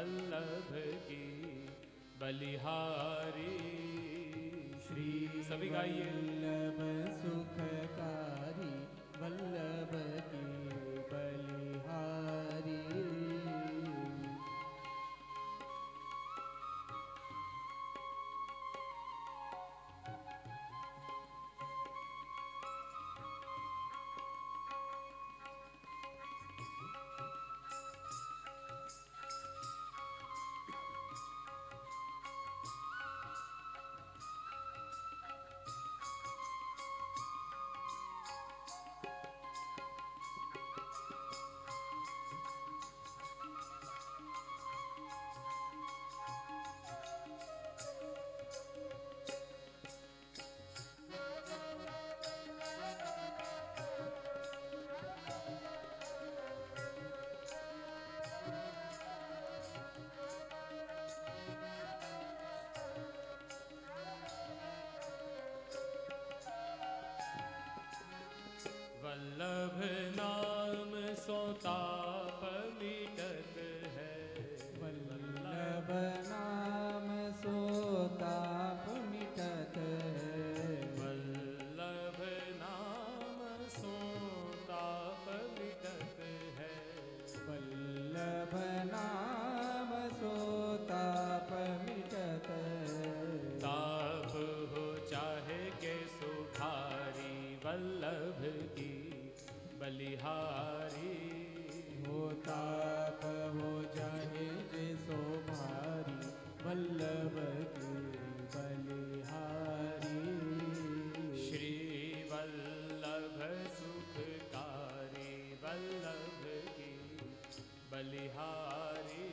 वल्लभ की बलिहारी। श्री सभी गाइए। वल्लभ सुखकारी वल्लभ की बलिहारी। वल्लभ नाम सो ताप मिटत है। वल्लभ नाम सो ताप मिटत है। वल्लभ नाम सो ताप मिटत है। वल्लभ नाम सो ताप मिटत है। ताप हो चाहे के सुखारी वल्लभ की बलिहारी। हो ताप हो जाए जे सो भारी वल्लभ की बलिहारी। श्री वल्लभ सुखकारी वल्लभ की बलिहारी।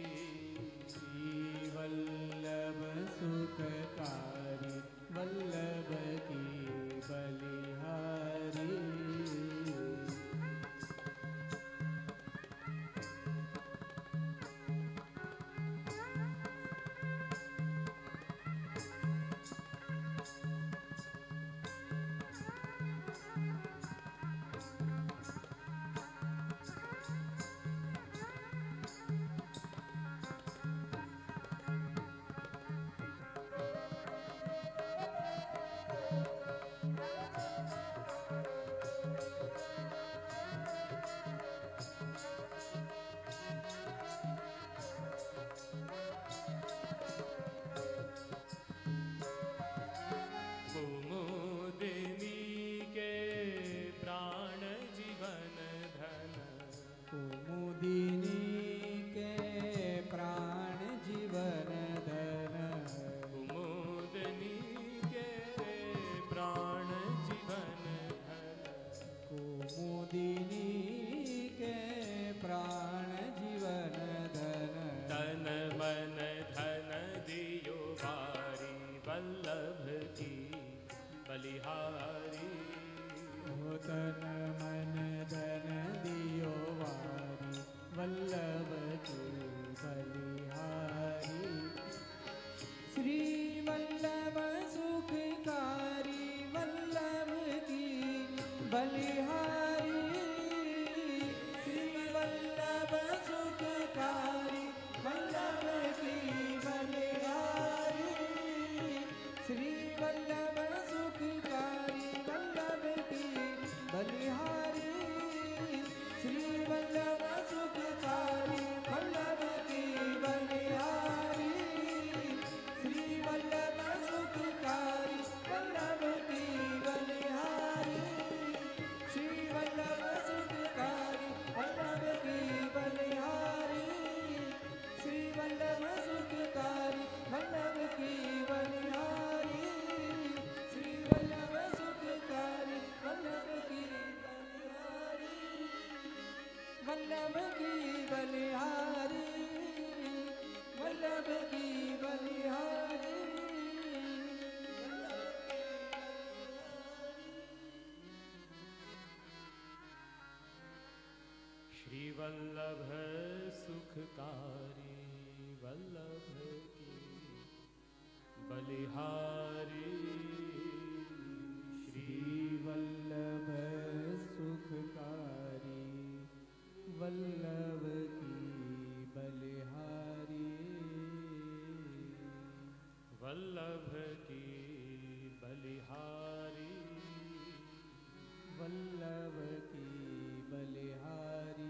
श्री वल्लभ सुखकारी वल्लभ की बलिहारी। कुमुदिनी के प्राण जीवन धन। कुमुदिनी के प्राण जीवन धन। कुमुदिनी के प्राण जीवन धन। कुमुदिनी के प्राण जीवन धन। तन मन धन दियो वारी वल्लभ की बलिहारी। हो तन मन धन दियो वारी वल्लभ की बलिहारी। श्री वल्लभ सुखकारी वल्लभ की बलिहारी। श्री वल्लभ सुखकारी वल्लभ की बलिहारी। श्री वल्लभ सुखकारी वल्लभ की बलिहारी। श्री वल्लभ सुखकारी वल्लभ की बलिहारी। श्री वल्लभ सुखकारी वल्लभ की बलिहारी। श्री वल्लभ सुखकारी वल्लभ की बलिहारी। श्री वल्लभ सुखकारी वल्लभ की बलिहारी। श्री वल्लभ सुखकारी वल्लभ की बलिहारी। वल्लभ की बलिहारी। वल्लभ की बलिहारी। श्री वल्लभ सुखकारी वल्लभ की बलिहारी। श्री वल्लभ सुखकारी वल्लभ की बलिहारी। वल्लभ की बलिहारी वल्लभ की बलिहारी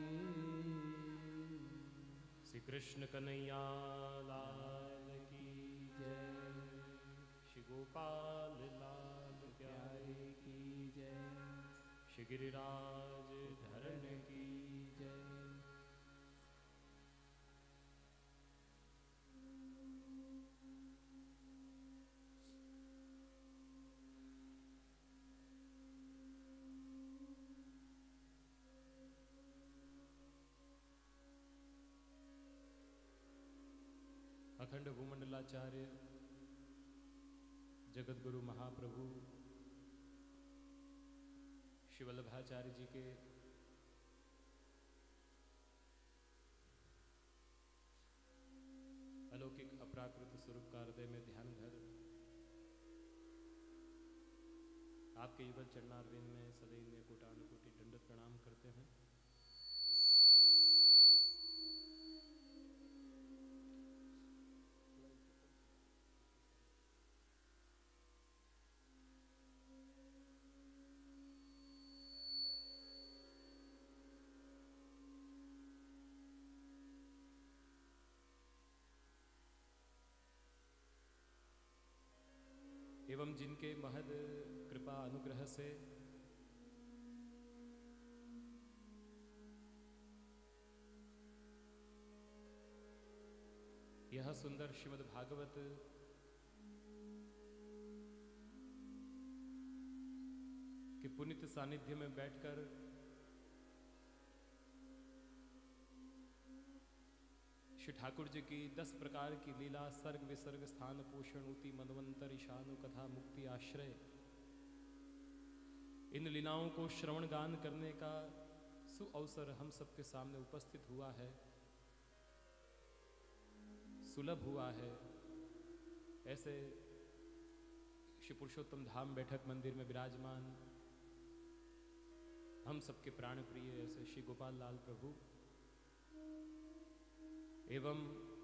श्री कृष्ण कन्हैया लाल की जय। श्री गोपाल लाल प्यारे की जय। श्री गिरिराज धरण की जय। अखंड भूमंडलाचार्य जगत गुरु महाप्रभु श्री वल्लभाचार्य जी के अलौकिक अपराकृत स्वरूप का हृदय में ध्यान धर आपके युगल चरणारविंद में सदैव कोटानुकोटि दंडवत प्रणाम करते हैं। एवं जिनके महद कृपा अनुग्रह से यह सुंदर श्रीमद् भागवत के पुनित सानिध्य में बैठकर श्री ठाकुर जी की 10 प्रकार की लीला सर्ग विसर्ग स्थान पोषण उति मनवंतर ईशानु कथा मुक्ति आश्रय इन लीलाओं को श्रवण गान करने का सुअवसर हम सबके सामने उपस्थित हुआ है, सुलभ हुआ है। ऐसे श्री पुरुषोत्तम धाम बैठक मंदिर में विराजमान हम सबके प्राण प्रिय ऐसे श्री गोपाल लाल प्रभु एवं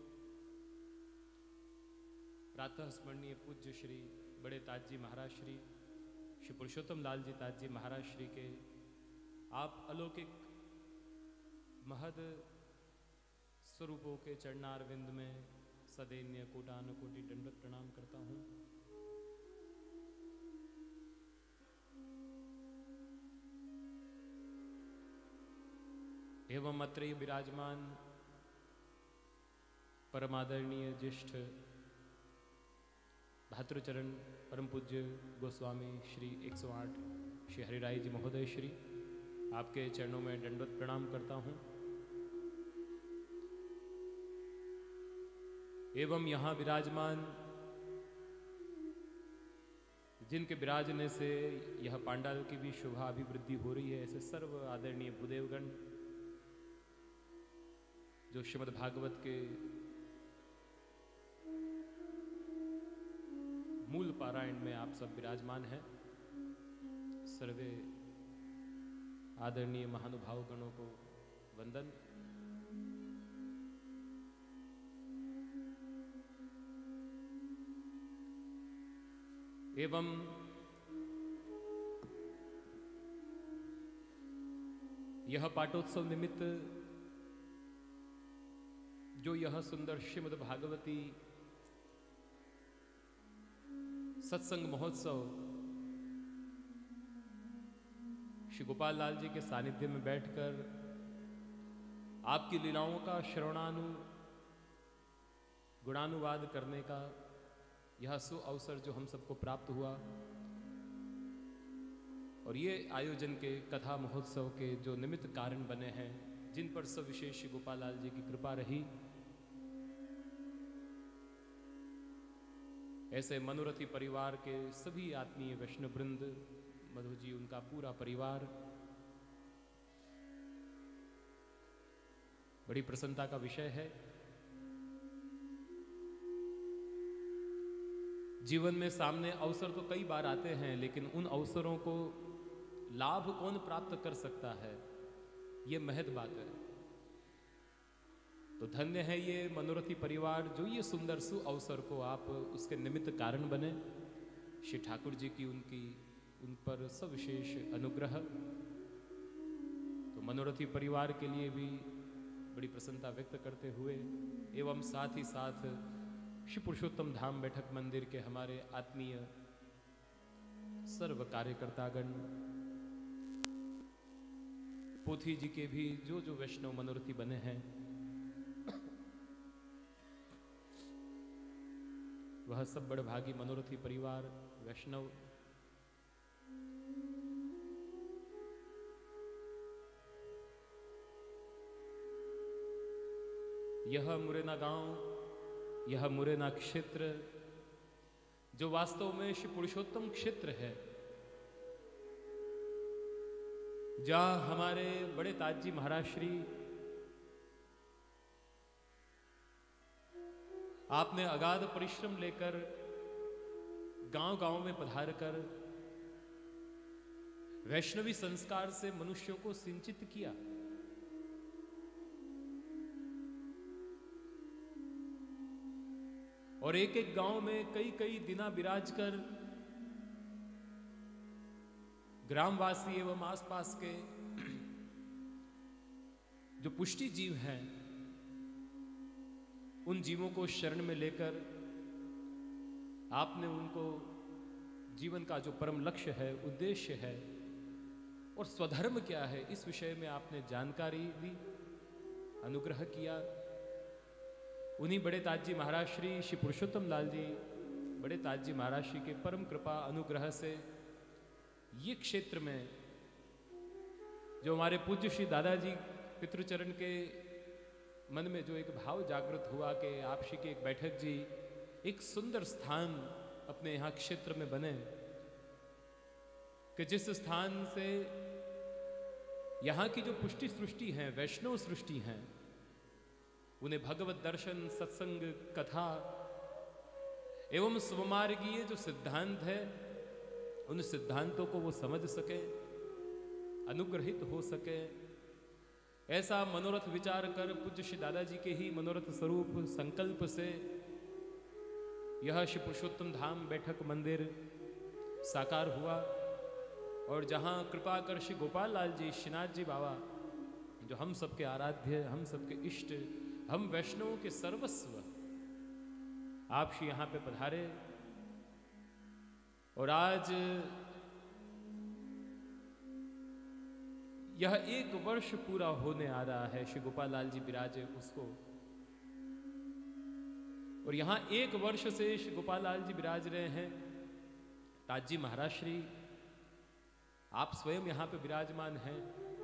प्रातः स्मरणीय पूज्य श्री बड़े ताज जी महाराज श्री पुरुषोत्तम लाल जी ताज जी महाराज श्री के आप अलौकिक महद स्वरूपों के चरणारविंद में सदैन्य कोटानुकोटि दंडवत प्रणाम करता हूँ। एवं अत्रेय विराजमान परमादरणीय ज्येष्ठ भातृचरण परम पूज्य गोस्वामी श्री 108 श्री हरिराय जी महोदय श्री आपके चरणों में दंडवत प्रणाम करता हूँ। एवं यहाँ विराजमान जिनके विराजने से यह पांडाल की भी शोभा अभिवृद्धि हो रही है, ऐसे सर्व आदरणीय भूदेवगण जो श्रीमद् भागवत के मूल पारायण में आप सब विराजमान हैं, सर्वे आदरणीय महानुभाव गणों को वंदन। एवं यह पाठोत्सव निमित्त जो यह सुंदर श्रीमद् भागवती सत्संग महोत्सव श्री गोपाल लाल जी के सानिध्य में बैठकर आपकी लीलाओं का गुणानुवाद करने का यह सुअवसर जो हम सबको प्राप्त हुआ और ये आयोजन के कथा महोत्सव के जो निमित्त कारण बने हैं, जिन पर सविशेष श्री गोपाल लाल जी की कृपा रही, ऐसे मनोरथी परिवार के सभी आत्मीय वैष्णव वृंद, मधु जी उनका पूरा परिवार, बड़ी प्रसन्नता का विषय है। जीवन में सामने अवसर तो कई बार आते हैं, लेकिन उन अवसरों को लाभ कौन प्राप्त कर सकता है, ये महद बात है। तो धन्य है ये मनोरथी परिवार जो ये सुंदर सु अवसर को आप उसके निमित्त कारण बने। श्री ठाकुर जी की उन पर सविशेष अनुग्रह। तो मनोरथी परिवार के लिए भी बड़ी प्रसन्नता व्यक्त करते हुए एवं साथ ही साथ श्री पुरुषोत्तम धाम बैठक मंदिर के हमारे आत्मीय सर्व कार्यकर्तागण, पोथी जी के भी जो वैष्णव मनोरथी बने हैं, वह सब बड़भागी मनोरथी परिवार वैष्णव यह मुरैना गांव, यह मुरैना क्षेत्र जो वास्तव में श्री पुरुषोत्तम क्षेत्र है, जहां हमारे बड़े ताजी महाराज श्री आपने अगाध परिश्रम लेकर गांव-गांव में पधार कर वैष्णवी संस्कार से मनुष्यों को सिंचित किया। और एक एक गांव में कई कई दिना विराज कर ग्रामवासी एवं आसपास के जो पुष्टि जीव हैं, उन जीवों को शरण में लेकर आपने उनको जीवन का जो परम लक्ष्य है, उद्देश्य है और स्वधर्म क्या है, इस विषय में आपने जानकारी दी, अनुग्रह किया। उन्हीं बड़े ताजी महाराज श्री पुरुषोत्तम लाल जी बड़े ताजी महाराज श्री के परम कृपा अनुग्रह से ये क्षेत्र में जो हमारे पूज्य श्री दादाजी पितृचरण के मन में जो एक भाव जागृत हुआ कि आप श्री की एक बैठक जी एक सुंदर स्थान अपने यहाँ क्षेत्र में बने, कि जिस स्थान से यहाँ की जो पुष्टि सृष्टि है, वैष्णव सृष्टि है, उन्हें भगवत दर्शन, सत्संग, कथा एवं स्वमार्गीय जो सिद्धांत है, उन सिद्धांतों को वो समझ सके, अनुग्रहित हो सके, ऐसा मनोरथ विचार कर पूज्य श्री दादाजी के ही मनोरथ स्वरूप संकल्प से यह श्री पुरुषोत्तम धाम बैठक मंदिर साकार हुआ। और जहाँ कृपा कर श्री गोपाल लाल जी, श्रीनाथ जी बाबा, जो हम सबके आराध्य, हम सबके इष्ट, हम वैष्णवों के सर्वस्व, आप श्री यहाँ पे पधारे। और आज यह 1 वर्ष पूरा होने आ रहा है श्री गोपाल लाल जी विराजे उसको, और यहाँ 1 वर्ष से श्री गोपाल लाल जी विराज रहे हैं। ताजी महाराज श्री आप स्वयं यहाँ पे विराजमान हैं।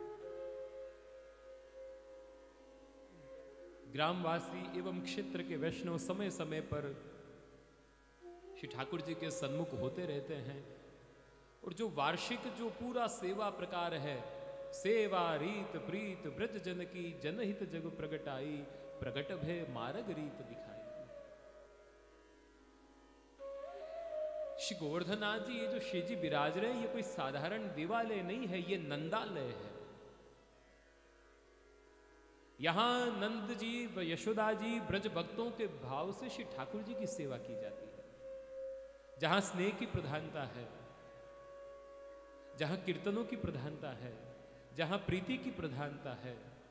ग्रामवासी एवं क्षेत्र के वैष्णव समय समय पर श्री ठाकुर जी के सन्मुख होते रहते हैं। और जो वार्षिक जो पूरा सेवा प्रकार है, सेवा रीत प्रीत ब्रज जन की, जनहित जग प्रगटाई, प्रगट भय मार्ग रीत दिखाई। श्री गोवर्धननाथ जी ये जो श्री जी विराज रहे हैं, ये कोई साधारण देवालय नहीं है, ये नंदालय है। यहां नंद जी व यशोदा जी ब्रज भक्तों के भाव से श्री ठाकुर जी की सेवा की जाती है। जहां स्नेह की प्रधानता है, जहां कीर्तनों की प्रधानता है, जहां प्रीति की प्रधानता है,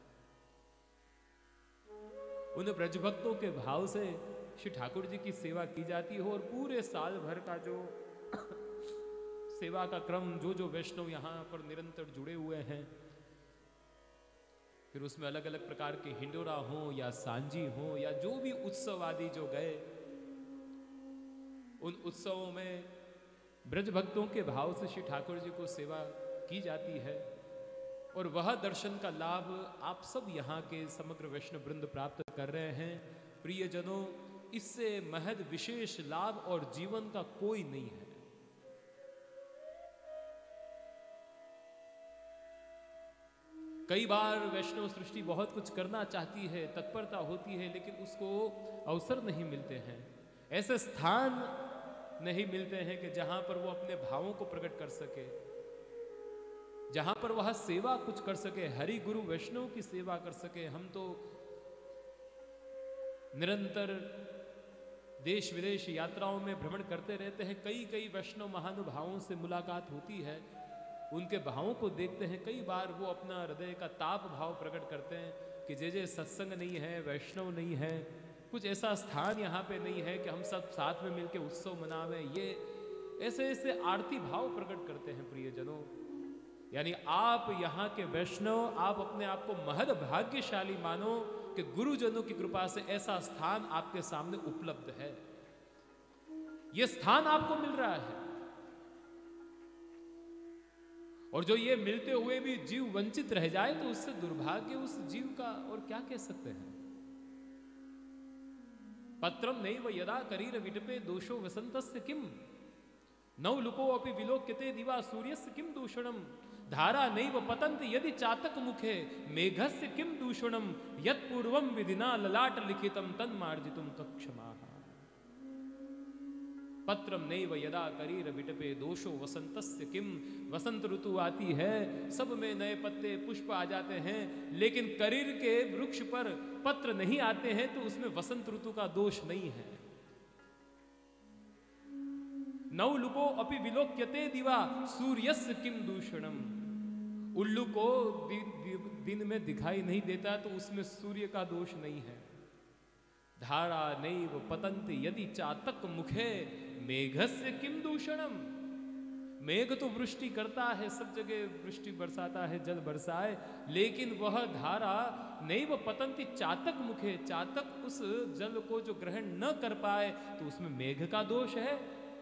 उन ब्रज भक्तों के भाव से श्री ठाकुर जी की सेवा की जाती हो। और पूरे साल भर का जो सेवा का क्रम, जो वैष्णव यहाँ पर निरंतर जुड़े हुए हैं, फिर उसमें अलग अलग प्रकार के हिंडोरा हो या सांझी हो या जो भी उत्सव आदि जो गए, उन उत्सवों में ब्रज भक्तों के भाव से श्री ठाकुर जी को सेवा की जाती है। और वह दर्शन का लाभ आप सब यहाँ के समग्र वैष्णव वृंद प्राप्त कर रहे हैं। प्रियजनों, इससे महद विशेष लाभ और जीवन का कोई नहीं है। कई बार वैष्णव सृष्टि बहुत कुछ करना चाहती है, तत्परता होती है, लेकिन उसको अवसर नहीं मिलते हैं, ऐसे स्थान नहीं मिलते हैं कि जहां पर वो अपने भावों को प्रकट कर सके, जहां पर वह सेवा कुछ कर सके, हरि गुरु वैष्णव की सेवा कर सके। हम तो निरंतर देश विदेश यात्राओं में भ्रमण करते रहते हैं। कई कई वैष्णव महानुभावों से मुलाकात होती है, उनके भावों को देखते हैं। कई बार वो अपना हृदय का ताप भाव प्रकट करते हैं कि जे सत्संग नहीं है, वैष्णव नहीं है, कुछ ऐसा स्थान यहाँ पे नहीं है कि हम सब साथ में मिलके उत्सव मनावें। ये ऐसे ऐसे आरती भाव प्रकट करते हैं प्रियजनों। यानी आप यहाँ के वैष्णव, आप अपने आप को महद भाग्यशाली मानो कि गुरुजनों की कृपा से ऐसा स्थान आपके सामने उपलब्ध है, यह स्थान आपको मिल रहा है। और जो ये मिलते हुए भी जीव वंचित रह जाए तो उससे दुर्भाग्य उस जीव का और क्या कह सकते हैं। पत्रम नैव यदा करीर विटपे दोषो वसंतस्य किम नौ लुको अपि विलोक्यते दिवा सूर्यस्य किम दूषणम धारा नैव पतन्ति यदि चातक मुखे मेघस्य किम दूषणम यत् पूर्वम विधिना ललाट लिखितम तन्मार्जितुम कक्षमाः। पत्रम नैव यदा करीर विटपे दोषो वसंतस्य किम। वसंत ऋतु आती है, सब में नए पत्ते पुष्प आ जाते हैं, लेकिन करीर के वृक्ष पर पत्र नहीं आते हैं तो उसमें वसंत ऋतु का दोष नहीं है। नौ लुको अपि विलोक्यते दिवा सूर्यस्य किम दूषणम। उल्लू को दिन में दिखाई नहीं देता तो उसमें सूर्य का दोष नहीं है। धारा नैव पतन्ति यदि चातक मुखे मेघस्य किम दूषणम। मेघ तो वृष्टि करता है, सब जगह वृष्टि बरसाता है, जल बरसाए, लेकिन वह धारा नैव पतन्ति चातक मुखे, चातक उस जल को जो ग्रहण न कर पाए तो उसमें मेघ का दोष है।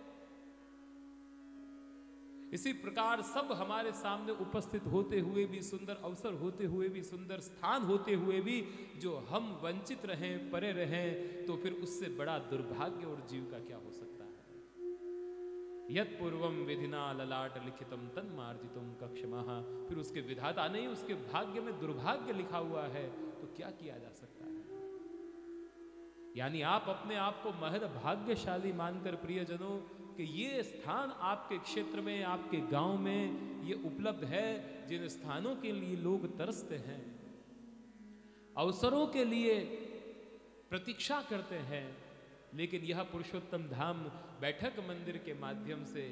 इसी प्रकार सब हमारे सामने उपस्थित होते हुए भी, सुंदर अवसर होते हुए भी, सुंदर स्थान होते हुए भी, जो हम वंचित रहें, परे रहें, तो फिर उससे बड़ा दुर्भाग्य और जीव का क्या हो सकता है। यत् पूर्वम विधिना ललाट लिखितम तन्मार्जितुम कक्षमाः। फिर उसके विधाता नहीं, उसके भाग्य में दुर्भाग्य लिखा हुआ है, तो क्या किया जा सकता है। यानी आप अपने आप को महद भाग्यशाली मानकर प्रियजनों कि ये स्थान आपके क्षेत्र में, आपके गांव में ये उपलब्ध है, जिन स्थानों के लिए लोग तरसते हैं, अवसरों के लिए प्रतीक्षा करते हैं, लेकिन यह पुरुषोत्तम धाम बैठक मंदिर के माध्यम से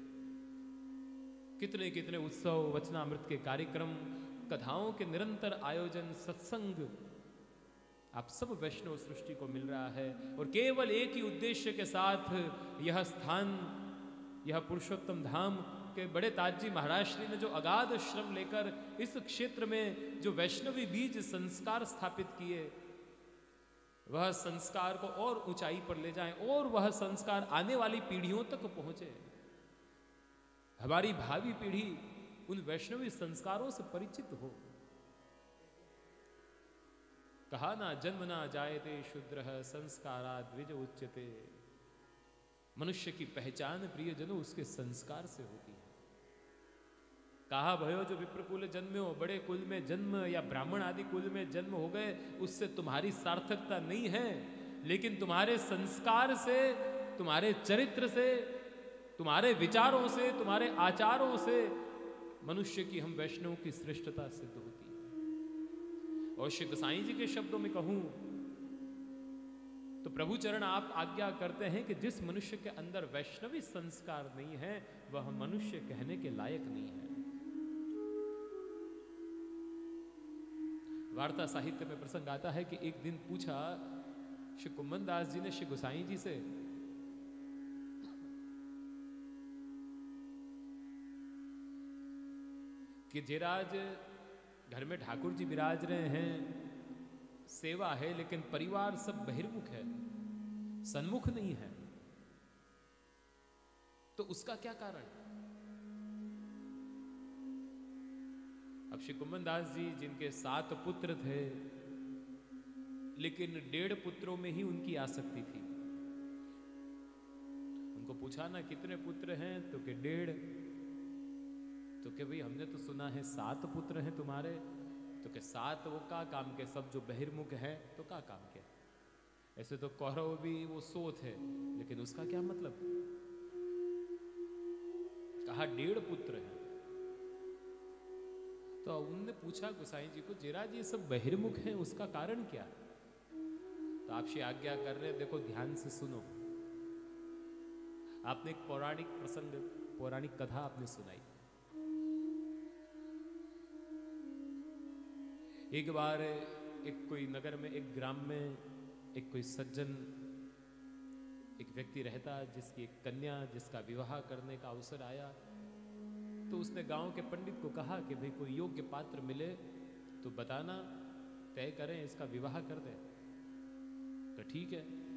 कितने कितने उत्सव, वचनामृत के कार्यक्रम, कथाओं के निरंतर आयोजन, सत्संग आप सब वैष्णव सृष्टि को मिल रहा है। और केवल एक ही उद्देश्य के साथ यह स्थान, यह पुरुषोत्तम धाम के बड़े ताजी महाराज श्री ने जो अगाध श्रम लेकर इस क्षेत्र में जो वैष्णवी बीज संस्कार स्थापित किए, वह संस्कार को और ऊंचाई पर ले जाएं और वह संस्कार आने वाली पीढ़ियों तक पहुंचे। हमारी भावी पीढ़ी उन वैष्णवी संस्कारों से परिचित हो। कहा ना जन्म ना जायते शूद्रः संस्कारात् द्विज उच्यते। मनुष्य की पहचान प्रियजनों उसके संस्कार से होती है। कहा भयो जो विप्रकुल जन्मे हो, बड़े कुल में जन्म या ब्राह्मण आदि कुल में जन्म हो गए, उससे तुम्हारी सार्थकता नहीं है, लेकिन तुम्हारे संस्कार से, तुम्हारे चरित्र से, तुम्हारे विचारों से, तुम्हारे आचारों से मनुष्य की, हम वैष्णव की श्रेष्ठता सिद्ध होती है। और श्री गोसाई जी के शब्दों में कहूं तो प्रभु चरण आप आज्ञा करते हैं कि जिस मनुष्य के अंदर वैष्णवी संस्कार नहीं है, वह मनुष्य कहने के लायक नहीं है। वार्ता साहित्य में प्रसंग आता है कि एक दिन पूछा श्री कुम्मन दास जी ने श्री गोसाई जी से कि जेराज घर में ठाकुर जी विराज रहे हैं, सेवा है, लेकिन परिवार सब बहिर्मुख है, सन्मुख नहीं है, तो उसका क्या कारण। अब श्री कुम्मन दास जी जिनके 7 पुत्र थे, लेकिन 1.5 पुत्रों में ही उनकी आसक्ति थी। उनको पूछा ना कितने पुत्र हैं, तो कि 1.5। तो कि भाई हमने तो सुना है 7 पुत्र हैं तुम्हारे, तो कि 7 वो का काम के, सब जो बहिर्मुख है तो का काम के। ऐसे तो कौरव भी वो 100 थे, लेकिन उसका क्या मतलब। कहा 1.5 पुत्र हैं। तो उनने पूछा गोसाई जी को, जेरा जी सब बहिर्मुख हैं, उसका कारण क्या। तो आपसे आज्ञा कर रहे, देखो ध्यान से सुनो। आपने एक पौराणिक प्रसंग, पौराणिक कथा आपने सुनाई। एक बार एक कोई नगर में, एक ग्राम में एक कोई सज्जन, एक व्यक्ति रहता जिसकी एक कन्या, जिसका विवाह करने का अवसर आया। तो उसने गांव के पंडित को कहा कि भाई कोई योग्य पात्र मिले तो बताना, तय करें, इसका विवाह कर दें। तो ठीक है।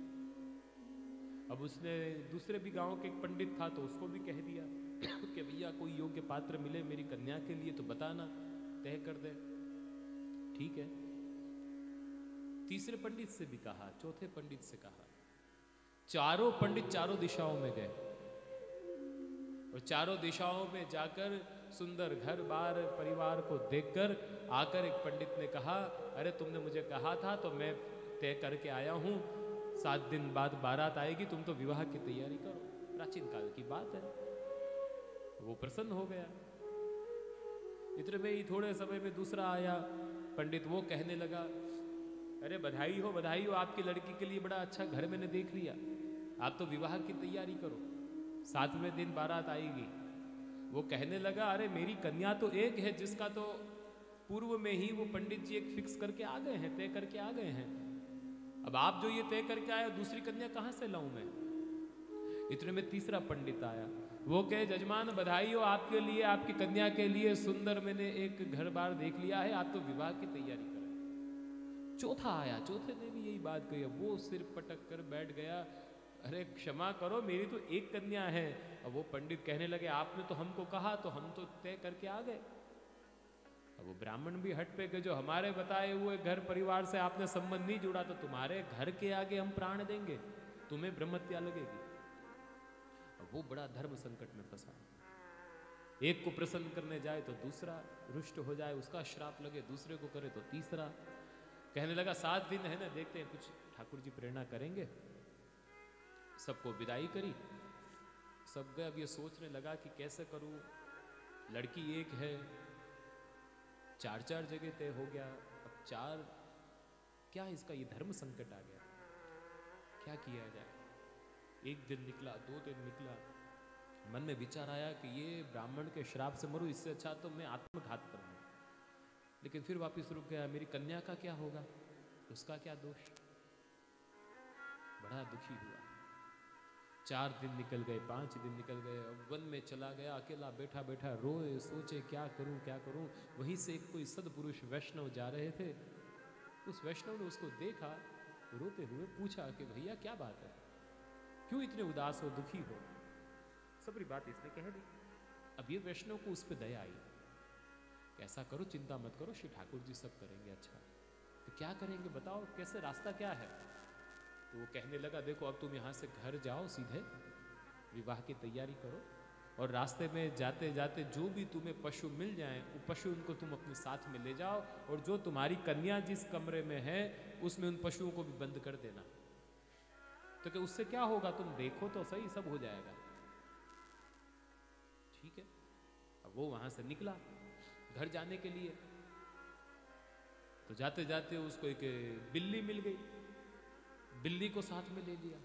अब उसने दूसरे भी गांव के एक पंडित था तो उसको भी कह दिया कि भैया कोई योग्य पात्र मिले मेरी कन्या के लिए तो बताना, तय कर दे। ठीक है। तीसरे पंडित से भी कहा, चौथे पंडित से कहा। चारों पंडित चारों दिशाओं में गए और चारों दिशाओं में जाकर सुंदर घर बार परिवार को देखकर आकर एक पंडित ने कहा, अरे तुमने मुझे कहा था तो मैं तय करके आया हूं, 7 दिन बाद बारात आएगी, तुम तो विवाह की तैयारी करो। प्राचीन काल की बात है। वो प्रसन्न हो गया। इतने में ही थोड़े समय में दूसरा आया पंडित। वो कहने लगा, अरे बधाई हो बधाई हो, आपकी लड़की के लिए बड़ा अच्छा घर मैंने देख लिया, आप तो विवाह की तैयारी करो, 7वें दिन बारात आएगी। वो कहने लगा, अरे मेरी कन्या तो एक है जिसका तो पूर्व में ही वो पंडित जी एक फिक्स करके आ गए हैं, तय करके आ गए हैं। अब आप जो ये तय करके आए, दूसरी कन्या कहां से लाऊं मैं? इतने में तीसरा पंडित आया। वो कहे, जजमान बधाई हो आपके लिए, आपकी कन्या के लिए सुंदर मैंने एक घर बार देख लिया है, आप तो विवाह की तैयारी करें। चौथा आया, चौथे ने भी यही बात कही। वो सिर पटक कर बैठ गया, अरे क्षमा करो मेरी तो एक कन्या है। अब वो पंडित कहने लगे, आपने तो हमको कहा तो हम तो तय करके आ गए। अब वो ब्राह्मण भी हट पे गए, जो हमारे बताए हुए घर परिवार से आपने संबंध नहीं जुड़ा तो तुम्हारे घर के आगे हम प्राण देंगे, तुम्हें ब्रह्मत्या लगेगी। अब वो बड़ा धर्म संकट में फंसा। एक को प्रसन्न करने जाए तो दूसरा रुष्ट हो जाए, उसका श्राप लगे, दूसरे को करे तो तीसरा। कहने लगा 7 दिन है ना, देखते हैं कुछ ठाकुर जी प्रेरणा करेंगे। सबको विदाई करी, सब गए। अब ये सोचने लगा कि कैसे करूं, लड़की एक है, 4-4 जगह तय हो गया, अब 4 क्या, इसका ये धर्म संकट आ गया, क्या किया जाए? 1 दिन निकला, 2 दिन निकला, मन में विचार आया कि ये ब्राह्मण के श्राप से मरूं, इससे अच्छा तो मैं आत्मघात कर लूं। लेकिन फिर वापिस रुक गया, मेरी कन्या का क्या होगा, उसका क्या दोष? बड़ा दुखी हुआ। 4 दिन निकल गए, 5 दिन निकल गए। वन में चला गया, अकेला बैठा बैठा रोए, सोचे क्या करूं क्या करूं। वहीं से एक कोई सदपुरुष वैष्णव जा रहे थे। उस वैष्णव ने उसको देखा, रोते हुए पूछा कि भैया क्या बात है, क्यों इतने उदास हो, दुखी हो? सबरी बात इसने कह दी। अब ये वैष्णव को उस पर दया आई, ऐसा करो, चिंता मत करो, श्री ठाकुर जी सब करेंगे। अच्छा तो क्या करेंगे बताओ, कैसे, रास्ता क्या है? तो वो कहने लगा, देखो अब तुम यहाँ से घर जाओ, सीधे विवाह की तैयारी करो, और रास्ते में जाते जाते जो भी तुम्हें पशु मिल जाएं, वो पशु उनको तुम अपने साथ में ले जाओ, और जो तुम्हारी कन्या जिस कमरे में है उसमें उन पशुओं को भी बंद कर देना। तो कि उससे क्या होगा, तुम देखो तो सही, सब हो जाएगा। ठीक है। अब वो वहां से निकला घर जाने के लिए। तो जाते जाते उसको एक बिल्ली मिल गई, बिल्ली को साथ में ले लिया।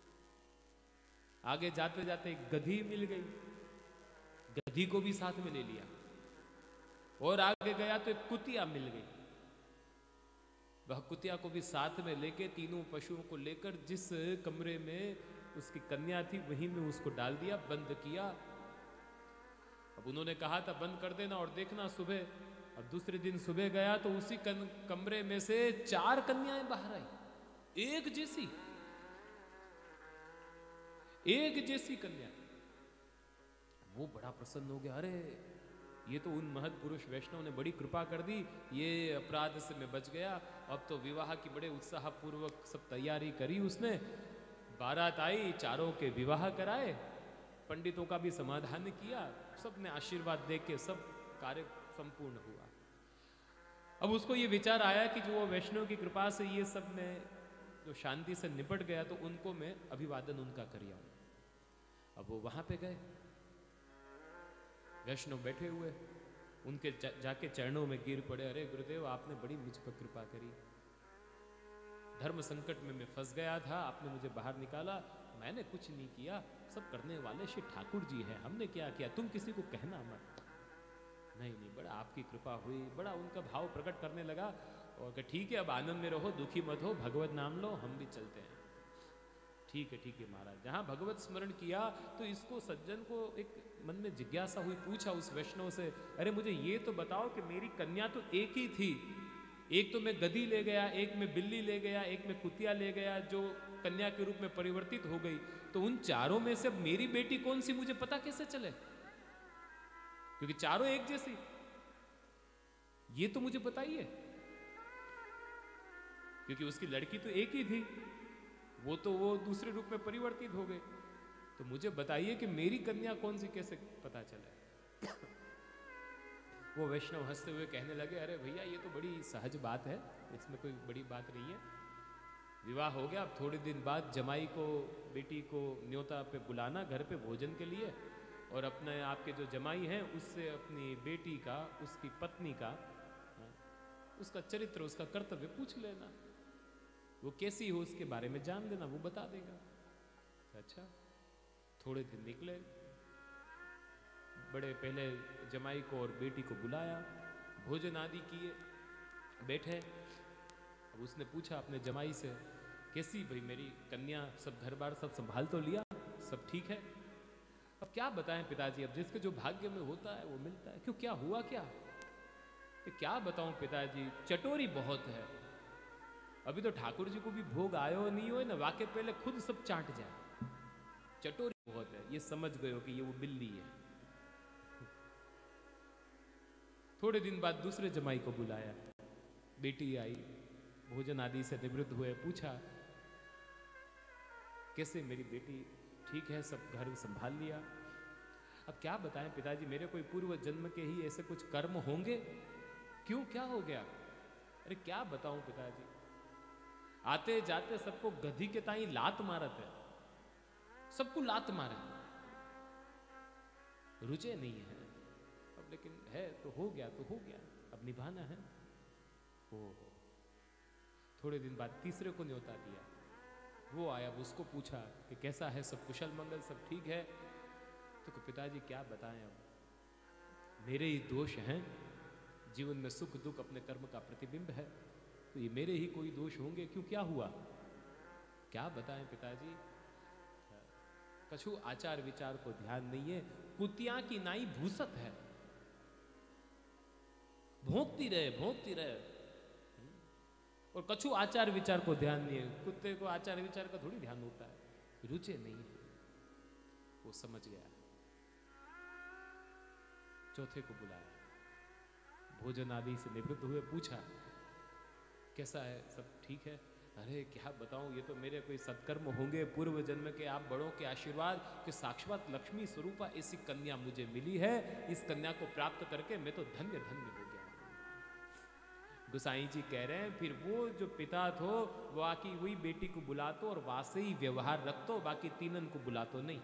आगे जाते जाते एक गधी मिल गई, गधी को भी साथ में ले लिया। और आगे गया तो एक कुतिया मिल गई, वह कुतिया को भी साथ में लेके, तीनों पशुओं को लेकर जिस कमरे में उसकी कन्या थी वहीं में उसको डाल दिया, बंद किया। अब उन्होंने कहा था बंद कर देना और देखना सुबह। अब दूसरे दिन सुबह गया तो उसी कमरे में से 4 कन्याएं बाहर आई, एक जैसी कन्या। वो बड़ा प्रसन्न हो गया, अरे ये तो उन महत पुरुष वैष्णव ने बड़ी कृपा कर दी, ये अपराध से मैं बच गया। अब तो विवाह की बड़े उत्साह पूर्वक सब तैयारी करी उसने। बारात आई, चारों के विवाह कराए, पंडितों का भी समाधान किया, सबने आशीर्वाद दे के सब कार्य संपूर्ण हुआ। अब उसको ये विचार आया कि जो वैष्णव की कृपा से ये सब में जो शांति से निपट गया, तो उनको मैं अभिवादन उनका करिया। अब वो वहां पे गए, वैष्णव बैठे हुए, उनके जाके चरणों में गिर पड़े, अरे गुरुदेव आपने बड़ी मुझ पर कृपा करी, धर्म संकट में मैं फंस गया था, आपने मुझे बाहर निकाला। मैंने कुछ नहीं किया, सब करने वाले श्री ठाकुर जी हैं, हमने क्या किया, तुम किसी को कहना मत। नहीं नहीं, बड़ा आपकी कृपा हुई, बड़ा उनका भाव प्रकट करने लगा और कहा ठीक है अब आनंद में रहो, दुखी मत हो, भगवत नाम लो, हम भी चलते हैं। ठीक है महाराज। जहाँ भगवत स्मरण किया तो इसको सज्जन को एक मन में जिज्ञासा हुई, पूछा उस वैष्णव से, अरे मुझे ये तो बताओ कि मेरी कन्या तो एक ही थी, एक तो मैं गधी ले गया, एक में बिल्ली ले गया, एक में कुतिया ले गया जो कन्या के रूप में परिवर्तित हो गई, तो उन चारों में से अब मेरी बेटी कौन सी मुझे पता कैसे चले, क्योंकि चारों एक जैसी, ये तो मुझे बताइए। क्योंकि उसकी लड़की तो एक ही थी, वो तो वो दूसरे रूप में परिवर्तित हो गई, तो मुझे बताइए कि मेरी कन्या कौन सी कैसे पता चले। वो वैष्णव हंसते हुए कहने लगे, अरे भैया ये तो बड़ी सहज बात है, इसमें कोई बड़ी बात नहीं है। विवाह हो गया, अब थोड़े दिन बाद जमाई को, बेटी को न्योता पे बुलाना घर पे भोजन के लिए, और अपने आपके जो जमाई हैं उससे अपनी बेटी का, उसकी पत्नी का, उसका चरित्र, उसका कर्तव्य पूछ लेना, वो कैसी हो उसके बारे में जान लेना, वो बता देगा। अच्छा, थोड़े दिन निकले, बड़े पहले जमाई को और बेटी को बुलाया, भोजन आदि किए, बैठे। अब उसने पूछा अपने जमाई से, कैसी भाई मेरी कन्या, सब घर बार सब संभाल तो लिया, सब ठीक है? अब क्या बताएं पिताजी, अब जिसके जो भाग्य में होता है वो मिलता है। क्यों, क्या हुआ क्या? क्या बताऊं पिताजी, चटोरी बहुत है। अभी तो ठाकुर जी को भी भोग आयो नहीं हो ना, वाके पहले खुद सब चाट जाए, चटोरी बहुत है। ये समझ गए हो कि ये वो बिल्ली है। थोड़े दिन बाद दूसरे जमाई को बुलाया, बेटी आई, भोजन आदि से निवृत्त हुए, पूछा कैसे मेरी बेटी, ठीक है, सब घर संभाल लिया? अब क्या बताएं पिताजी, मेरे कोई पूर्व जन्म के ही ऐसे कुछ कर्म होंगे? क्यों, क्या हो गया? अरे क्या बताऊं पिताजी, आते जाते सबको गधी के ताई लात मारत है, सबको लात मारे, रुचे नहीं है। अब लेकिन है तो हो गया, तो हो गया, अब निभाना है। हो थोड़े दिन बाद तीसरे को न्योता दिया, वो आया, उसको पूछा कि कैसा है, सब कुशल मंगल, सब ठीक है? तो पिताजी क्या बताएं, अब मेरे ही दोष हैं, जीवन में सुख दुख अपने कर्म का प्रतिबिंब है, तो ये मेरे ही कोई दोष होंगे? क्यों, क्या हुआ? क्या बताएं पिताजी, कछु आचार विचार को ध्यान नहीं है, कुतिया की नाई भूसत है, भोंकती रहे, और कछु आचार विचार को ध्यान नहीं है। कुत्ते को आचार विचार का थोड़ी ध्यान होता है, रुचि नहीं है। वो समझ गया, चौथे को बुलाया, भोजन आदि से निवृत्त हुए, पूछा कैसा है, सब ठीक है? अरे क्या बताऊं, ये तो मेरे कोई सत्कर्म होंगे, पूर्व जन्म के आप बड़ों के आशीर्वाद कि साक्षात लक्ष्मी स्वरूपा ऐसी कन्या मुझे मिली है, इस कन्या को प्राप्त करके मैं तो धन्य धन्य हो गया। गोसाई जी कह रहे हैं, फिर वो जो पिता थो वो आकी वही बेटी को बुलातो और वासे ही व्यवहार रखतो, बाकी तीनन को बुलातो नहीं।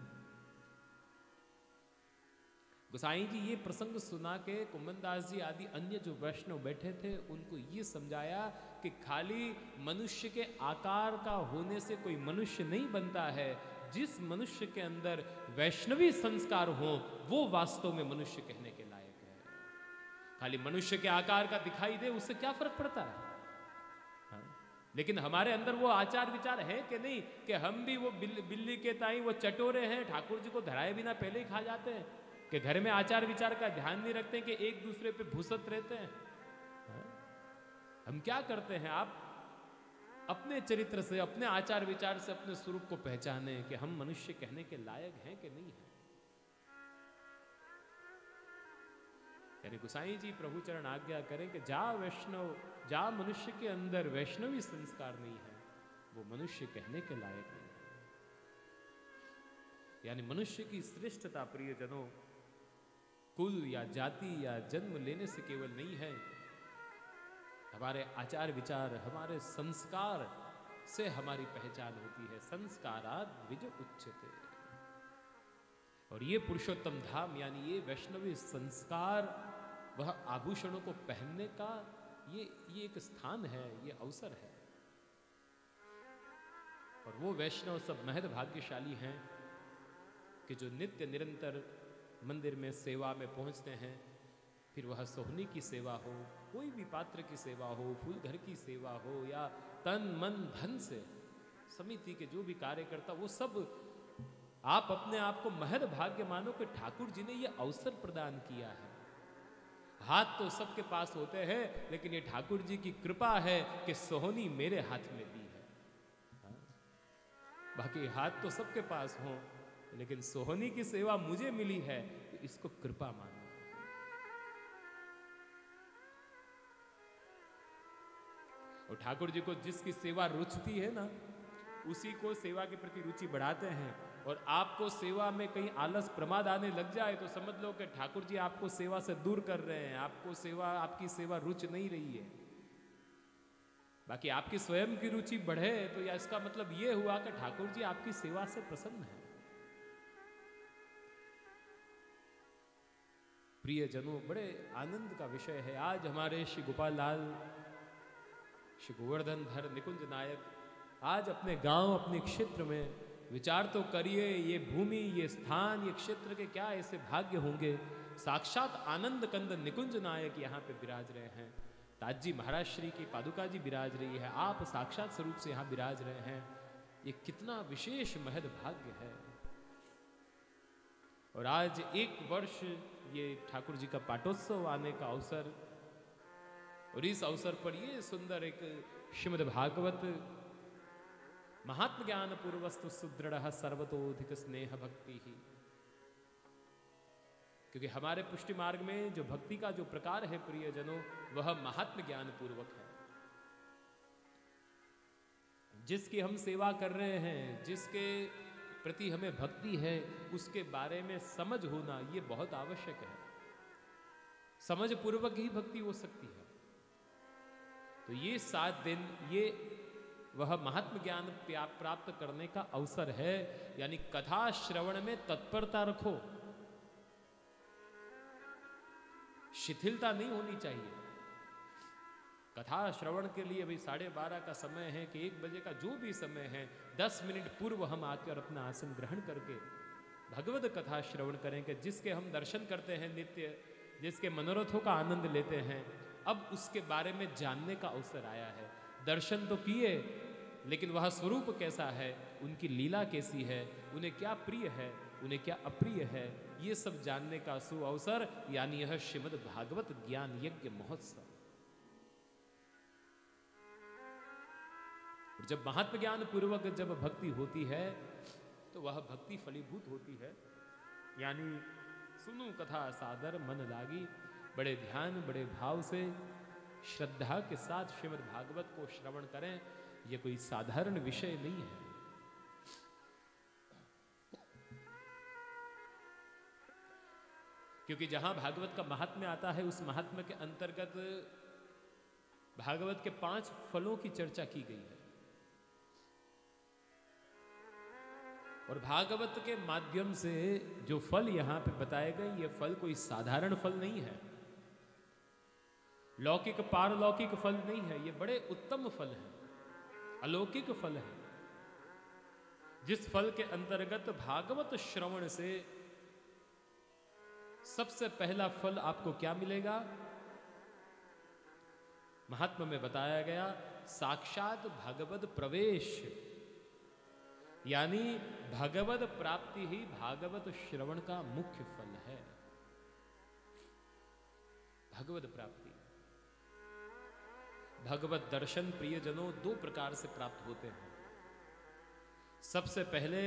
गोसाई जी ये प्रसंग सुना के कुमनदास जी आदि अन्य जो वैष्णव बैठे थे उनको ये समझाया कि खाली मनुष्य के आकार का होने से कोई मनुष्य नहीं बनता है, जिस मनुष्य के अंदर वैष्णवी संस्कार हो वो वास्तव में मनुष्य कहने के लायक है। खाली मनुष्य के आकार का दिखाई दे उससे क्या फर्क पड़ता है? हाँ? लेकिन हमारे अंदर वो आचार विचार है कि नहीं, कि हम भी वो बिल्ली के ताई वो चटोरे हैं, ठाकुर जी को धराए बिना पहले ही खा जाते हैं, कि घर में आचार विचार का ध्यान नहीं रखते, कि एक दूसरे पे भूसत रहते हैं। हाँ? हम क्या करते हैं, आप अपने चरित्र से, अपने आचार विचार से अपने स्वरूप को पहचाने कि हम मनुष्य कहने के लायक हैं कि नहीं है। यानी गोसाई जी प्रभु चरण आज्ञा करें कि जा वैष्णव, जा मनुष्य के अंदर वैष्णवी संस्कार नहीं है वो मनुष्य कहने के लायक नहीं है। यानी मनुष्य की श्रेष्ठता प्रियजनों कुल या जाति या जन्म लेने से केवल नहीं है, हमारे आचार विचार, हमारे संस्कार से हमारी पहचान होती है। संस्काराद द्विज उच्यते। और ये पुरुषोत्तम धाम यानी ये वैष्णवी संस्कार, वह आभूषणों को पहनने का ये एक स्थान है, ये अवसर है। वो वैष्णव सब महद भाग्यशाली हैं कि जो नित्य निरंतर मंदिर में सेवा में पहुंचते हैं। फिर वह सोहनी की सेवा हो, कोई भी पात्र की सेवा हो, फूल घर की सेवा हो, या तन मन धन से समिति के जो भी कार्यकर्ता, वो सब आप अपने आप को महद भाग्य मानो कि ठाकुर जी ने ये अवसर प्रदान किया है। हाथ तो सबके पास होते हैं, लेकिन ये ठाकुर जी की कृपा है कि सोहनी मेरे हाथ में दी है। हाँ? बाकी हाथ तो सबके पास हो, लेकिन सोहनी की सेवा मुझे मिली है, तो इसको कृपा मानो। और ठाकुर जी को जिसकी सेवा रुचती है ना, उसी को सेवा के प्रति रुचि बढ़ाते हैं। और आपको सेवा में कहीं आलस प्रमाद आने लग जाए तो समझ लो कि ठाकुर जी आपको सेवा से दूर कर रहे हैं, आपकी सेवा रुच नहीं रही है। बाकी आपकी स्वयं की रुचि बढ़े तो या इसका मतलब यह हुआ कि ठाकुर जी आपकी सेवा से प्रसन्न है। प्रियजनों, बड़े आनंद का विषय है। आज हमारे श्री गोपाल लाल, श्री गोवर्धन धर निकुंज नायक आज अपने गांव, अपने क्षेत्र में विचार तो करिए, ये भूमि, ये स्थान, ये क्षेत्र के क्या ऐसे भाग्य होंगे। साक्षात आनंद कंद निकुंज नायक यहाँ पे विराज रहे हैं। ताजी महाराज श्री की पादुका जी विराज रही है, आप साक्षात स्वरूप से यहाँ विराज रहे हैं। ये कितना विशेष महद भाग्य है। और आज 1 वर्ष ये ठाकुर जी का पाटोत्सव आने का अवसर, और इस अवसर पर ये सुंदर एक श्रीमद् भागवत महात्म ज्ञान पूर्वस्तु सुदृढ़ सर्वतोधिक स्नेह भक्ति ही। क्योंकि हमारे पुष्टि मार्ग में जो भक्ति का जो प्रकार है प्रियजनों, वह महात्म ज्ञान पूर्वक है। जिसकी हम सेवा कर रहे हैं, जिसके प्रति हमें भक्ति है, उसके बारे में समझ होना ये बहुत आवश्यक है। समझ पूर्वक ही भक्ति हो सकती है। तो ये 7 दिन ये वह महात्म ज्ञान प्राप्त करने का अवसर है। यानी कथा श्रवण में तत्परता रखो, शिथिलता नहीं होनी चाहिए। कथा श्रवण के लिए अभी 12:30 का समय है कि 1 बजे का जो भी समय है, 10 मिनट पूर्व हम आकर अपना आसन ग्रहण करके भगवद कथा श्रवण करें कि जिसके हम दर्शन करते हैं नित्य, जिसके मनोरथों का आनंद लेते हैं, अब उसके बारे में जानने का अवसर आया है। दर्शन तो किए, लेकिन वह स्वरूप कैसा है, उनकी लीला कैसी है, उन्हें क्या प्रिय है, उन्हें क्या अप्रिय है, ये सब जानने का सुअवसर, यानी यह श्रीमद् भागवत ज्ञान यज्ञ महोत्सव। जब महात्म ज्ञान पूर्वक जब भक्ति होती है तो वह भक्ति फलीभूत होती है। यानी सुनो कथा सादर मन लागी, बड़े ध्यान बड़े भाव से श्रद्धा के साथ श्रीमद् भागवत को श्रवण करें। यह कोई साधारण विषय नहीं है। क्योंकि जहां भागवत का महात्म्य आता है, उस महात्म्य के अंतर्गत भागवत के 5 फलों की चर्चा की गई है। और भागवत के माध्यम से जो फल यहां पे बताए गए, ये फल कोई साधारण फल नहीं है, लौकिक पारलौकिक फल नहीं है। ये बड़े उत्तम फल है, अलौकिक फल है। जिस फल के अंतर्गत भागवत श्रवण से सबसे पहला फल आपको क्या मिलेगा? महात्मा में बताया गया, साक्षात भगवद प्रवेश, यानी भगवद प्राप्ति ही भागवत श्रवण का मुख्य फल है। भगवद प्राप्ति, भगवत दर्शन प्रियजनों 2 प्रकार से प्राप्त होते हैं। सबसे पहले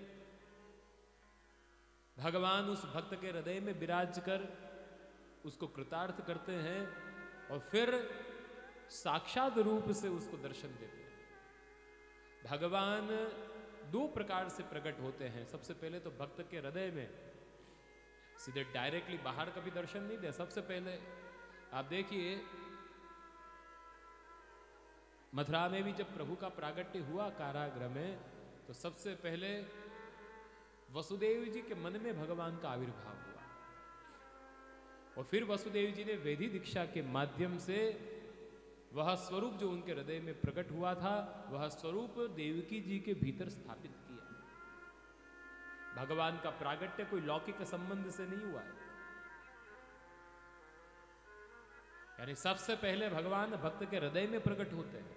भगवान उस भक्त के हृदय में विराज कर उसको कृतार्थ करते हैं और फिर साक्षात रूप से उसको दर्शन देते हैं। भगवान 2 प्रकार से प्रकट होते हैं। सबसे पहले तो भक्त के हृदय में, सीधे डायरेक्टली बाहर कभी दर्शन नहीं दे। सबसे पहले आप देखिए, मथुरा में भी जब प्रभु का प्रागट्य हुआ कारागृह में, तो सबसे पहले वसुदेव जी के मन में भगवान का आविर्भाव हुआ और फिर वसुदेव जी ने वेदी दीक्षा के माध्यम से वह स्वरूप जो उनके हृदय में प्रकट हुआ था, वह स्वरूप देवकी जी के भीतर स्थापित किया। भगवान का प्रागट्य कोई लौकिक संबंध से नहीं हुआ है, यानी सबसे पहले भगवान भक्त के हृदय में प्रकट होते हैं।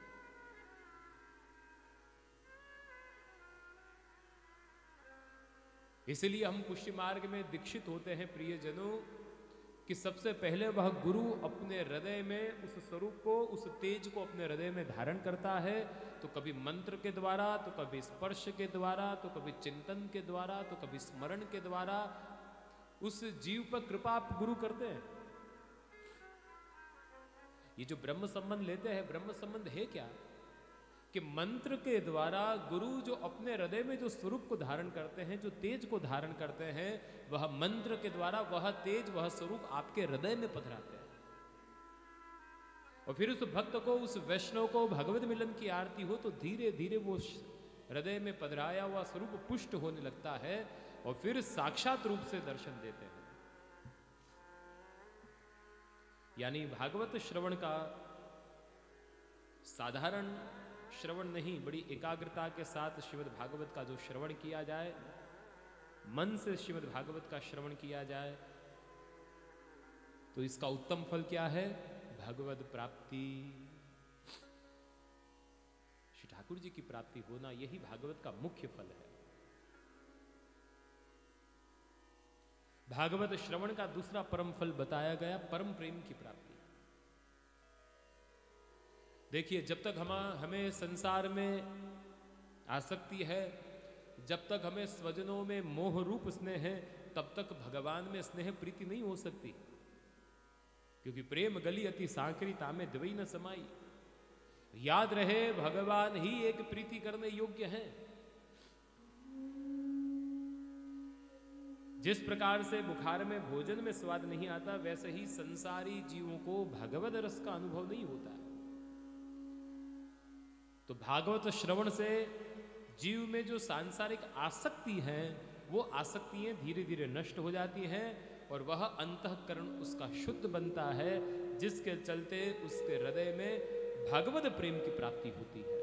इसलिए हम पुष्टि मार्ग में दीक्षित होते हैं प्रियजनों, कि सबसे पहले वह गुरु अपने हृदय में उस स्वरूप को, उस तेज को अपने हृदय में धारण करता है। तो कभी मंत्र के द्वारा, तो कभी स्पर्श के द्वारा, तो कभी चिंतन के द्वारा, तो कभी स्मरण के द्वारा उस जीव पर कृपा गुरु करते हैं। ये जो ब्रह्म संबंध लेते हैं, ब्रह्म संबंध है क्या? कि मंत्र के द्वारा गुरु जो अपने हृदय में जो स्वरूप को धारण करते हैं, जो तेज को धारण करते हैं, वह मंत्र के द्वारा वह तेज, वह स्वरूप आपके हृदय में पधराते हैं। और फिर उस भक्त को, उस वैष्णव को भगवत मिलन की आरती हो तो धीरे धीरे वो हृदय में पधराया हुआ स्वरूप पुष्ट होने लगता है और फिर साक्षात रूप से दर्शन देते हैं। यानी भागवत श्रवण का साधारण श्रवण नहीं, बड़ी एकाग्रता के साथ श्रीमद् भागवत का जो श्रवण किया जाए, मन से श्रीमद् भागवत का श्रवण किया जाए, तो इसका उत्तम फल क्या है? भगवत प्राप्ति, श्री ठाकुर जी की प्राप्ति होना, यही भागवत का मुख्य फल है। भागवत श्रवण का दूसरा परम फल बताया गया, परम प्रेम की प्राप्ति। देखिए, जब तक हमें संसार में आसक्ति है, जब तक हमें स्वजनों में मोह रूप स्नेह है, तब तक भगवान में स्नेह प्रीति नहीं हो सकती, क्योंकि प्रेम गली अति सांकरी तामे द्वई न समाई। याद रहे, भगवान ही एक प्रीति करने योग्य है। जिस प्रकार से बुखार में भोजन में स्वाद नहीं आता, वैसे ही संसारी जीवों को भगवत रस का अनुभव नहीं होता। तो भागवत श्रवण से जीव में जो सांसारिक आसक्ति है, वो आसक्तियां धीरे धीरे नष्ट हो जाती हैं और वह अंतःकरण उसका शुद्ध बनता है, जिसके चलते उसके हृदय में भगवत प्रेम की प्राप्ति होती है।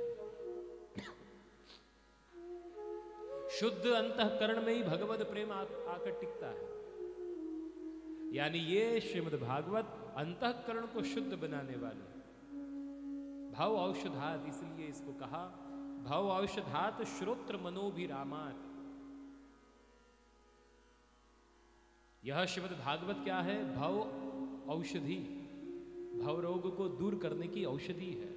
शुद्ध अंतःकरण में ही भगवत प्रेम आकर टिकता है। यानी ये श्रीमद् भागवत अंतःकरण को शुद्ध बनाने वाली भव औषधात, इसलिए इसको कहा भव औषधात श्रोत्र मनोभिरामात। यह श्रीमद् भागवत क्या है? भव औषधि, भव रोग को दूर करने की औषधि है।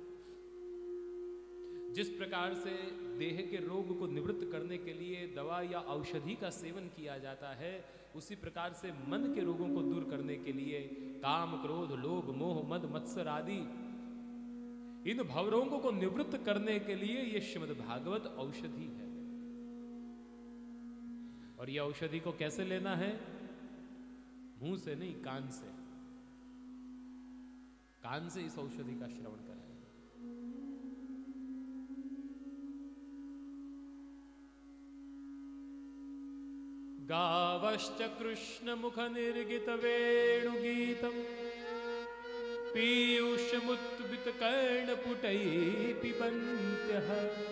जिस प्रकार से देह के रोग को निवृत्त करने के लिए दवा या औषधि का सेवन किया जाता है, उसी प्रकार से मन के रोगों को दूर करने के लिए काम, क्रोध, लोभ, मोह, मद, मत्सर आदि इन भवरोगों को निवृत्त करने के लिए यह श्रीमद् भागवत औषधि है। और यह औषधि को कैसे लेना है? मुंह से नहीं, कान से। कान से इस औषधि का श्रवण करें। गावश्च कृष्ण मुख निर्गित वेणुगीतम पीयूषमुत्बित कर्णपुटैः पिबन्त्यः।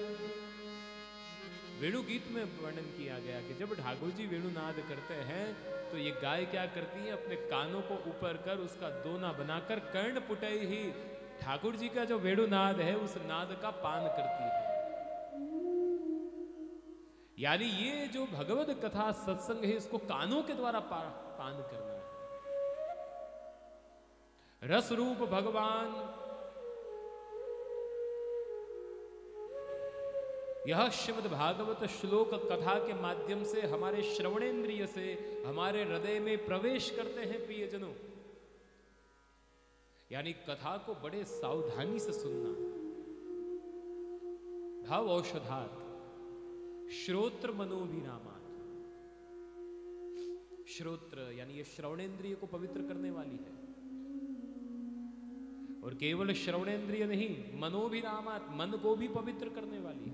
वेणु गीत में वर्णन किया गया कि जब ठाकुर जी वेणुनाद करते हैं तो ये गाय क्या करती है? अपने कानों को ऊपर कर उसका दोना बनाकर कर्णपुटैः, ठाकुर जी का जो वेणुनाद है उस नाद का पान करती है। यानी ये जो भगवत कथा सत्संग है, इसको कानों के द्वारा पान करना है। रस रूप भगवान, यह श्रीमद् भागवत श्लोक कथा के माध्यम से हमारे श्रवणेन्द्रिय से हमारे हृदय में प्रवेश करते हैं प्रियजनों। यानी कथा को बड़े सावधानी से सुनना। भाव औषधात श्रोत्र मनोभिरामात। श्रोत्र यानी ये श्रवणेन्द्रिय को पवित्र करने वाली है, और केवल श्रवणेन्द्रिय नहीं, मनोभिरामात, मन को भी पवित्र करने वाली है।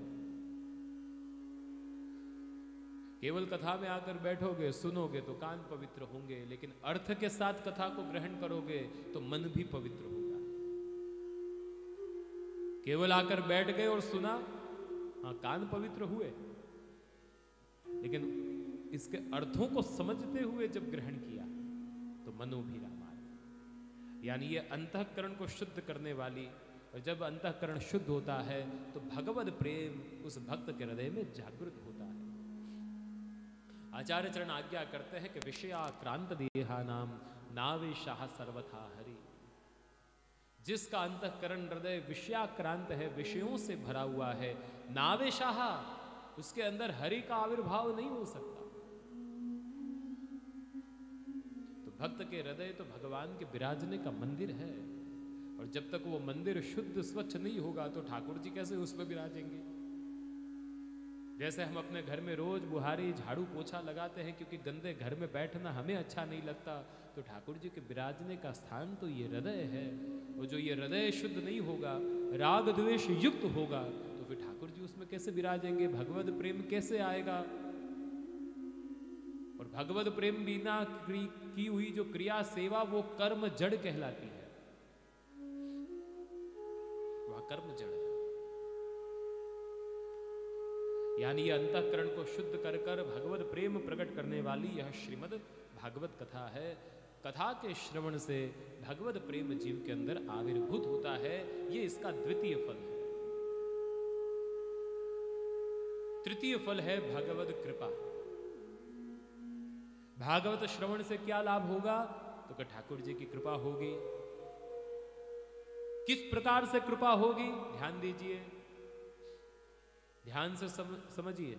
केवल कथा में आकर बैठोगे, सुनोगे तो कान पवित्र होंगे, लेकिन अर्थ के साथ कथा को ग्रहण करोगे तो मन भी पवित्र होगा। केवल आकर बैठ गए और सुना, हाँ कान पवित्र हुए, लेकिन इसके अर्थों को समझते हुए जब ग्रहण किया तो मनो भी रामायण। यानी ये अंतःकरण को शुद्ध करने वाली, और जब अंतःकरण शुद्ध होता है तो भगवद प्रेम उस भक्त के हृदय में जागृत होता है। आचार्य चरण आज्ञा करते हैं कि विषयाक्रांत देहा नाम नावेशाह सर्वथा हरि। जिसका अंतःकरण हृदय विषयाक्रांत है, विषयों से भरा हुआ है, नावेशाह, उसके अंदर हरि का आविर्भाव नहीं हो सकता। तो भक्त के हृदय तो भगवान के विराजने का मंदिर है, और जब तक वो मंदिर शुद्ध स्वच्छ नहीं होगा तो ठाकुर जी कैसे उसमें विराजेंगे। जैसे हम अपने घर में रोज बुहारी झाड़ू पोछा लगाते हैं क्योंकि गंदे घर में बैठना हमें अच्छा नहीं लगता, तो ठाकुर जी के विराजने का स्थान तो ये हृदय है। और जो ये हृदय शुद्ध नहीं होगा, राग द्वेष युक्त होगा, तो फिर ठाकुर जी उसमें कैसे विराजेंगे, भगवत प्रेम कैसे आएगा। और भगवत प्रेम बिना की हुई जो क्रिया सेवा वो कर्म जड़ कहलाती है, वह कर्म जड़ है। यानी ये अंतःकरण को शुद्ध कर कर भगवत प्रेम प्रकट करने वाली यह श्रीमद् भागवत कथा है। कथा के श्रवण से भगवत प्रेम जीव के अंदर आविर्भूत होता है, ये इसका द्वितीय फल है। तृतीय फल है भगवत कृपा। भागवत श्रवण से क्या लाभ होगा, तो कि ठाकुर जी की कृपा होगी। किस प्रकार से कृपा होगी, ध्यान दीजिए, ध्यान से समझिए।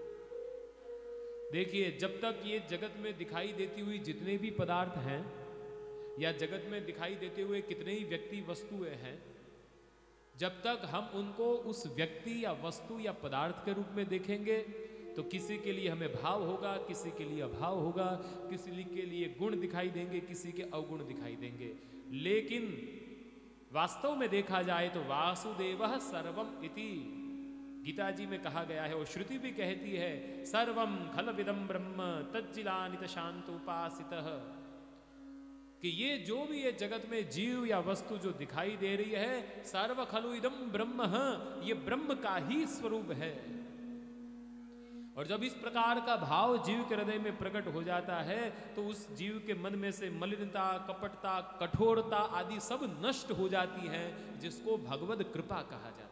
देखिए, जब तक ये जगत में दिखाई देती हुई जितने भी पदार्थ हैं, या जगत में दिखाई देते हुए कितने ही व्यक्ति वस्तुएं हैं, जब तक हम उनको उस व्यक्ति या वस्तु या पदार्थ के रूप में देखेंगे तो किसी के लिए हमें भाव होगा, किसी के लिए अभाव होगा, किसी के लिए गुण दिखाई देंगे, किसी के अवगुण दिखाई देंगे। लेकिन वास्तव में देखा जाए तो वासुदेवः सर्वम इति गीता जी में कहा गया है, और श्रुति भी कहती है, सर्वम खलविदं ब्रह्म तज्जिलानित शांतोपासितः, कि ये जो भी ये जगत में जीव या वस्तु जो दिखाई दे रही है, सर्व खलु इदं ब्रह्म, ये ब्रह्म का ही स्वरूप है। और जब इस प्रकार का भाव जीव के हृदय में प्रकट हो जाता है तो उस जीव के मन में से मलिनता, कपटता, कठोरता आदि सब नष्ट हो जाती हैं, जिसको भगवत कृपा कहा जाता है।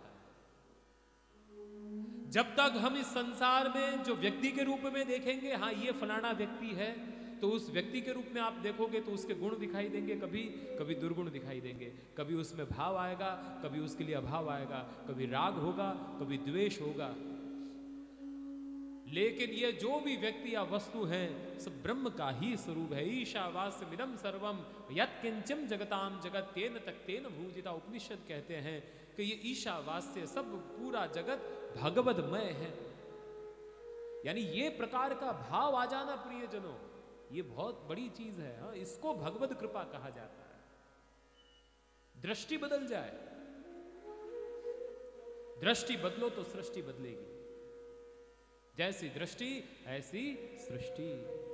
जब तक हम इस संसार में जो व्यक्ति के रूप में देखेंगे, हाँ ये फलाना व्यक्ति है, तो उस व्यक्ति के रूप में आप देखोगे तो उसके गुण दिखाई देंगे, कभी कभी दुर्गुण दिखाई देंगे, कभी उसमें भाव आएगा, कभी उसके लिए अभाव आएगा, कभी राग होगा, कभी द्वेष होगा। लेकिन ये जो भी व्यक्ति या वस्तु है सब ब्रह्म का ही स्वरूप है। ईशावास्यमिदं सर्वम यत्किंचन जगताम जगत तेन तक्तेन भूजिता। उपनिषद कहते हैं कि ये ईशावास्य सब पूरा जगत भगवदमय है। यानी ये प्रकार का भाव आ जाना प्रियजनों, ये बहुत बड़ी चीज है। हाँ, इसको भगवत कृपा कहा जाता है। दृष्टि बदल जाए, दृष्टि बदलो तो सृष्टि बदलेगी। जैसी दृष्टि ऐसी सृष्टि।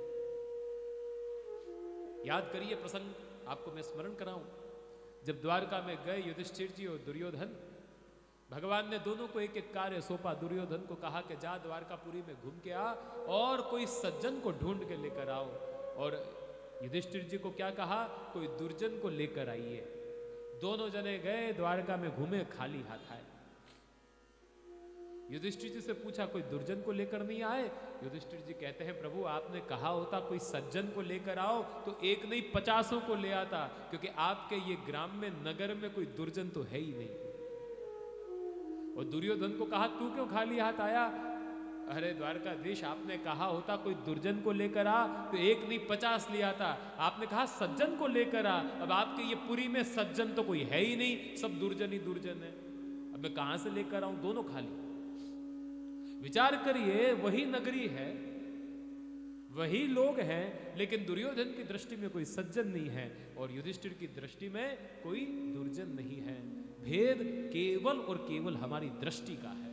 याद करिए प्रसंग, आपको मैं स्मरण कराऊं। जब द्वारका में गए युधिष्ठिर जी और दुर्योधन, भगवान ने दोनों को एक एक कार्य सौंपा। दुर्योधन को कहा कि जा द्वारकापुरी में घूम के आ और कोई सज्जन को ढूंढ के लेकर आओ, और युधिष्ठिर जी को क्या कहा, कोई दुर्जन को लेकर आइए। दोनों जने गए, द्वारका में घूमे, खाली हाथ आए। युधिष्ठिर जी से पूछा कोई दुर्जन को लेकर नहीं आए? युधिष्ठिर जी कहते हैं प्रभु आपने कहा होता कोई सज्जन को लेकर आओ तो एक नहीं 50 को ले आता, क्योंकि आपके ये ग्राम में नगर में कोई दुर्जन तो है ही नहीं। और दुर्योधन को कहा तू क्यों खाली हाथ आया? अरे द्वारकाधीश आपने कहा होता कोई दुर्जन को लेकर आ तो एक नहीं 50 ले आता। आपने कहा सज्जन को लेकर आ, अब आपके ये पुरी में सज्जन तो कोई है ही नहीं, सब दुर्जन ही दुर्जन है। अब मैं कहां से लेकर आऊं? दोनों खाली। विचार करिए, वही नगरी है, वही लोग हैं, लेकिन दुर्योधन की दृष्टि में कोई सज्जन नहीं है और युधिष्ठिर की दृष्टि में कोई दुर्जन नहीं है। भेद केवल और केवल हमारी दृष्टि का है।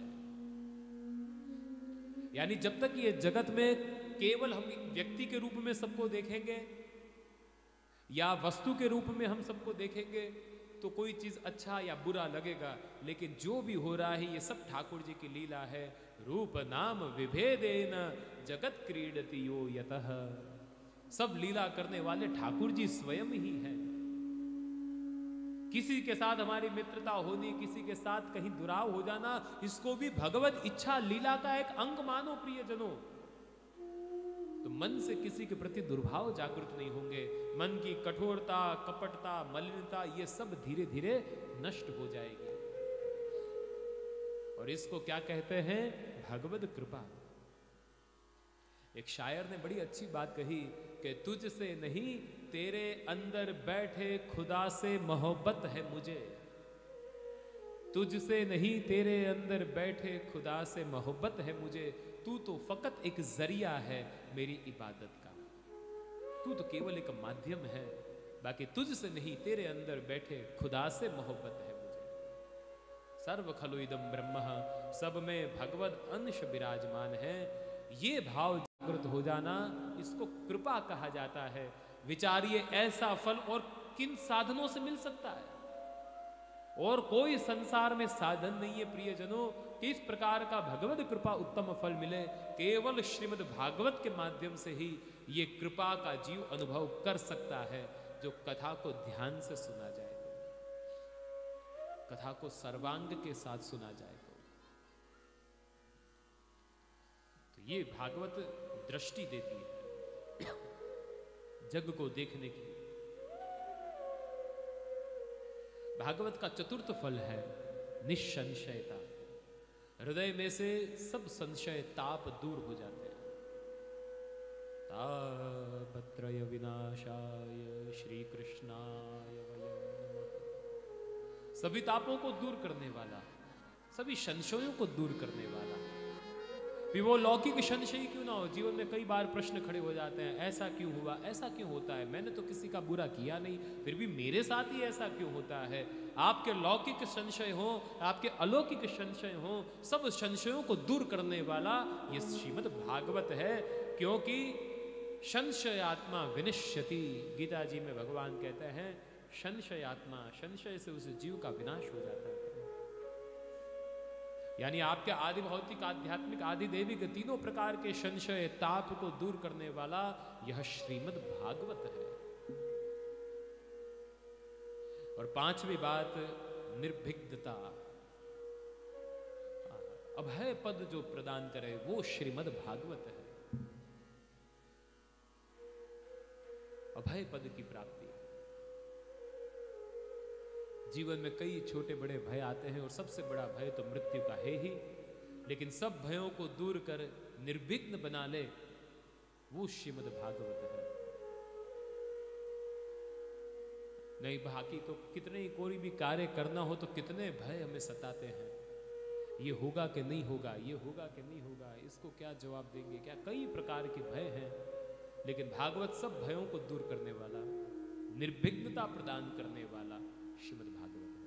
यानी जब तक ये जगत में केवल हम व्यक्ति के रूप में सबको देखेंगे या वस्तु के रूप में हम सबको देखेंगे तो कोई चीज अच्छा या बुरा लगेगा, लेकिन जो भी हो रहा है ये सब ठाकुर जी की लीला है। रूप नाम विभेदेन जगत क्रीडति यो यतः। सब लीला करने वाले ठाकुर जी स्वयं ही हैं। किसी के साथ हमारी मित्रता होनी, किसी के साथ कहीं दुराव हो जाना, इसको भी भगवत इच्छा लीला का एक अंग मानो प्रियजनों। तो मन से किसी के प्रति दुर्भाव जागृत नहीं होंगे। मन की कठोरता, कपटता, मलिनता ये सब धीरे धीरे नष्ट हो जाएगी। और इसको क्या कहते हैं? भगवत कृपा। एक शायर ने बड़ी अच्छी बात कही कि तुझसे नहीं तेरे अंदर बैठे खुदा से मोहब्बत है मुझे। तुझसे नहीं तेरे अंदर बैठे खुदा से मोहब्बत है मुझे। तू तो फकत एक जरिया है मेरी इबादत का। तू तो केवल एक माध्यम है, बाकी तुझसे नहीं तेरे अंदर बैठे खुदा से मोहब्बत है मुझे। सर्व खलु इदम ब्रह्म, सब में भगवत अंश विराजमान है। ये भाव जागृत हो जाना, इसको कृपा कहा जाता है। विचारिए ऐसा फल और किन साधनों से मिल सकता है? और कोई संसार में साधन नहीं है प्रियजनों कि इस प्रकार का भगवत कृपा उत्तम फल मिले। केवल श्रीमद् भागवत के माध्यम से ही ये कृपा का जीव अनुभव कर सकता है, जो कथा को ध्यान से सुना जाए, कथा को सर्वांग के साथ सुना जाए। तो ये भागवत दृष्टि देती है जग को देखने की। भागवत का चतुर्थ फल है निसंशयता। हृदय में से सब संशय ताप दूर हो जाते हैं। तापत्रय विनाशाय श्री कृष्णाय वयं नमः। सभी तापों को दूर करने वाला, सभी संशयों को दूर करने वाला। भी वो लौकिक संशय क्यों ना हो, जीवन में कई बार प्रश्न खड़े हो जाते हैं, ऐसा क्यों हुआ, ऐसा क्यों होता है, मैंने तो किसी का बुरा किया नहीं, फिर भी मेरे साथ ही ऐसा क्यों होता है। आपके लौकिक संशय हो, आपके अलौकिक संशय हो, सब संशयों को दूर करने वाला ये श्रीमद् भागवत है। क्योंकि संशयात्मा विनश्यति, गीता जी में भगवान कहते हैं संशयात्मा, संशय से उस जीव का विनाश हो जाता है। यानी आपके आदि भौतिक, आध्यात्मिक, आदि दैविक तीनों प्रकार के संशय ताप को दूर करने वाला यह श्रीमद् भागवत है। और पांचवी बात निर्भिग्नता। अभय पद जो प्रदान करे वो श्रीमद् भागवत है। अभय पद की प्राप्ति। जीवन में कई छोटे बड़े भय आते हैं और सबसे बड़ा भय तो मृत्यु का है ही, लेकिन सब भयों को दूर कर निर्विघ्न बना ले वो श्रीमद् भागवत है। नहीं बाकी तो कितने ही कोई भी कार्य करना हो तो कितने भय हमें सताते हैं। ये होगा कि नहीं होगा, ये होगा कि नहीं होगा, इसको क्या जवाब देंगे, क्या कई प्रकार के भय हैं। लेकिन भागवत सब भयों को दूर करने वाला, निर्विघ्नता प्रदान करने वाला श्रीमद् भागवत है।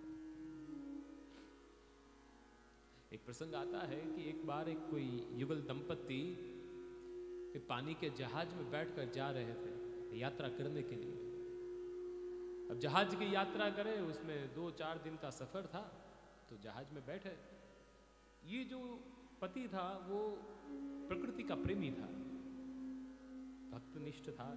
एक प्रसंग आता है कि एक बार एक कोई युगल दंपत्ति पानी के जहाज में बैठकर जा रहे थे यात्रा करने के लिए। अब जहाज की यात्रा करें, उसमें 2-4 दिन का सफर था, तो जहाज में बैठे। ये जो पति था वो प्रकृति का प्रेमी था, भक्तनिष्ठ था।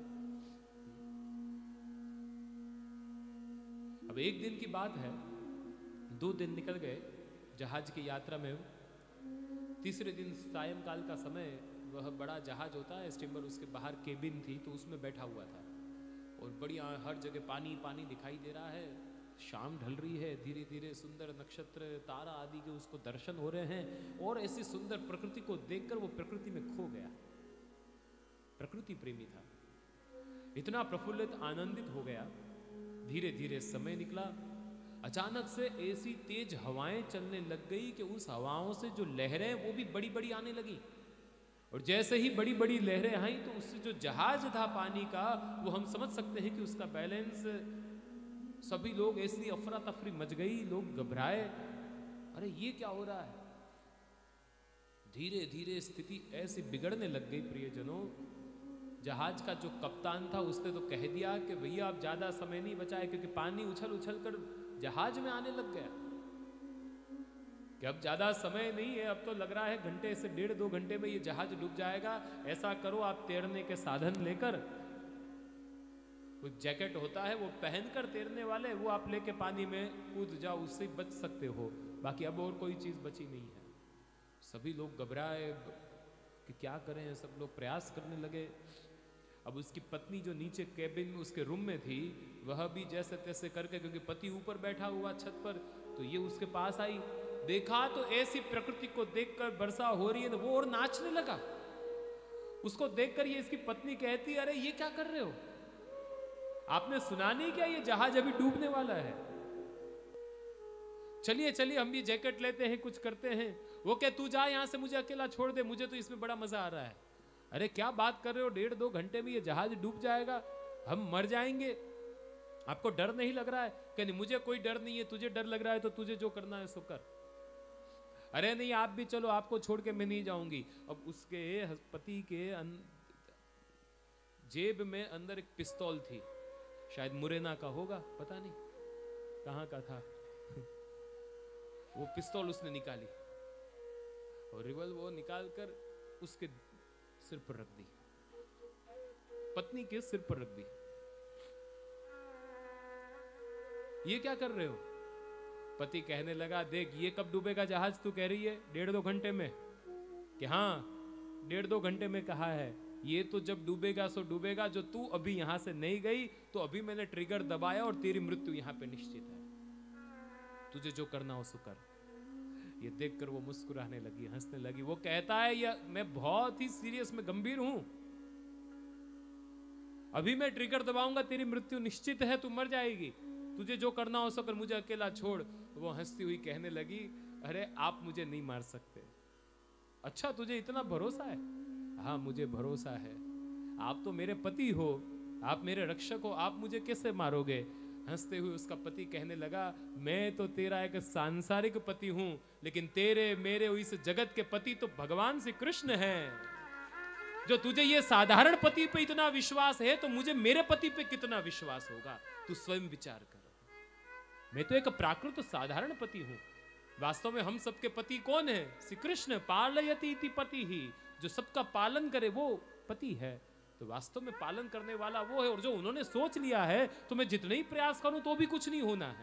अब एक दिन की बात है, 2 दिन निकल गए जहाज की यात्रा में। तीसरे दिन सायंकाल का समय, वह बड़ा जहाज होता है स्टीमर, उसके बाहर केबिन थी तो उसमें बैठा हुआ था और बढ़िया हर जगह पानी पानी दिखाई दे रहा है। शाम ढल रही है, धीरे धीरे सुंदर नक्षत्र तारा आदि के उसको दर्शन हो रहे हैं और ऐसी सुंदर प्रकृति को देखकर वो प्रकृति में खो गया। प्रकृति प्रेमी था, इतना प्रफुल्लित आनंदित हो गया। धीरे धीरे समय निकला, अचानक से ऐसी तेज हवाएं चलने लग गई कि उस हवाओं से जो लहरें वो भी बड़ी बड़ी आने लगी। और जैसे ही बड़ी बड़ी लहरें आई तो उससे जो जहाज था पानी का, वो हम समझ सकते हैं कि उसका बैलेंस, सभी लोग ऐसी अफरा तफरी मच गई, लोग घबराए, अरे ये क्या हो रहा है। धीरे धीरे स्थिति ऐसी बिगड़ने लग गई प्रियजनों। जहाज का जो कप्तान था उसने तो कह दिया कि भैया आप ज्यादा समय नहीं बचाए, क्योंकि पानी उछल उछल कर जहाज में आने लग गया कि अब ज्यादा समय नहीं है, अब तो लग रहा है घंटे से 1.5-2 घंटे में ये जहाज डूब जाएगा। ऐसा करो, आप तैरने के साधन लेकर, कुछ जैकेट होता है वो पहनकर तैरने वाले, वो आप लेके पानी में कूद जाओ, उससे बच सकते हो। बाकी अब और कोई चीज बची नहीं है। सभी लोग घबराए कि क्या करें, सब लोग प्रयास करने लगे। अब उसकी पत्नी जो नीचे कैबिन में उसके रूम में थी, वह भी जैसे तैसे करके, क्योंकि पति ऊपर बैठा हुआ छत पर, तो ये उसके पास आई। देखा तो ऐसी प्रकृति को देखकर, वर्षा हो रही है ना, वो और नाचने लगा। उसको देखकर ये इसकी पत्नी कहती, अरे ये क्या कर रहे हो, आपने सुना नहीं क्या, ये जहाज अभी डूबने वाला है। चलिए चलिए हम भी जैकेट लेते हैं, कुछ करते हैं। वो क्या, तू जा यहां से, मुझे अकेला छोड़ दे, मुझे तो इसमें बड़ा मजा आ रहा है। अरे क्या बात कर रहे हो, 1.5-2 घंटे में ये जहाज डूब जाएगा, हम मर जाएंगे, आपको डर नहीं लग रहा है? कहनी मुझे कोई डर नहीं है, तुझे डर लग रहा है तो तुझे जो करना है सो कर। अरे नहीं आप भी चलो, आपको छोड़ के मैं नहीं जाऊंगी। अब उसके पति के जेब में अंदर एक पिस्तौल थी, शायद मुरैना का होगा, पता नहीं कहां का था। वो पिस्तौल उसने निकाली और रिवॉल्वर निकालकर उसके सिर पर रख दी, पत्नी के सिर पर रख दी। ये क्या कर रहे हो? पति कहने लगा, देख ये कब डूबेगा जहाज, तू कह रही है 1.5-2 घंटे में? कि हाँ 1.5-2 घंटे में कहा है, ये तो जब डूबेगा सो डूबेगा। जो तू अभी यहां से नहीं गई तो अभी मैंने ट्रिगर दबाया और तेरी मृत्यु यहां पे निश्चित है, तुझे जो करना हो सो कर। ये देखकर वो मुस्कुराने लगी, हंसने लगी। वो कहता है, या मैं बहुत ही सीरियस में गंभीर हूं, अभी मैं ट्रिगर दबाऊंगा, तेरी मृत्यु निश्चित है, तू मर जाएगी, तुझे जो करना हो सो कर, मुझे अकेला छोड़। वो हंसती हुई कहने लगी, अरे आप मुझे नहीं मार सकते। अच्छा तुझे इतना भरोसा है? हाँ मुझे भरोसा है, आप तो मेरे पति हो, आप मेरे रक्षक हो, आप मुझे कैसे मारोगे? हंसते हुए उसका पति कहने लगा, मैं तो तेरा एक सांसारिक पति हूं, लेकिन तेरे मेरे इस जगत के पति तो भगवान श्री कृष्ण हैं। जो तुझे ये साधारण पति पे इतना विश्वास है, तो मुझे मेरे पति पे कितना विश्वास होगा, तू स्वयं विचार कर। मैं तो एक प्राकृत साधारण पति हूं, वास्तव में हम सबके पति कौन है? श्री कृष्ण। पालयति इति पति ही, जो सबका पालन करे वो पति है। तो वास्तव में पालन करने वाला वो है, और जो उन्होंने सोच लिया है तो मैं जितने ही प्रयास करूं तो भी कुछ नहीं होना है।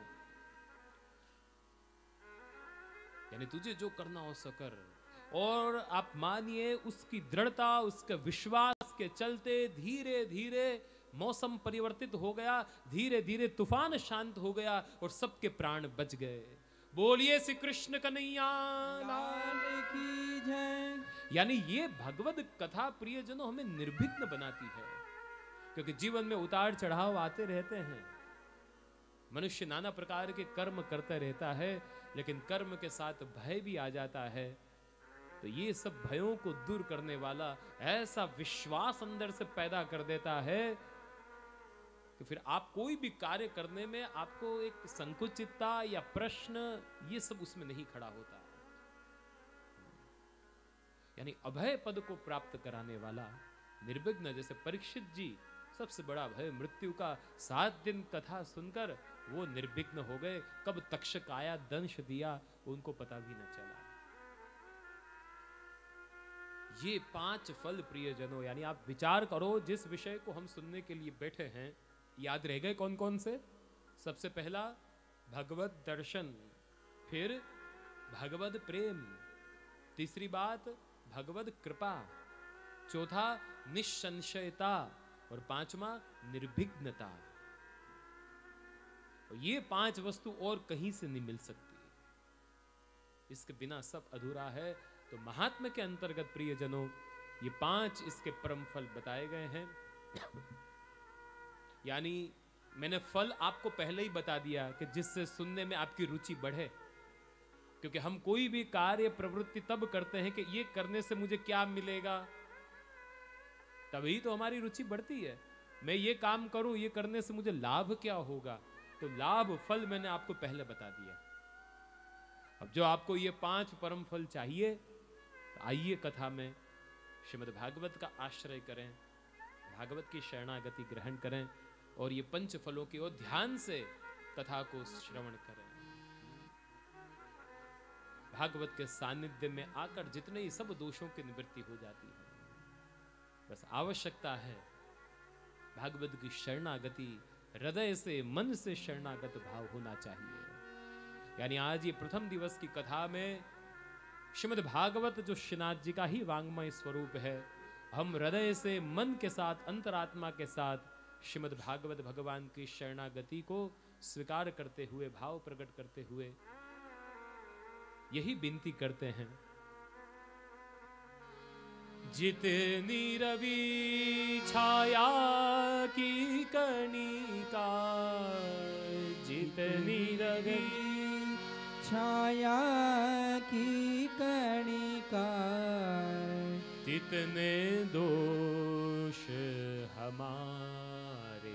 यानी तुझे जो करना हो सो कर। और आप मानिए उसकी दृढ़ता, उसके विश्वास के चलते धीरे धीरे मौसम परिवर्तित हो गया, धीरे धीरे तूफान शांत हो गया और सबके प्राण बच गए। बोलिए श्री कृष्ण कन्हैया लाल की जय। यानी ये भगवत कथा प्रियजनों हमें निर्विघ्न बनाती है, क्योंकि जीवन में उतार चढ़ाव आते रहते हैं। मनुष्य नाना प्रकार के कर्म करता रहता है, लेकिन कर्म के साथ भय भी आ जाता है। तो ये सब भयों को दूर करने वाला ऐसा विश्वास अंदर से पैदा कर देता है कि फिर आप कोई भी कार्य करने में आपको एक संकुचितता या प्रश्न, ये सब उसमें नहीं खड़ा होता। यानी अभय पद को प्राप्त कराने वाला निर्विघ्न, जैसे परीक्षित जी सबसे बड़ा भय मृत्यु का, 7 दिन कथा सुनकर वो निर्विघ्न हो गए। कब तक्षक आया दंश दिया उनको पता भी न चला। ये 5 फल प्रियजनों, यानी आप विचार करो, जिस विषय को हम सुनने के लिए बैठे हैं, याद रह गए कौन कौन से? सबसे पहला भगवत दर्शन, फिर भगवत प्रेम, तीसरी बात भगवत कृपा, चौथा निसंशयता, और 5वां निर्विघ्नता। ये 5 वस्तु और कहीं से नहीं मिल सकती, इसके बिना सब अधूरा है। तो महात्म्य के अंतर्गत प्रियजनों ये 5 इसके परम फल बताए गए हैं। यानी मैंने फल आपको पहले ही बता दिया कि जिससे सुनने में आपकी रुचि बढ़े, क्योंकि हम कोई भी कार्य प्रवृत्ति तब करते हैं कि ये करने से मुझे क्या मिलेगा, तभी तो हमारी रुचि बढ़ती है। मैं ये काम करूं, ये करने से मुझे लाभ क्या होगा, तो लाभ फल मैंने आपको पहले बता दिया। अब जो आपको ये 5 परम फल चाहिए, तो आइए कथा में श्रीमद् भागवत का आश्रय करें, भागवत की शरणागति ग्रहण करें और ये 5 फलों की ओर ध्यान से कथा को श्रवण करें। भागवत के सानिध्य में आकर जितने ही सब दोषों की निवृत्ति हो जाती है। बस आवश्यकता है भागवत की शरणागति, हृदय से मन से शरणागत भाव होना चाहिए। यानी आज ये प्रथम दिवस की कथा में श्रीमद् भागवत जो श्रीनाथ जी का ही वांग्मय स्वरूप है, हम हृदय से मन के साथ अंतरात्मा के साथ श्रीमद् भागवत भगवान की शरणागति को स्वीकार करते हुए, भाव प्रकट करते हुए यही विनती करते हैं। जितनी रवि छाया की कणिका, जितनी रवि छाया की कणिका, तितने दोष हमारे,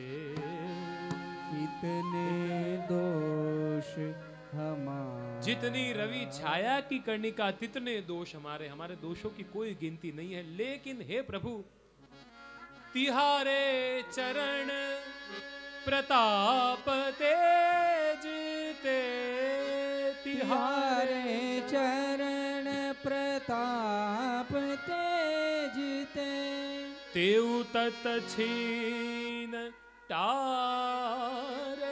कितने दोष हमारे। जितनी रवि छाया की कणिका, तितने दोष हमारे। हमारे दोषों की कोई गिनती नहीं है, लेकिन हे प्रभु तिहारे चरण प्रताप तेज ते, तिहारे चरण प्रताप तेज ते, तेउ तत छीन टारे,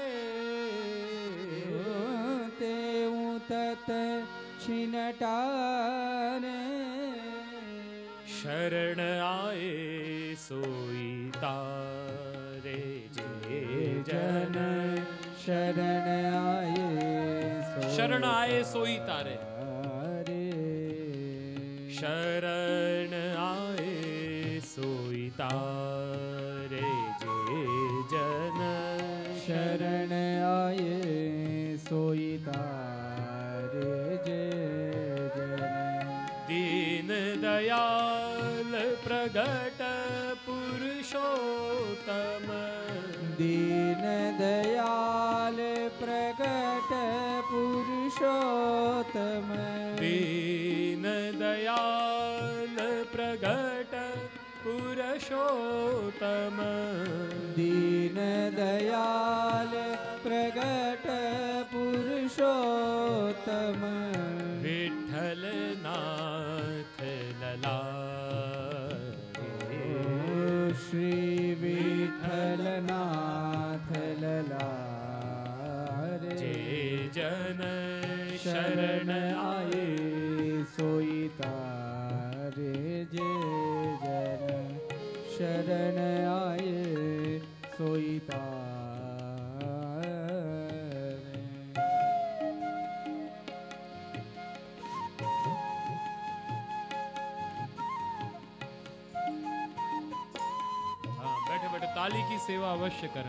तेउ तत छीन टारे, शरण आए सोई तारे, जे जन शरण आए शरण आए सोई तारे, शरण आए सोई तारे, जे जन शरण आए सोई तारे, जे जन। दीन दयाल प्रगट पुरुषोत्तम, दीन दयाल प्रगट पुरुषोत्तम, दीन दयाल प्रगट पुरुषोत्तम, दीन दयाल प्रगट पुरुषोत्तम, विठ्ठल नाथ लला, श्री विठ्ठल नाथ लला, जे जन शरण आए सोई तारे, जे जन शरण आए सोई तारे। हाँ, बैठे बैठे ताली की सेवा अवश्य करें।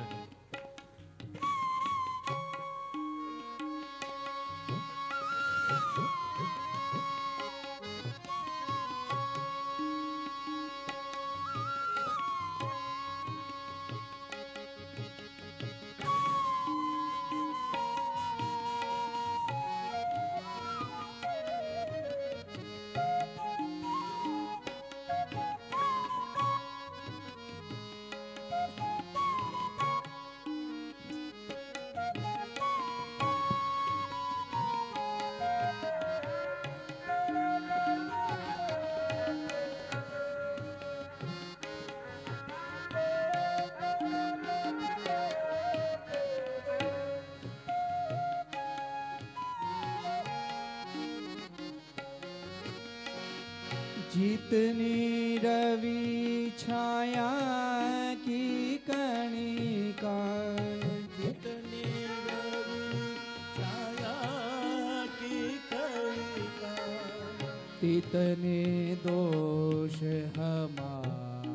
जितनी रवि छाया की कणिका, जितनी रवि छाया की कणिका, तितने दोष हमारे,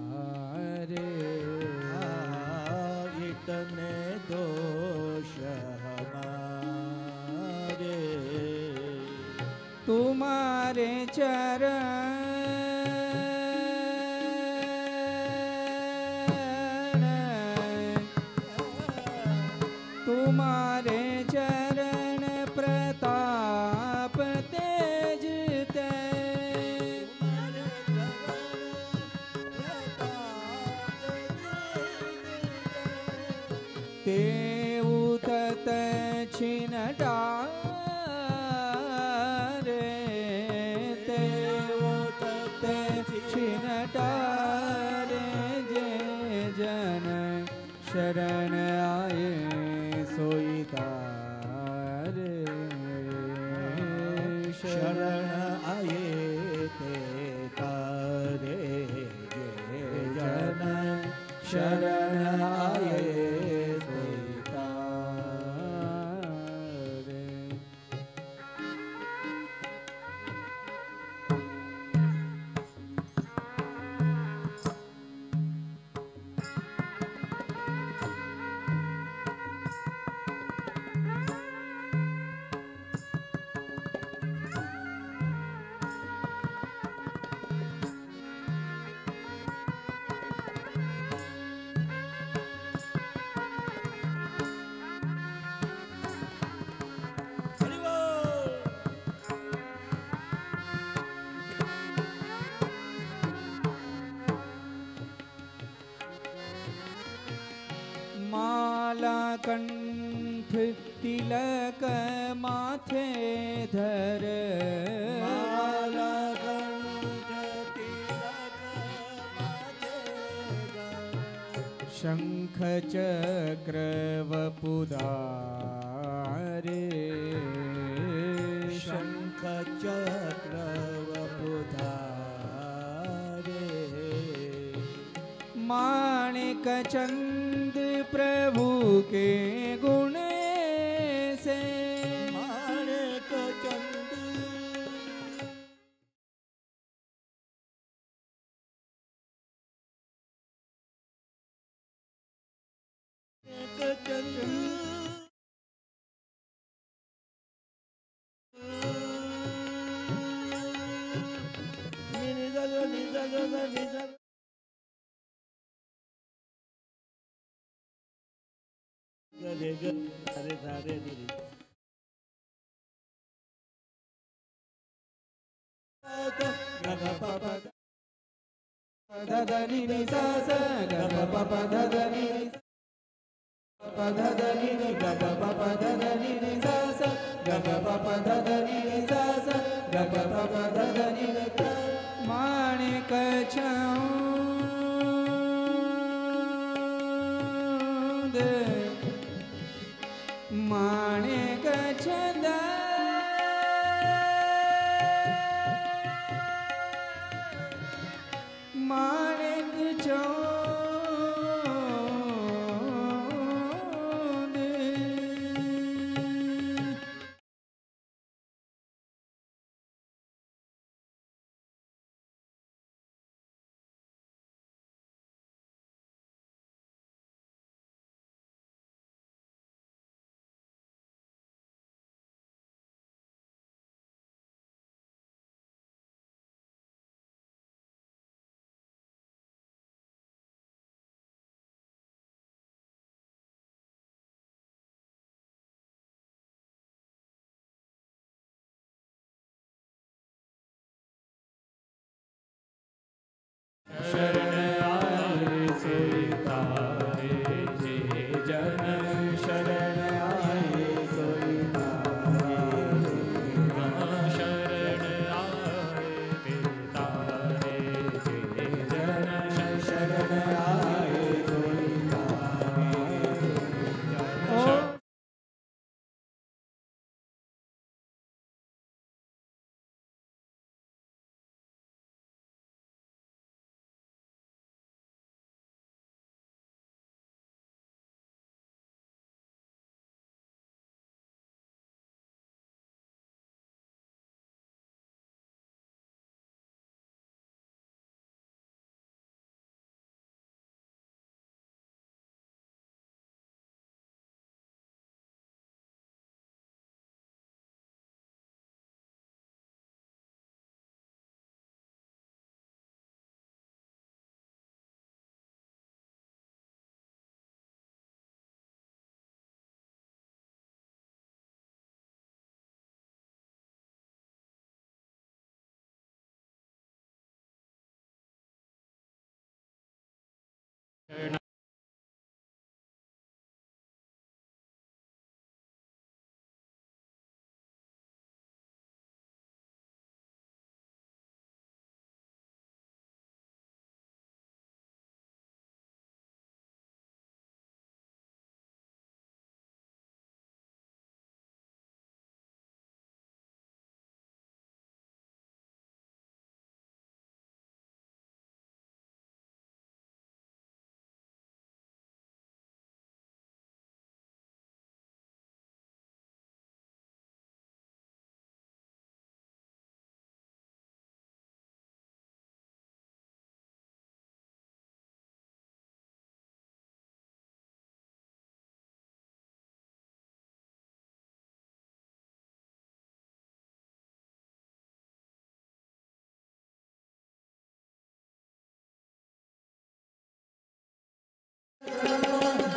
इतने दोष हमारे, तुम्हारे चरण तुम्हारे चरण प्रताप तेज ते, तेउ तत छिनटारे तेवो ते छिनटारे जे जन शरण आए सोई तारे शरण आए ते तारे जे जन शरण आए सोई तारे। माला कंठ तिलक माथे धर माला कंठ तिलक माथे धर शंख चक्र वपुधारे शंख चक्र वपुधारे माणिक चंद प्रभु के गुण से माणिक चंद धधनि नि सा सा ग प प प धधनि प धधनि नि ग प प प धधनि नि सा सा ग प प प धधनि नि सा सा ग प प प धधनि नि माणिक छाऊं माणिक छंद माणिक चौंद शरण आए सोई तारे जे जन शरण आए सोई तारे शरण आए ते तारे जे जन शरण आए सोई तारे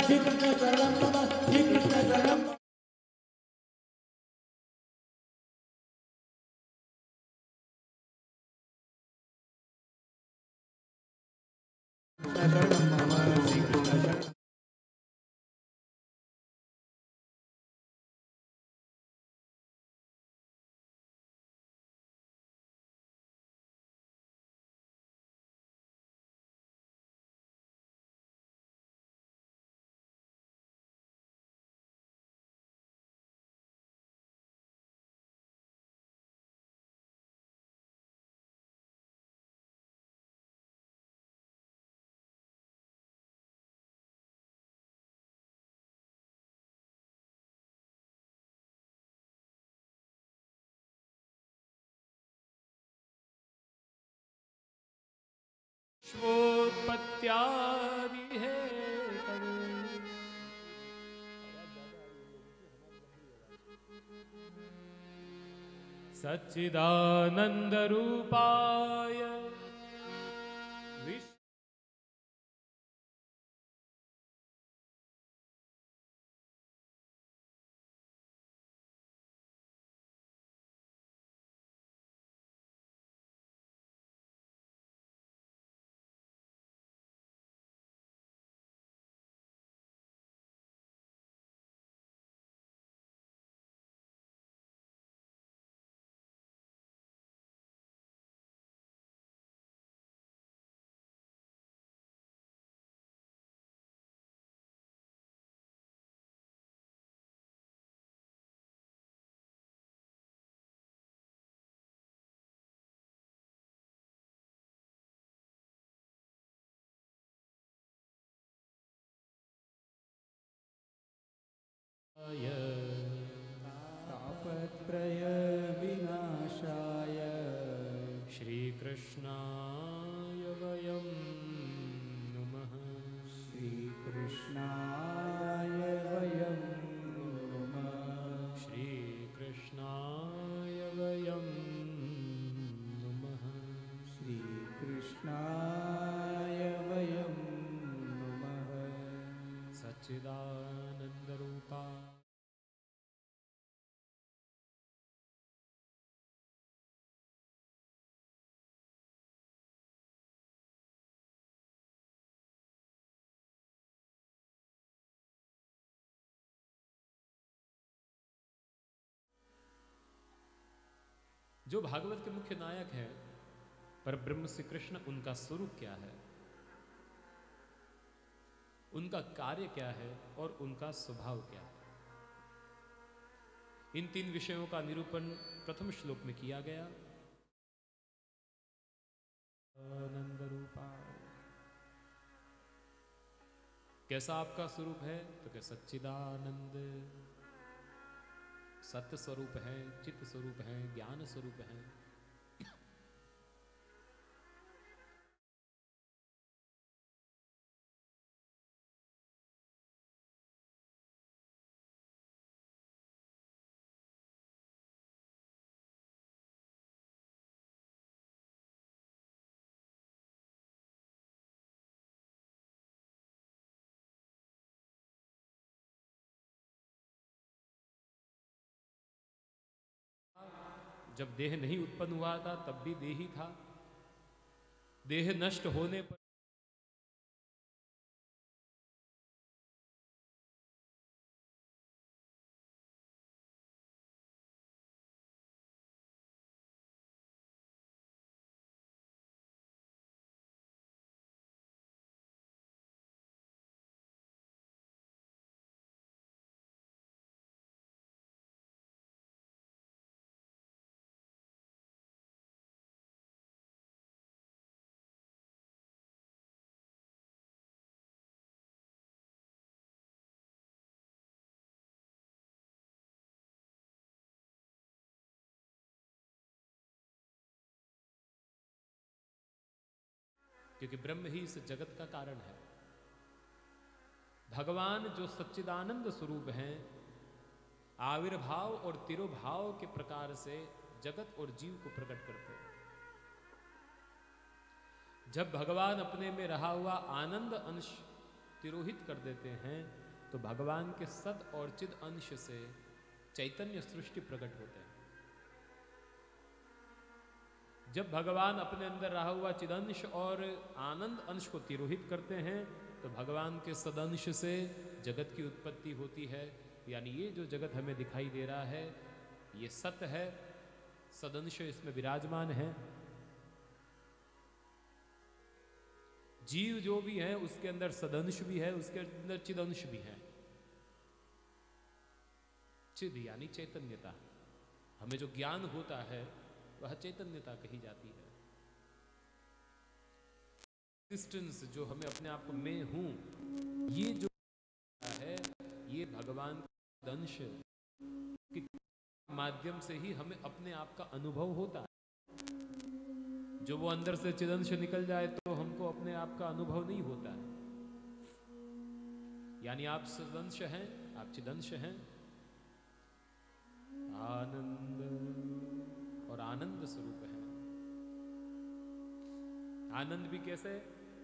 श्री कृष्ण शरणं मम श्री कृष्ण शरणं मम श्री कृष्ण शरणं विश्वोत्पत्त्यादि हेतवे सच्चिदानंद रूपाय विश्व तापत्रय विनाशाय श्रीकृष्णाय वयं नुमः श्रीकृष्णाय वयं नुमः श्रीकृष्णाय वयं नुमः श्रीकृष्णाय वयं नुमः सच्चिदानन्दरूपा जो भागवत के मुख्य नायक हैं पर ब्रह्म श्री कृष्ण, उनका स्वरूप क्या है, उनका कार्य क्या है और उनका स्वभाव क्या है, इन तीन विषयों का निरूपण प्रथम श्लोक में किया गया। आनंद रूपा, कैसा आपका स्वरूप है, तो क्या सच्चिदानंद, सत्य स्वरूप है, चित्त स्वरूप है, ज्ञान स्वरूप है। जब देह नहीं उत्पन्न हुआ था तब भी देह ही था, देह नष्ट होने पर क्योंकि ब्रह्म ही इस जगत का कारण है। भगवान जो सच्चिदानंद स्वरूप हैं, आविर्भाव और तिरोभाव के प्रकार से जगत और जीव को प्रकट करते हैं। जब भगवान अपने में रहा हुआ आनंद अंश तिरोहित कर देते हैं तो भगवान के सत और चिद अंश से चैतन्य सृष्टि प्रकट होते हैं। जब भगवान अपने अंदर रहा हुआ चिदंश और आनंद अंश को तिरोहित करते हैं तो भगवान के सदंश से जगत की उत्पत्ति होती है। यानी ये जो जगत हमें दिखाई दे रहा है ये सत है, सदंश इसमें विराजमान है। जीव जो भी है उसके अंदर सदंश भी है, उसके अंदर चिदंश भी है। चिद यानी चैतन्यता, हमें जो ज्ञान होता है वह चैतन्यता कही जाती है। एक्जिस्टेंस जो हमें अपने आप को मैं हूं, ये जो है ये भगवान का अंश के माध्यम से ही हमें अपने आप का अनुभव होता है। जो वो अंदर से चिदंश निकल जाए तो हमको अपने आप का अनुभव नहीं होता है। यानी आप सदंश हैं, आप चिदंश हैं। आनंद और आनंद स्वरूप है। आनंद भी कैसे?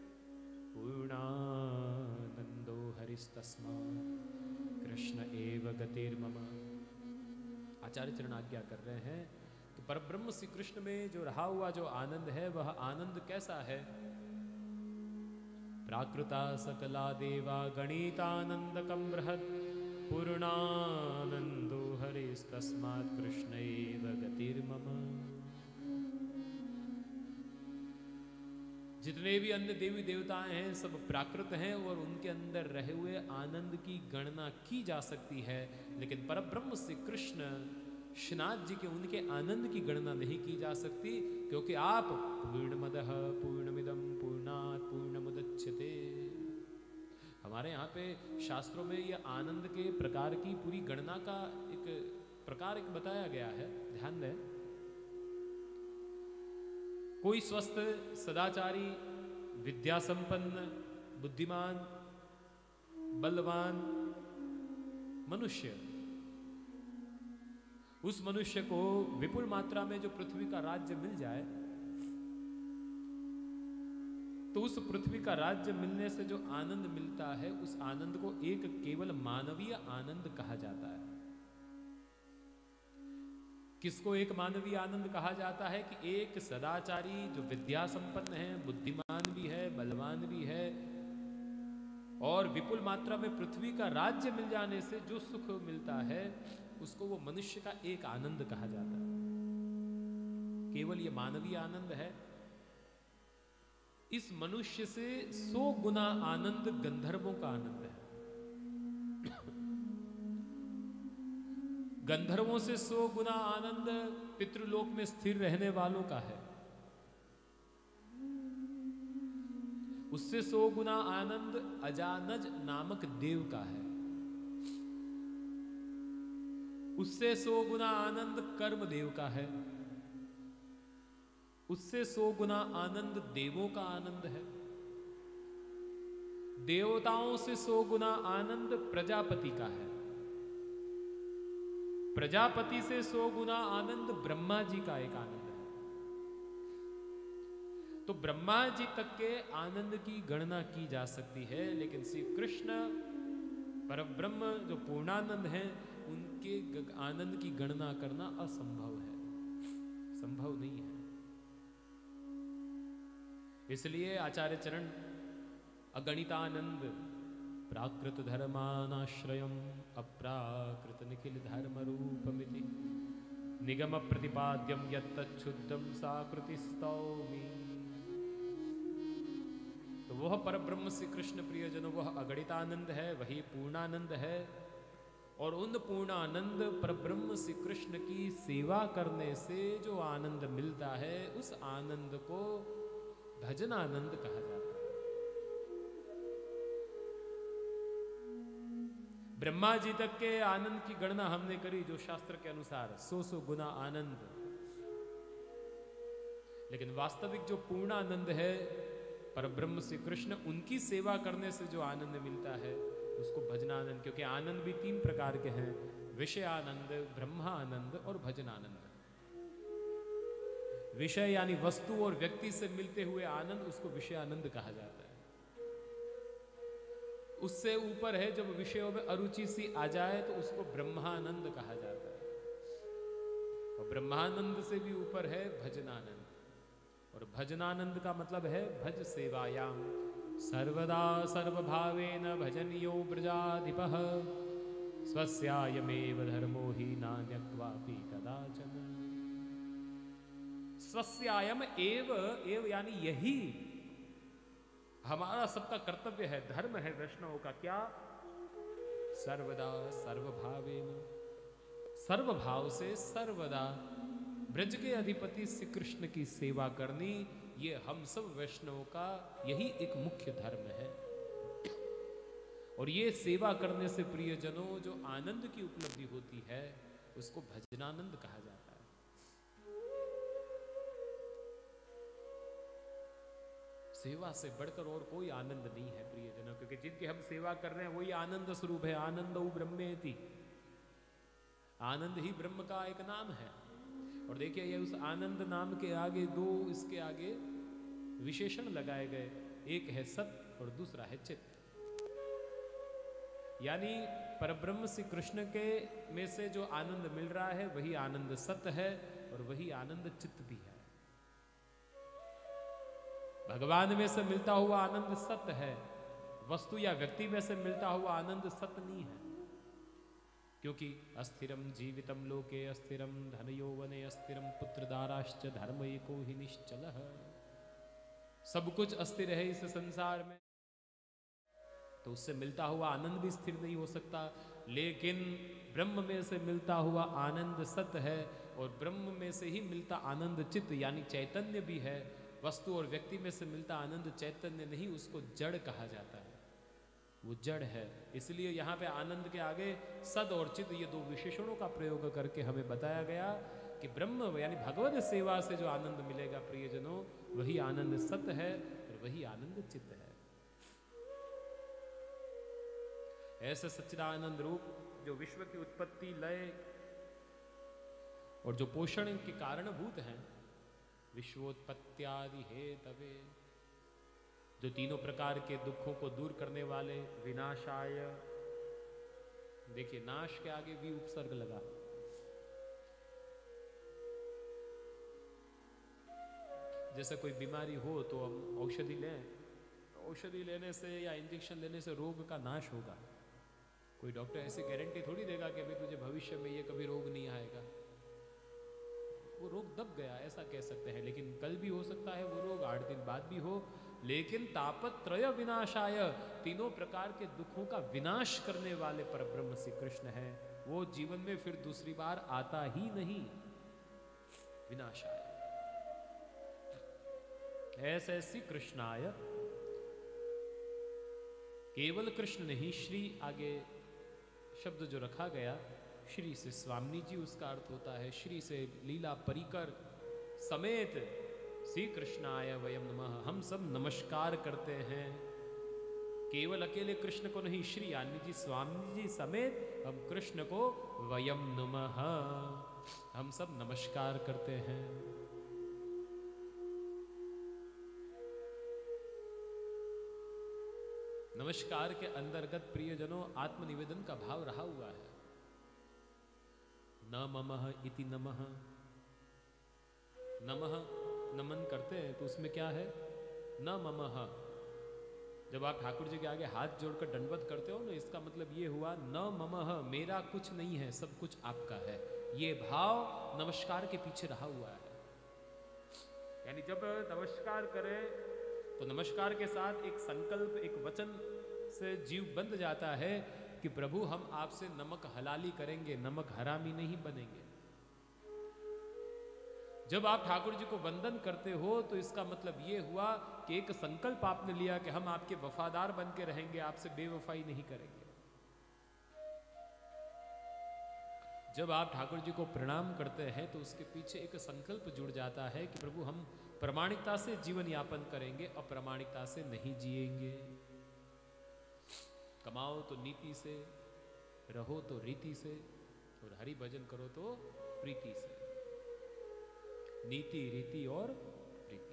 पूर्णानंदो हरिस्तस्मात् कृष्ण एव गतिर्मम। आचार्य चरण आज्ञा कर रहे हैं कि परब्रह्म श्री कृष्ण में जो रहा हुआ जो आनंद है वह आनंद कैसा है? प्राकृता सकला देवा गणितानंदकं बृहत् पूर्णानंदो हरिस्तस्मात् कृष्ण एव गतिर्मम। जितने भी अन्य देवी देवताएं हैं सब प्राकृत हैं और उनके अंदर रहे हुए आनंद की गणना की जा सकती है, लेकिन परब्रह्म श्री कृष्ण श्रीनाथ जी के उनके आनंद की गणना नहीं की जा सकती, क्योंकि आप पूर्णमदः पूर्णमिदं पूर्णात् पूर्णमुदच्यते। हमारे यहाँ पे शास्त्रों में यह आनंद के प्रकार की पूरी गणना का एक प्रकार बताया गया है, ध्यान दें। कोई स्वस्थ सदाचारी विद्या संपन्न बुद्धिमान बलवान मनुष्य, उस मनुष्य को विपुल मात्रा में जो पृथ्वी का राज्य मिल जाए तो उस पृथ्वी का राज्य मिलने से जो आनंद मिलता है उस आनंद को एक केवल मानवीय आनंद कहा जाता है। किसको एक मानवीय आनंद कहा जाता है? कि एक सदाचारी जो विद्या संपन्न है, बुद्धिमान भी है, बलवान भी है और विपुल मात्रा में पृथ्वी का राज्य मिल जाने से जो सुख मिलता है उसको वो मनुष्य का एक आनंद कहा जाता है। केवल ये मानवीय आनंद है। इस मनुष्य से 100 गुना आनंद गंधर्वों का आनंद है। गंधर्वों से 100 गुना आनंद पितृलोक में स्थिर रहने वालों का है। उससे 100 गुना आनंद अजानज नामक देव का है। उससे 100 गुना आनंद कर्म देव का है। उससे 100 गुना आनंद देवों का आनंद है। देवताओं से 100 गुना आनंद प्रजापति का है। प्रजापति से 100 गुना आनंद ब्रह्मा जी का एक आनंद है। तो ब्रह्मा जी तक के आनंद की गणना की जा सकती है, लेकिन श्री कृष्ण परब्रह्म जो पूर्णानंद है उनके आनंद की गणना करना असंभव है, संभव नहीं है। इसलिए आचार्य चरण अगणितानंद प्राकृत धर्मानाश्रयम् अप्राकृत निखिल धर्म रूपमिति निगम प्रतिपाद्यम यत्तच्छुद्धम साकृति स्तौमि। तो वह परब्रह्म श्री कृष्ण प्रियजन वह अगणितानंद है, वही पूर्णानंद है। और उन पूर्णानंद परब्रह्म श्री कृष्ण की सेवा करने से जो आनंद मिलता है उस आनंद को भजनानंद कहा जाता है। ब्रह्मा जी तक के आनंद की गणना हमने करी जो शास्त्र के अनुसार 100 गुना आनंद, लेकिन वास्तविक जो पूर्ण आनंद है परब्रह्म श्री कृष्ण उनकी सेवा करने से जो आनंद मिलता है उसको भजनानंद। क्योंकि आनंद भी 3 प्रकार के हैं, विषय आनंद, ब्रह्मा आनंद और भजनानंद। विषय यानी वस्तु और व्यक्ति से मिलते हुए आनंद, उसको विषय आनंद कहा जाता है। उससे ऊपर है, जब विषयों में अरुचि सी आ जाए तो उसको ब्रह्मानंद कहा जाता है। और ब्रह्मानंद से भी ऊपर है भजनानंद, और भजनानंद का मतलब है भज सेवायाम सर्वदा सर्वभावेन भजनियो ब्रजाधिपः स्वस्यायमेव धर्मो हि नान्यक्वापि कदाचन। स्वस्यायम एव, एव यानी यही हमारा सबका कर्तव्य है, धर्म है वैष्णव का। क्या? सर्वदा सर्वभावेन, सर्वभाव से सर्वदा ब्रज के अधिपति श्री कृष्ण की सेवा करनी, ये हम सब वैष्णवों का यही एक मुख्य धर्म है। और ये सेवा करने से प्रियजनों जो आनंद की उपलब्धि होती है उसको भजनानंद कहा जाता है। सेवा से बढ़कर और कोई आनंद नहीं है प्रियजनों, क्योंकि जिनकी हम सेवा कर रहे हैं वही आनंद स्वरूप है। आनंदो ब्रह्मेति, आनंद ही ब्रह्म का एक नाम है। और देखिए ये उस आनंद नाम के आगे दो इसके आगे विशेषण लगाए गए, एक है सत और दूसरा है चित्त। यानी परब्रह्म श्री कृष्ण के में से जो आनंद मिल रहा है वही आनंद सत है और वही आनंद चित्त भी है। भगवान में से मिलता हुआ आनंद सत है, वस्तु या व्यक्ति में से मिलता हुआ आनंद सत नहीं है। क्योंकि अस्थिरम जीवितम लोके अस्थिरम धन यौवने अस्थिरम पुत्र दाराश्च धर्म एको ही निश्चलः। सब कुछ अस्थिर है इस संसार में, तो उससे मिलता हुआ आनंद भी स्थिर नहीं हो सकता। लेकिन ब्रह्म में से मिलता हुआ आनंद सत है, और ब्रह्म में से ही मिलता आनंद चित्त यानी चैतन्य भी है। वस्तु और व्यक्ति में से मिलता आनंद चैतन्य नहीं, उसको जड़ कहा जाता है, वो जड़ है। इसलिए यहाँ पे आनंद के आगे सद और चित्त ये दो विशेषणों का प्रयोग करके हमें बताया गया कि ब्रह्म यानी भगवत सेवा से जो आनंद मिलेगा प्रियजनों, वही आनंद सत है और वही आनंद चित्त है। ऐसे सच्चिदानंद रूप जो विश्व की उत्पत्ति, लय और जो पोषण के कारणभूत हैं, विश्वोत्पत्त्यादि हेतवे, जो तीनों प्रकार के दुखों को दूर करने वाले, विनाशाय, देखिए नाश के आगे भी उपसर्ग लगा। जैसे कोई बीमारी हो तो हम औषधि लें, औषधि लेने से या इंजेक्शन लेने से रोग का नाश होगा। कोई डॉक्टर ऐसी गारंटी थोड़ी देगा कि अभी तुझे भविष्य में ये कभी रोग नहीं आएगा। वो रोग दब गया ऐसा कह सकते हैं, लेकिन कल भी हो सकता है वो रोग, 8 दिन बाद भी हो। लेकिन तापत्रय विनाशाय, तीनों प्रकार के दुखों का विनाश करने वाले परब्रह्म श्री कृष्ण है। वो जीवन में फिर दूसरी बार आता ही नहीं। विनाशाय ऐसे श्री कृष्णाय, केवल कृष्ण नहीं, श्री आगे शब्द जो रखा गया श्री से स्वामी जी, उसका अर्थ होता है श्री से लीला परिकर समेत श्री कृष्णाय वयम नमः, हम सब नमस्कार करते हैं। केवल अकेले कृष्ण को नहीं, श्री यानी जी स्वामी जी समेत हम कृष्ण को वयम नमः, हम सब नमस्कार करते हैं। नमस्कार के अंतर्गत प्रियजनों आत्मनिवेदन का भाव रहा हुआ है। न ममः इति नमः, नमः नमन करते हैं तो उसमें क्या है? न ममः। जब आप ठाकुर जी के आगे हाथ जोड़कर दंडवत करते हो ना, इसका मतलब ये हुआ न ममः, मेरा कुछ नहीं है, सब कुछ आपका है। ये भाव नमस्कार के पीछे रहा हुआ है। यानी जब नमस्कार करें तो नमस्कार के साथ एक संकल्प, एक वचन से जीव बंध जाता है कि प्रभु हम आपसे नमक हलाली करेंगे, नमक हरामी नहीं बनेंगे। जब आप ठाकुर जी को वंदन करते हो तो इसका मतलब ये हुआ कि एक संकल्प आपने लिया कि हम आपके वफादार बन के रहेंगे, आपसे बेवफाई नहीं करेंगे। जब आप ठाकुर जी को प्रणाम करते हैं तो उसके पीछे एक संकल्प जुड़ जाता है कि प्रभु हम प्रामाणिकता से जीवन यापन करेंगे, अप्रामाणिकता से नहीं जिएंगे। कमाओ तो नीति से, रहो तो रीति से, और हरि भजन करो तो प्रीति से। नीति, रीति और प्रीति।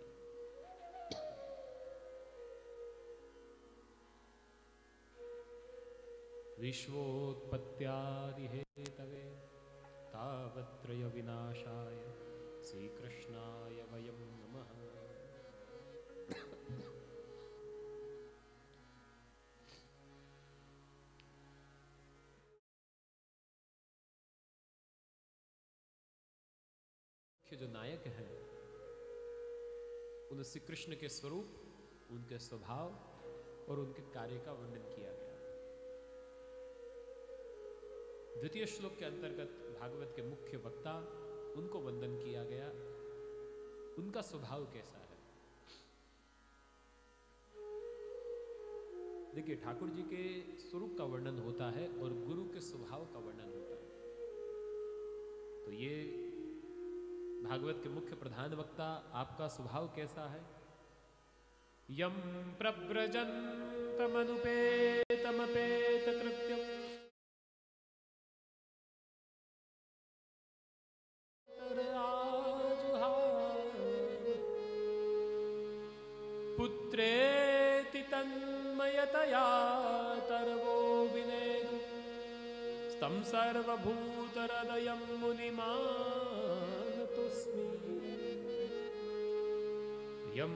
विश्वोत्पत्त्यादिहेतवे तावत्रय विनाशाय श्रीकृष्णाय वयं नमः। जो नायक हैं उन श्री कृष्ण के स्वरूप, उनके स्वभाव और उनके कार्य का वर्णन किया गया। द्वितीय श्लोक के अंतर्गत भागवत के मुख्य वक्ता, उनको वंदन किया गया, उनका स्वभाव कैसा है। देखिए, ठाकुर जी के स्वरूप का वर्णन होता है और गुरु के स्वभाव का वर्णन होता है। तो ये भागवत के मुख्य प्रधान वक्ता, आपका स्वभाव कैसा है। यम प्रव्रजन्तमनुपेतमपेत कृत्यम पुत्रेति तन्मयतया तरवो विनेदु तं सर्वभूतहृदयं मुनिमानतोऽस्मि। यं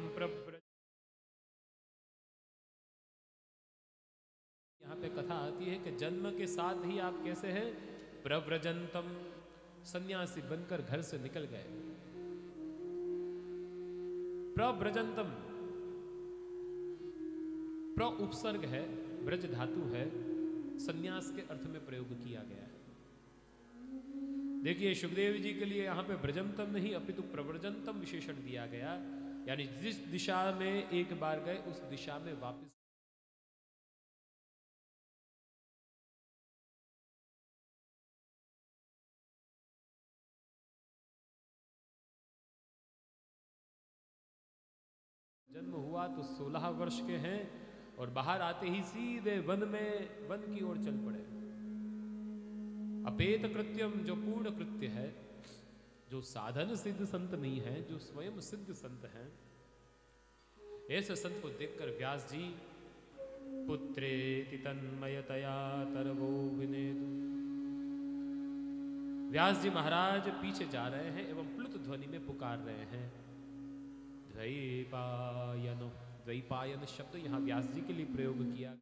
यहाँ पे कथा आती है कि जन्म के साथ ही आप कैसे हैं, प्रव्रजंतम, सन्यासी बनकर घर से निकल गए। प्रव्रजंतम, प्र उपसर्ग है, ब्रज धातु है, सन्यास के अर्थ में प्रयोग किया गया है। देखिए, सुखदेव जी के लिए यहाँ पे ब्रजंतम नहीं अपितु प्रव्रजंतम विशेषण दिया गया, यानी जिस दिशा में एक बार गए उस दिशा में वापस। जन्म हुआ तो 16 वर्ष के हैं और बाहर आते ही सीधे वन की ओर चल पड़े। अपेत कृत्यम, जो पूर्ण कृत्य है, जो साधन सिद्ध संत नहीं है, जो स्वयं सिद्ध संत हैं, ऐसे संत को देखकर व्यास जी पुत्रेति तन्मयतया तरवो विनेदु, व्यास जी महाराज पीछे जा रहे हैं एवं प्लुत ध्वनि में पुकार रहे हैं, द्वैपायनो। द्वैपायन शब्द यहां व्यास जी के लिए प्रयोग किया।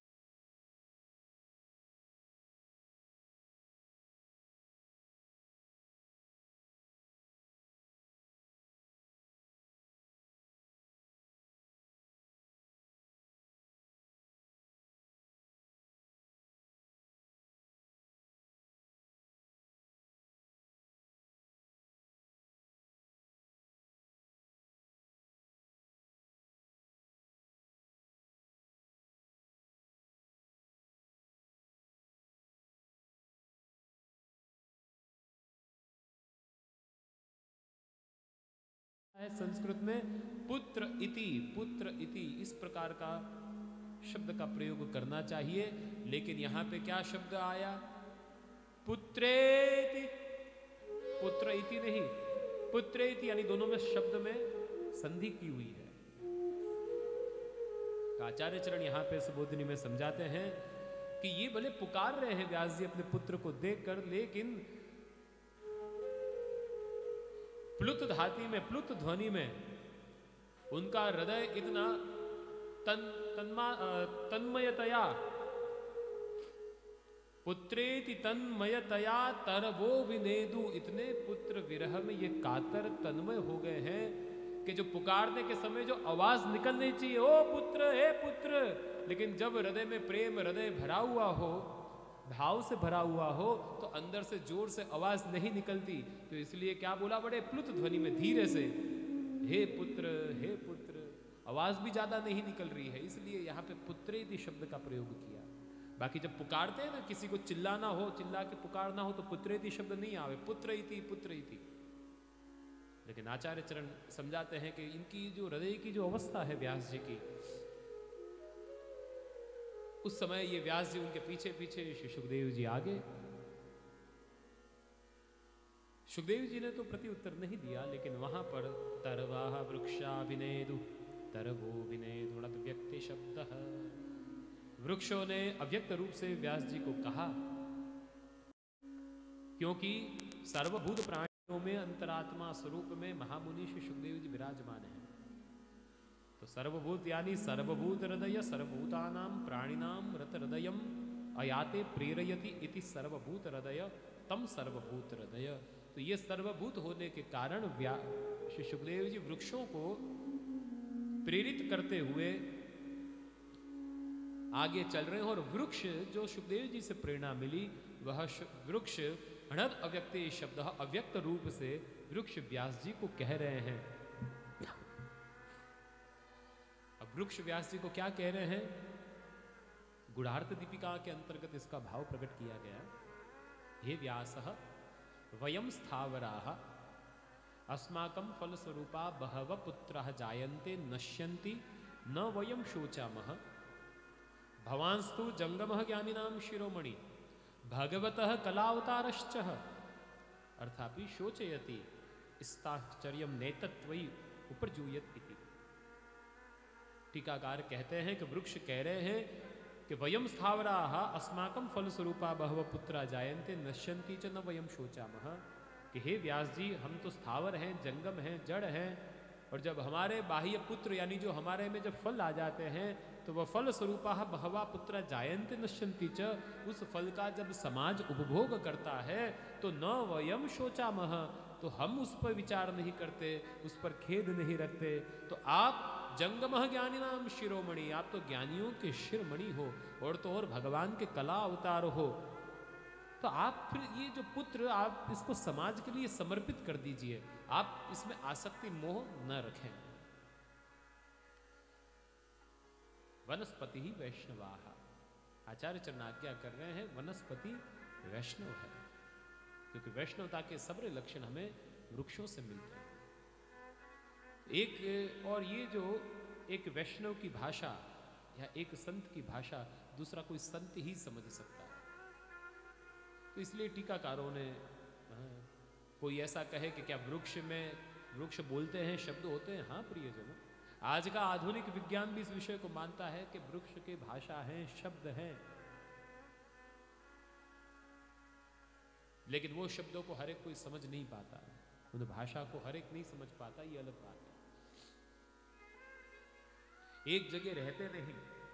संस्कृत में पुत्र इति इस प्रकार का शब्द का प्रयोग करना चाहिए, लेकिन यहां पे क्या शब्द आया, पुत्रेति। पुत्र इति नहीं, पुत्रेति, यानी दोनों में शब्द में संधि की हुई है। आचार्य चरण यहां पे सुबोधिनी में समझाते हैं कि ये भले पुकार रहे हैं व्यास जी अपने पुत्र को देखकर, लेकिन प्लुत धाति में, प्लुत ध्वनि में उनका हृदय इतना तन्मयतया, पुत्रेति तन्मयतया तरवो विनेदु, इतने पुत्र विरह में ये कातर तन्मय हो गए हैं कि जो पुकारने के समय जो आवाज निकलनी चाहिए, ओ पुत्र, हे पुत्र, लेकिन जब हृदय में प्रेम, हृदय भरा हुआ हो, भाव से भरा हुआ हो, तो अंदर से जोर से आवाज नहीं निकलती। तो इसलिए क्या बोला, बड़े प्लुत ध्वनि में धीरे से, हे पुत्र, हे पुत्र, आवाज भी ज्यादा नहीं निकल रही है, इसलिए यहाँ पे पुत्रेति शब्द का प्रयोग किया। बाकी जब पुकारते हैं ना, किसी को चिल्लाना हो, चिल्ला के पुकारना हो, तो पुत्रेति शब्द नहीं आवे, पुत्र इति, पुत्र इति। लेकिन आचार्य चरण समझाते हैं कि इनकी जो हृदय की जो अवस्था है व्यास जी की, उस समय ये व्यास जी उनके पीछे पीछे, श्री सुखदेव जी आगे। सुखदेव जी ने तो प्रति उत्तर नहीं दिया, लेकिन वहां पर तरवाह वृक्षाभिनेदु तरवो विनेदु व्यक्ति शब्द वृक्षों ने अव्यक्त रूप से व्यास जी को कहा, क्योंकि सर्वभूत प्राणियों में अंतरात्मा स्वरूप में महामुनि श्री सुखदेव जी विराजमान हैं। तो सर्वभूत यानी सर्वभूत हृदय सर्वभूतानां प्राणिनां रत हृदयम अयाते प्रेरयति इति सर्वभूत हृदय तम सर्वभूत हृदय। तो ये सर्वभूत होने के कारण श्री सुखदेव जी वृक्षों को प्रेरित करते हुए आगे चल रहे हैं। और वृक्ष जो सुखदेव जी से प्रेरणा मिली वह वृक्ष अणद अव्यक्त शब्द अव्यक्त रूप से वृक्ष व्यास जी को कह रहे हैं। अब वृक्ष व्यास जी को क्या कह रहे हैं? गुणार्थ दीपिका के अंतर्गत इसका भाव प्रकट किया गया। हे व्यासः वयम स्थावराः अस्माकं फलस्वरूपा बहवः पुत्राः जायन्ते नश्यन्ति न वयं शोचामः। भवांस्तु जंगमः ज्ञानिनां शिरोमणि भगवतः कलावतारश्च अर्थापि शोचयति स्ताश्चर्यं नेतत्वयि उपरजूयत इति। टीकाकार कहते हैं कि वृक्ष कह रहे हैं कि वयम स्थावराः अस्माकं फलस्वरूपा बहवः पुत्रा जायन्ते नश्यन्ति च न वयम शोचामः। कि हे व्यास जी, हम तो स्थावर हैं, जंगम हैं, जड़ हैं, और जब हमारे बाह्य पुत्र यानी जो हमारे में जब फल आ जाते हैं तो वह फल स्वरूपा बहवा पुत्र जायन्ते नश्यन्ति च, उस फल का जब समाज उपभोग करता है तो न वयम शोचामः, तो हम उस पर विचार नहीं करते, उस पर खेद नहीं रखते। तो आप जंगमः ज्ञानिनां शिरोमणि, आप तो ज्ञानियों के शिरोमणि हो और तो और भगवान के कला अवतार हो। तो आप फिर ये जो पुत्र आप इसको समाज के लिए समर्पित कर दीजिए, आप इसमें आसक्ति मोह न रखें। वनस्पति ही वैष्णवाः, आचार्य चरण आज्ञा कर रहे हैं वनस्पति वैष्णव है, क्योंकि वैष्णवता के सारे लक्षण हमें वृक्षों से मिलते हैं। एक और ये जो एक वैष्णव की भाषा या एक संत की भाषा दूसरा कोई संत ही समझ सकता है। तो इसलिए टीकाकारों ने कोई ऐसा कहे कि क्या वृक्ष में वृक्ष बोलते हैं, शब्द होते हैं? हाँ प्रियजनों, आज का आधुनिक विज्ञान भी इस विषय को मानता है कि वृक्ष की भाषा है, शब्द हैं, लेकिन वो शब्दों को हर एक कोई समझ नहीं पाता, उन भाषा को हर एक नहीं समझ पाता, ये अलग बात है। एक जगह रहते नहीं।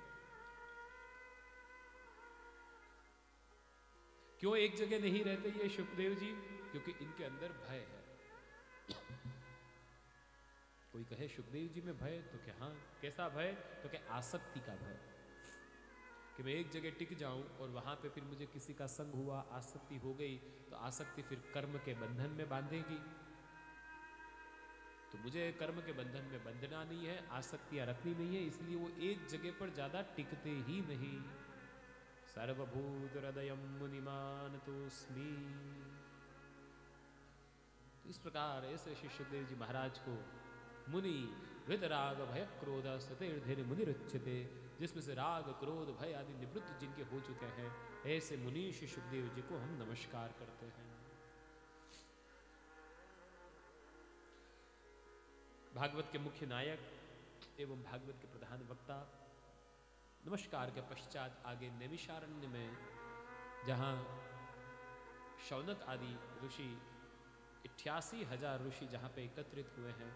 क्यों एक जगह नहीं रहते ये सुखदेव जी? क्योंकि इनके अंदर भय है। कोई कहे सुखदेव जी में भय, तो क्या हाँ, कैसा भय? तो क्या आसक्ति का भय, कि मैं एक जगह टिक जाऊं और वहां पे फिर मुझे किसी का संग हुआ, आसक्ति हो गई, तो आसक्ति फिर कर्म के बंधन में बांधेगी। तो मुझे कर्म के बंधन में बंधना नहीं है, आसक्तियां रखनी नहीं है, इसलिए वो एक जगह पर ज्यादा टिकते ही नहीं। सर्वभूत हृदयम मुनिमानतोस्मि। तो इस प्रकार ऐसे श्री सुखदेव जी महाराज को मुनि वितराग भय क्रोध सतेर्धेर मुनिरुच्यते, जिसमें से राग क्रोध भय आदि निवृत्त जिनके हो चुके हैं, ऐसे मुनि श्री सुखदेव जी को हम नमस्कार करते हैं। भागवत के मुख्य नायक एवं भागवत के प्रधान वक्ता नमस्कार के पश्चात आगे नैमिषारण्य में, जहाँ शौनक आदि ऋषि 88,000 ऋषि जहाँ पे एकत्रित हुए हैं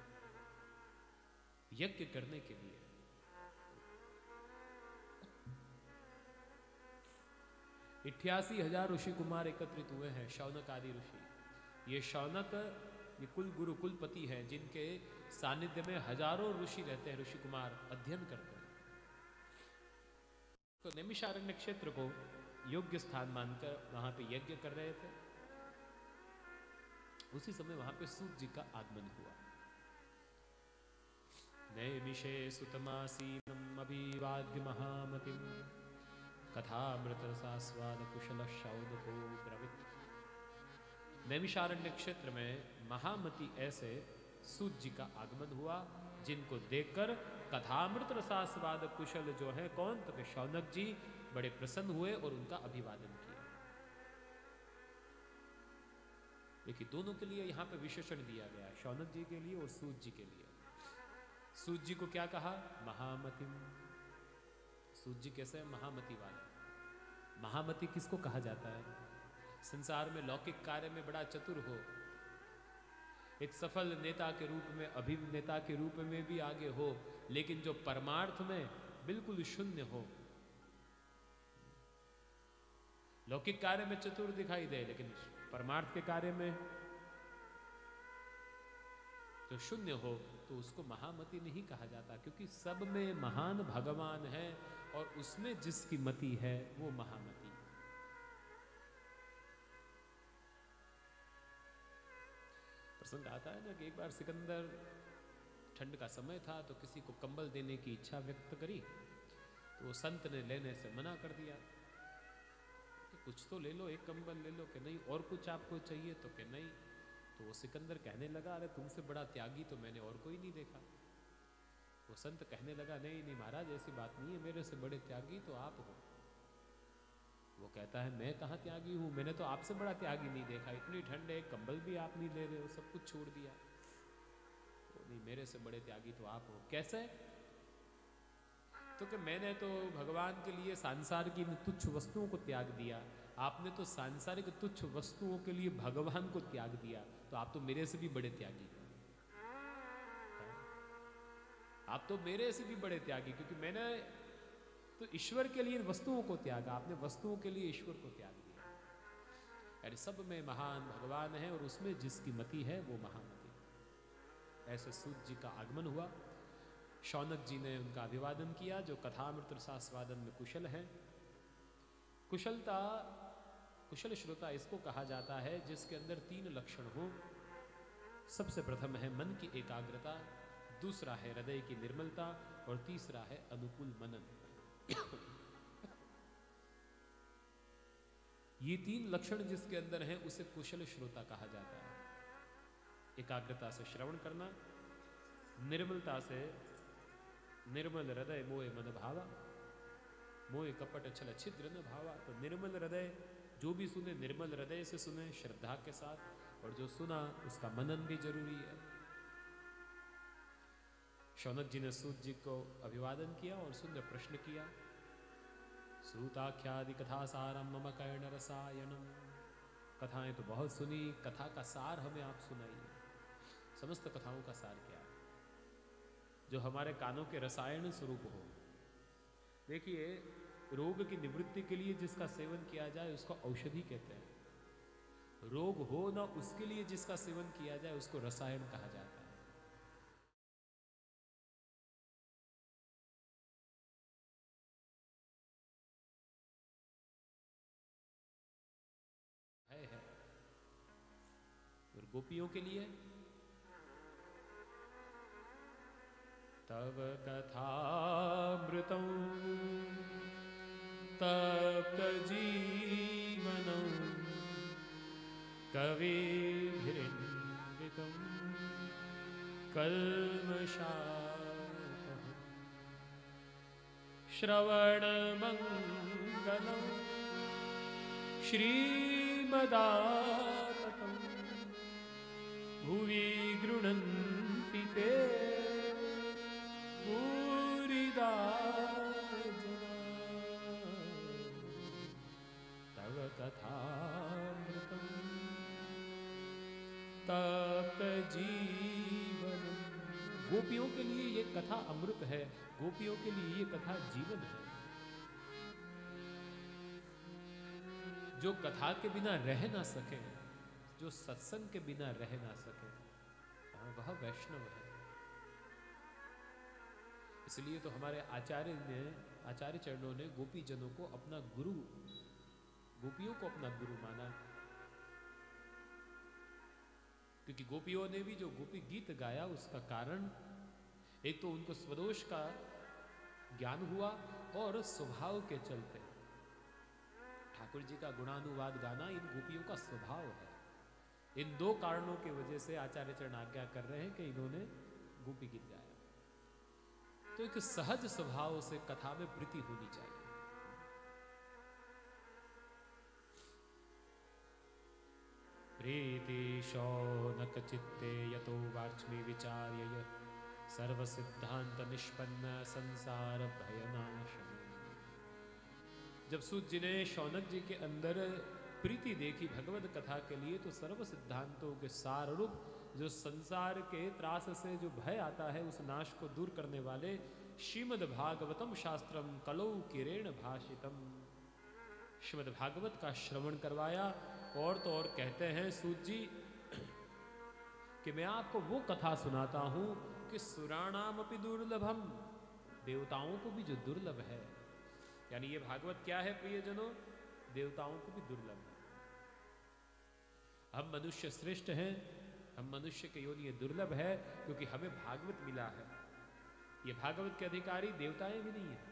यज्ञ करने के लिए, 88,000 ऋषि कुमार एकत्रित हुए हैं, शौनक आदि ऋषि। ये शौनक ये कुल गुरु कुलपति हैं, जिनके सानिध्य में हजारों ऋषि रहते हैं, ऋषि कुमार अध्ययन करते हैं। तो नैमिषारण्य क्षेत्र को योग्य स्थान मानकर वहां पे यज्ञ कर रहे थे। उसी समय वहां पे सूत जी का आगमन हुआ। नैमिषे सुतमासीनम् अभिवाद्य महामतिम् कथामृत रसास्वाद कुशल शौनको ब्रवीत। नैमिषारण्य क्षेत्र में महामति ऐसे सूत जी का आगमन हुआ, जिनको देखकर कथामृत रसास्वाद कुशल जो है कौन, तो शौनक जी बड़े प्रसन्न हुए और उनका अभिवादन किया। देखिए दोनों के लिए यहाँ पे विशेषण दिया गया, शौनक जी के लिए और सूत जी के लिए। सूत जी को क्या कहा? महामतिम। सूत जी कैसे है? महामति वाला। महामति किसको कहा जाता है? संसार में लौकिक कार्य में बड़ा चतुर हो, एक सफल नेता के रूप में, अभिनेता के रूप में भी आगे हो, लेकिन जो परमार्थ में बिल्कुल शून्य हो। लौकिक कार्य में चतुर दिखाई दे, लेकिन परमार्थ के कार्य में जो शून्य हो, तो उसको महामति नहीं कहा जाता, क्योंकि सब में महान भगवान है और उसमें जिसकी मति है वो महामति। प्रसंग आता है ना कि एक बार सिकंदर, ठंड का समय था तो किसी को कंबल देने की इच्छा व्यक्त करी, तो वो संत ने लेने से मना कर दिया कि कुछ तो ले लो, एक कंबल ले लो, कि नहीं और कुछ आपको चाहिए, तो कि नहीं। तो वो सिकंदर कहने लगा, अरे तुमसे बड़ा त्यागी तो मैंने और कोई नहीं देखा। वो संत कहने लगा, नहीं नहीं महाराज, ऐसी बात नहीं है, मेरे से बड़े त्यागी तो आप हो। वो कहता है, मैं कहाँ त्यागी हूँ, मैंने तो आपसे बड़ा त्यागी नहीं देखा, इतनी ठंड है, कंबल भी आप नहीं ले रहे हो, सब कुछ छोड़ दिया। तो नहीं, मेरे से बड़े त्यागी तो आप हो। कैसे? तो कि मैंने तो भगवान के लिए सांसार की तुच्छ वस्तुओं को त्याग दिया, आपने तो सांसारिक तुच्छ वस्तुओं के लिए भगवान को त्याग दिया, तो आप तो मेरे से भी बड़े त्यागी हो। आप तो मेरे से भी बड़े त्यागी, क्योंकि मैंने तो ईश्वर के लिए वस्तुओं को त्यागा, आपने वस्तुओं के लिए ईश्वर को त्याग दिया। अरे सब में महान भगवान है और उसमें जिसकी मति है वो महामति। ऐसे सूत जी का आगमन हुआ, शौनक जी ने उनका अभिवादन किया, जो कथामृत रसास्वादन में कुशल हैं। कुशलता, कुशल श्रोता इसको कहा जाता है जिसके अंदर 3 लक्षण हो। सबसे प्रथम है मन की एकाग्रता, दूसरा है हृदय की निर्मलता और तीसरा है अनुकूल मनन। ये 3 लक्षण जिसके अंदर हैं उसे कुशल श्रोता कहा जाता है। एकाग्रता से श्रवण करना, निर्मलता से निर्मल हृदय मोहे मन भावा, मोहे कपट छल छिद्र न भावा। तो निर्मल हृदय, जो भी सुने निर्मल हृदय से सुने, श्रद्धा के साथ, और जो सुना उसका मनन भी जरूरी है। शौनक जी ने सूत जी को अभिवादन किया और सुंदर प्रश्न किया। सूताख्यादि कथा सारम मम कर्ण रसायनम। कथाएं तो बहुत सुनी, कथा का सार हमें आप सुनाइए। समस्त कथाओं का सार क्या है, जो हमारे कानों के रसायन स्वरूप हो। देखिए, रोग की निवृत्ति के लिए जिसका सेवन किया जाए उसको औषधि कहते हैं। रोग हो ना उसके लिए जिसका सेवन किया जाए उसको रसायन कहा जाता है। और गोपियों के लिए तव कथामृतं तप्त जीवनं कविभिरिन्दितं कल्मषापहं श्रवणमङ्गलं श्रीमदाततं भुवि गृह्णन्ति ते भूरिदा जना। तव कथामृतं तप्त जीवनम्। गोपियों के लिए ये कथा अमृत है, गोपियों के लिए ये कथा जीवन है। जो कथा के बिना रह ना सके, जो सत्संग के बिना रह ना सके, वह वैष्णव है। इसलिए तो हमारे आचार्य चरणों ने गोपी जनों को अपना गुरु, गोपियों को अपना गुरु माना, क्योंकि गोपियों ने भी जो गोपी गीत गाया उसका कारण एक तो उनको स्वदोष का ज्ञान हुआ और स्वभाव के चलते ठाकुर जी का गुणानुवाद गाना इन गोपियों का स्वभाव है। इन 2 कारणों की वजह से आचार्य चरण आज्ञा कर रहे हैं कि इन्होंने गोपी गीत गाया। तो एक सहज स्वभाव से कथा में प्रीति होनी चाहिए। प्रीति शौनक चित्ते यतो वाच्मि विचार्य सर्व सिद्धांत निष्पन्न संसार भयनाशम। जब सूत जी ने शौनक जी के अंदर प्रीति देखी भगवत कथा के लिए, तो सर्व सिद्धांतों के सार रूप जो संसार के त्रास से जो भय आता है उस नाश को दूर करने वाले श्रीमद् भागवतम शास्त्रम कलौ किरेण भाषितम, श्रीमद् भागवत का श्रवण करवाया। और तो और कहते हैं सूत जी कि मैं आपको वो कथा सुनाता हूं कि सुराणाम अपि दुर्लभम, देवताओं को भी जो दुर्लभ है। यानी ये भागवत क्या है प्रियजनों? देवताओं को भी दुर्लभ है। हम मनुष्य श्रेष्ठ हैं, हम मनुष्य के योनि ये दुर्लभ है क्योंकि हमें भागवत मिला है। ये भागवत के अधिकारी देवताएं भी नहीं है।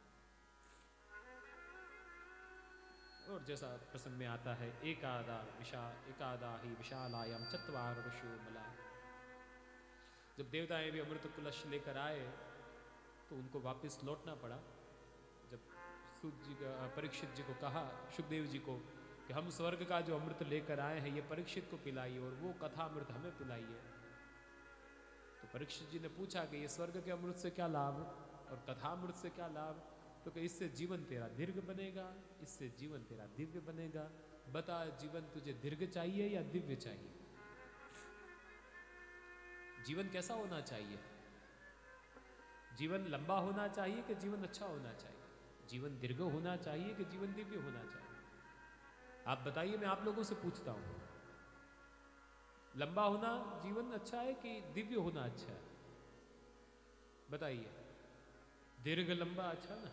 और जैसा प्रसंग में आता है, एकादा ही विशालायाम चत्वार ऋषियो मला। जब देवताएं भी अमृत कलश लेकर आए तो उनको वापस लौटना पड़ा। जब सूत जी का परीक्षित जी को कहा, सुखदेव जी को, कि हम स्वर्ग का जो अमृत लेकर आए हैं ये परीक्षित को पिलाइए और वो कथा अमृत हमें पिलाइए। तो परीक्षित जी ने पूछा कि ये स्वर्ग के अमृत से क्या लाभ और कथा अमृत से क्या लाभ? तो कि इससे जीवन तेरा दीर्घ बनेगा, इससे जीवन तेरा दिव्य बनेगा। बता, जीवन तुझे दीर्घ चाहिए या दिव्य चाहिए? जीवन कैसा होना चाहिए? जीवन लंबा होना चाहिए कि जीवन अच्छा होना चाहिए? जीवन दीर्घ होना चाहिए कि जीवन दिव्य होना चाहिए? आप बताइए, मैं आप लोगों से पूछता हूं, लंबा होना जीवन अच्छा है कि दिव्य होना अच्छा है? बताइए। दीर्घ लंबा अच्छा ना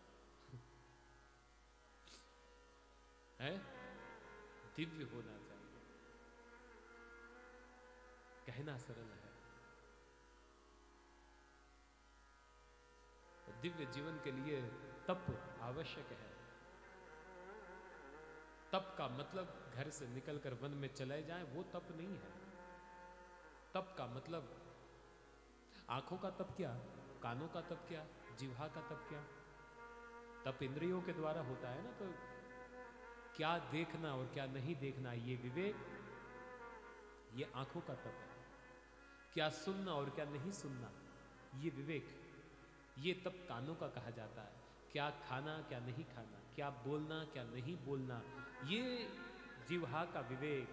है? दिव्य होना चाहिए। कहना सरल है, दिव्य जीवन के लिए तप आवश्यक है। तप का मतलब घर से निकलकर वन में चले जाएं, वो तप नहीं है। तप का मतलब आंखों का तप क्या, कानों का तप क्या, जिह्वा का तप क्या? तप इंद्रियों के द्वारा होता है ना। तो क्या देखना और क्या नहीं देखना, ये विवेक, ये आंखों का तप है। क्या सुनना और क्या नहीं सुनना, ये विवेक, ये तप कानों का कहा जाता है। क्या खाना क्या नहीं खाना, क्या बोलना क्या नहीं बोलना, ये जिह्वा का विवेक।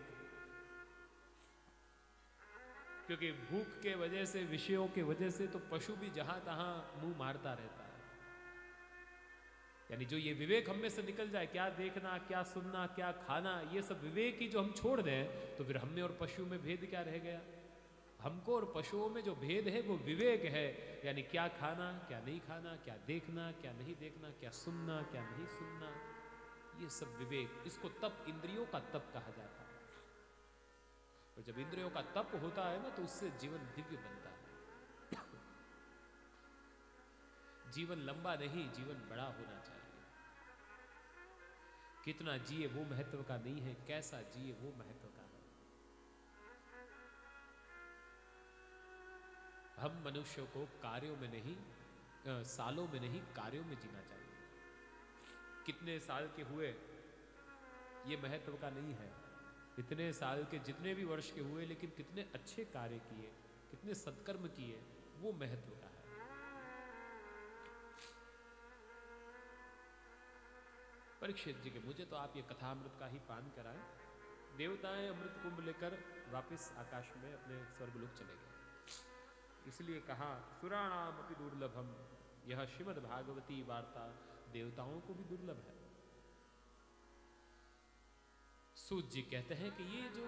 क्योंकि भूख के वजह से, विषयों के वजह से तो पशु भी जहां तहां मुंह मारता रहता है। यानी जो ये विवेक हम में से निकल जाए, क्या देखना क्या सुनना क्या खाना, ये सब विवेक ही जो हम छोड़ दें, तो फिर हम में और पशु में भेद क्या रह गया? हमको और पशुओं में जो भेद है वो विवेक है। यानी क्या खाना क्या नहीं खाना, क्या देखना क्या नहीं देखना, क्या सुनना क्या नहीं सुनना, ये सब विवेक, इसको तप, इंद्रियों का तप कहा जाता है। और जब इंद्रियों का तप होता है ना, तो उससे जीवन दिव्य बनता है। जीवन लंबा नहीं, जीवन बड़ा होना चाहिए। कितना जिए वो महत्व का नहीं है, कैसा जिए वो महत्व का है। हम मनुष्यों को कार्यों में नहीं, सालों में नहीं, कार्यों में जीना चाहिए। कितने साल के हुए ये महत्व का नहीं है। इतने साल के जितने भी वर्ष के हुए, लेकिन कितने अच्छे कार्य किए, कितने सत्कर्म किए, वो महत्व का है। परीक्षित जी के, मुझे तो आप ये कथामृत का ही पान कराएं। देवताएं अमृत कुंभ लेकर वापस आकाश में अपने स्वर्गलोक चले गए। इसलिए कहा सुराणाम अपि दुर्लभम, यह श्रीमद् भागवती वार्ता देवताओं को भी दुर्लभ है। सूत जी कहते हैं कि ये जो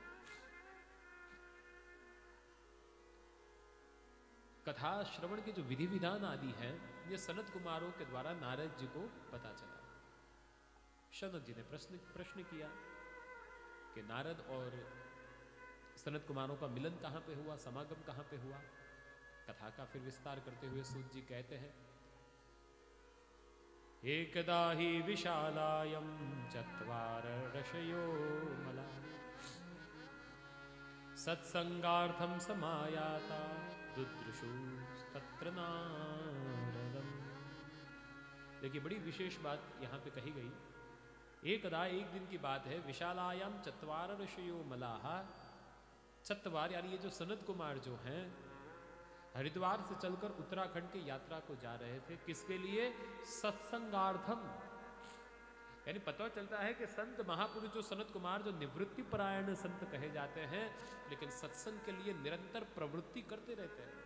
कथा श्रवण के जो विधि विधान आदि हैं, ये सनत कुमारों के द्वारा नारद जी को पता चला। सनत जी ने प्रश्न किया कि नारद और सनत कुमारों का मिलन कहां पे हुआ, समागम कहां पे हुआ? कथा का फिर विस्तार करते हुए सूत जी कहते हैं, एकदा ही विशालायम चत्वार ऋषयो मला सत्संगार्थम समायाता दुदृशु तत्र नारदम। देखिए, बड़ी विशेष बात यहां पे कही गई। एकदा, एक दिन की बात है, विशालायाम चत्वार ऋषयो मलाह, चत्वार यानी ये जो सनत कुमार जो हैं, हरिद्वार से चलकर उत्तराखंड की यात्रा को जा रहे थे। किसके लिए? सत्संगार्थम, यानी पता चलता है कि संत महापुरुष जो सनत कुमार जो निवृत्ति परायण संत कहे जाते हैं, लेकिन सत्संग के लिए निरंतर प्रवृत्ति करते रहते हैं।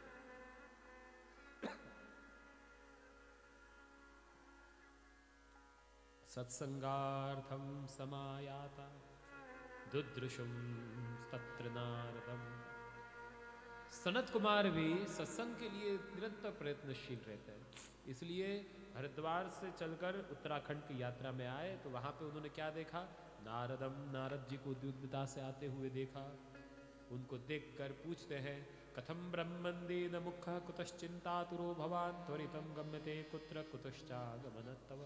सत्संगार्थम समायाता दुदृशुम तत्र नारदम। सनत कुमार भी सत्संग के लिए निरंतर प्रयत्नशील रहते हैं। इसलिए हरिद्वार से चलकर उत्तराखंड की यात्रा में आए तो वहां पे उन्होंने क्या देखा? नारदम, नारद जी को उद्युक्तता से आते हुए देखा। उनको देखकर पूछते हैं, कथम ब्रह्मंदेन मुख कुतश्चिंतातुरो भवान त्वरितम गम्यते कुत्र कुतश्चागमनत्तव।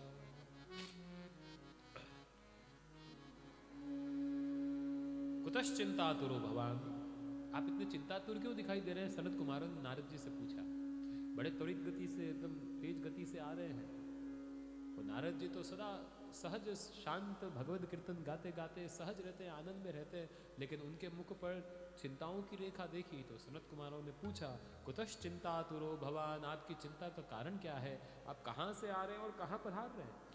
कुतश्चिंतातुरो भवान, आप इतने चिंतातुर क्यों दिखाई दे रहे हैं? सनत कुमार ने नारद जी से पूछा। बड़े त्वरित गति से, एकदम तेज गति से आ रहे हैं। और नारद जी तो सदा सहज शांत भगवत कीर्तन गाते गाते सहज रहते हैं, आनंद में रहते हैं, लेकिन उनके मुख पर चिंताओं की रेखा देखी तो सनत कुमारों ने पूछा, कुतश्चिंतातुरो भवान, आपकी चिंता का कारण क्या है? आप कहां से आ रहे हैं और कहां पधार रहे हैं?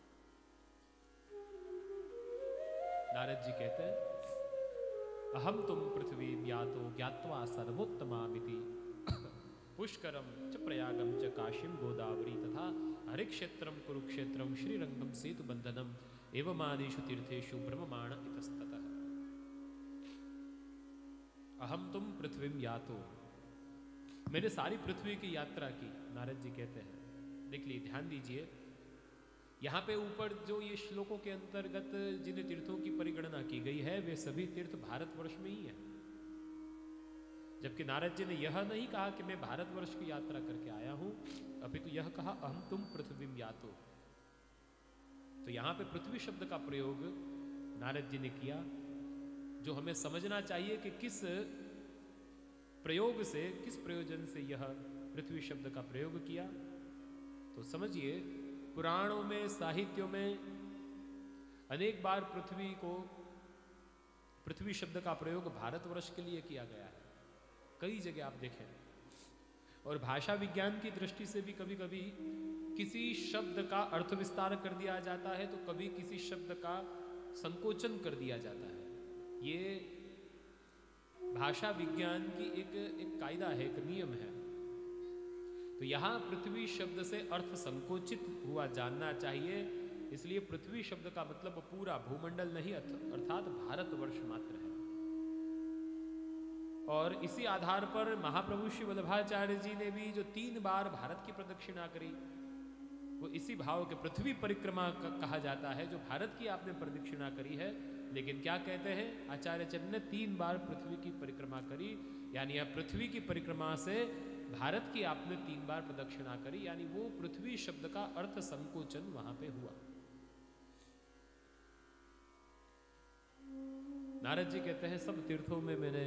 नारद जी कहते हैं, अहम तुम पृथ्वी यातो ज्ञात्वा सर्वोत्तमामिति पुष्करम च प्रयागम च काशीम गोदावरी तथा हरिक्षेत्रम कुरुक्षेत्रम श्रीरंगम सेतु बंधनम एवमानेषु तीर्थेषु ब्रह्ममाण इतस्ततः। अहम तुम पृथ्वीम यातो, मैंने सारी पृथ्वी की यात्रा की। नारद जी कहते हैं, देख लीजिए, ध्यान दीजिए, यहाँ पे ऊपर जो ये श्लोकों के अंतर्गत जिन तीर्थों की परिगणना की गई है वे सभी तीर्थ भारतवर्ष में ही है। जबकि नारद जी ने यह नहीं कहा कि मैं भारतवर्ष की यात्रा करके आया हूं, अभी तो यह कहा अहम तुम पृथ्वीम यातो। तो यहाँ पे पृथ्वी शब्द का प्रयोग नारद जी ने किया, जो हमें समझना चाहिए कि किस प्रयोग से, किस प्रयोजन से यह पृथ्वी शब्द का प्रयोग किया। तो समझिए, पुराणों में, साहित्यों में अनेक बार पृथ्वी शब्द का प्रयोग भारतवर्ष के लिए किया गया है, कई जगह आप देखें। और भाषा विज्ञान की दृष्टि से भी कभी कभी किसी शब्द का अर्थ विस्तार कर दिया जाता है, तो कभी किसी शब्द का संकोचन कर दिया जाता है। ये भाषा विज्ञान की एक कायदा है, एक नियम है। तो यहाँ पृथ्वी शब्द से अर्थ संकोचित हुआ जानना चाहिए। इसलिए पृथ्वी शब्द का मतलब पूरा भूमंडल नहीं, अर्थात भारतवर्ष मात्र है। और इसी आधार पर महाप्रभु श्री वल्लभाचार्य जी ने भी जो 3 बार भारत की प्रदक्षिणा करी, वो इसी भाव के पृथ्वी परिक्रमा कहा जाता है, जो भारत की आपने प्रदक्षिणा करी है। लेकिन क्या कहते हैं आचार्य चरण ने? 3 बार पृथ्वी की परिक्रमा करी, यानी यह पृथ्वी की परिक्रमा से भारत की आपने 3 बार प्रदक्षिणा करी, यानी वो पृथ्वी शब्द का अर्थ संकोचन वहां पे हुआ। नारद जी कहते हैं, सब तीर्थों में मैंने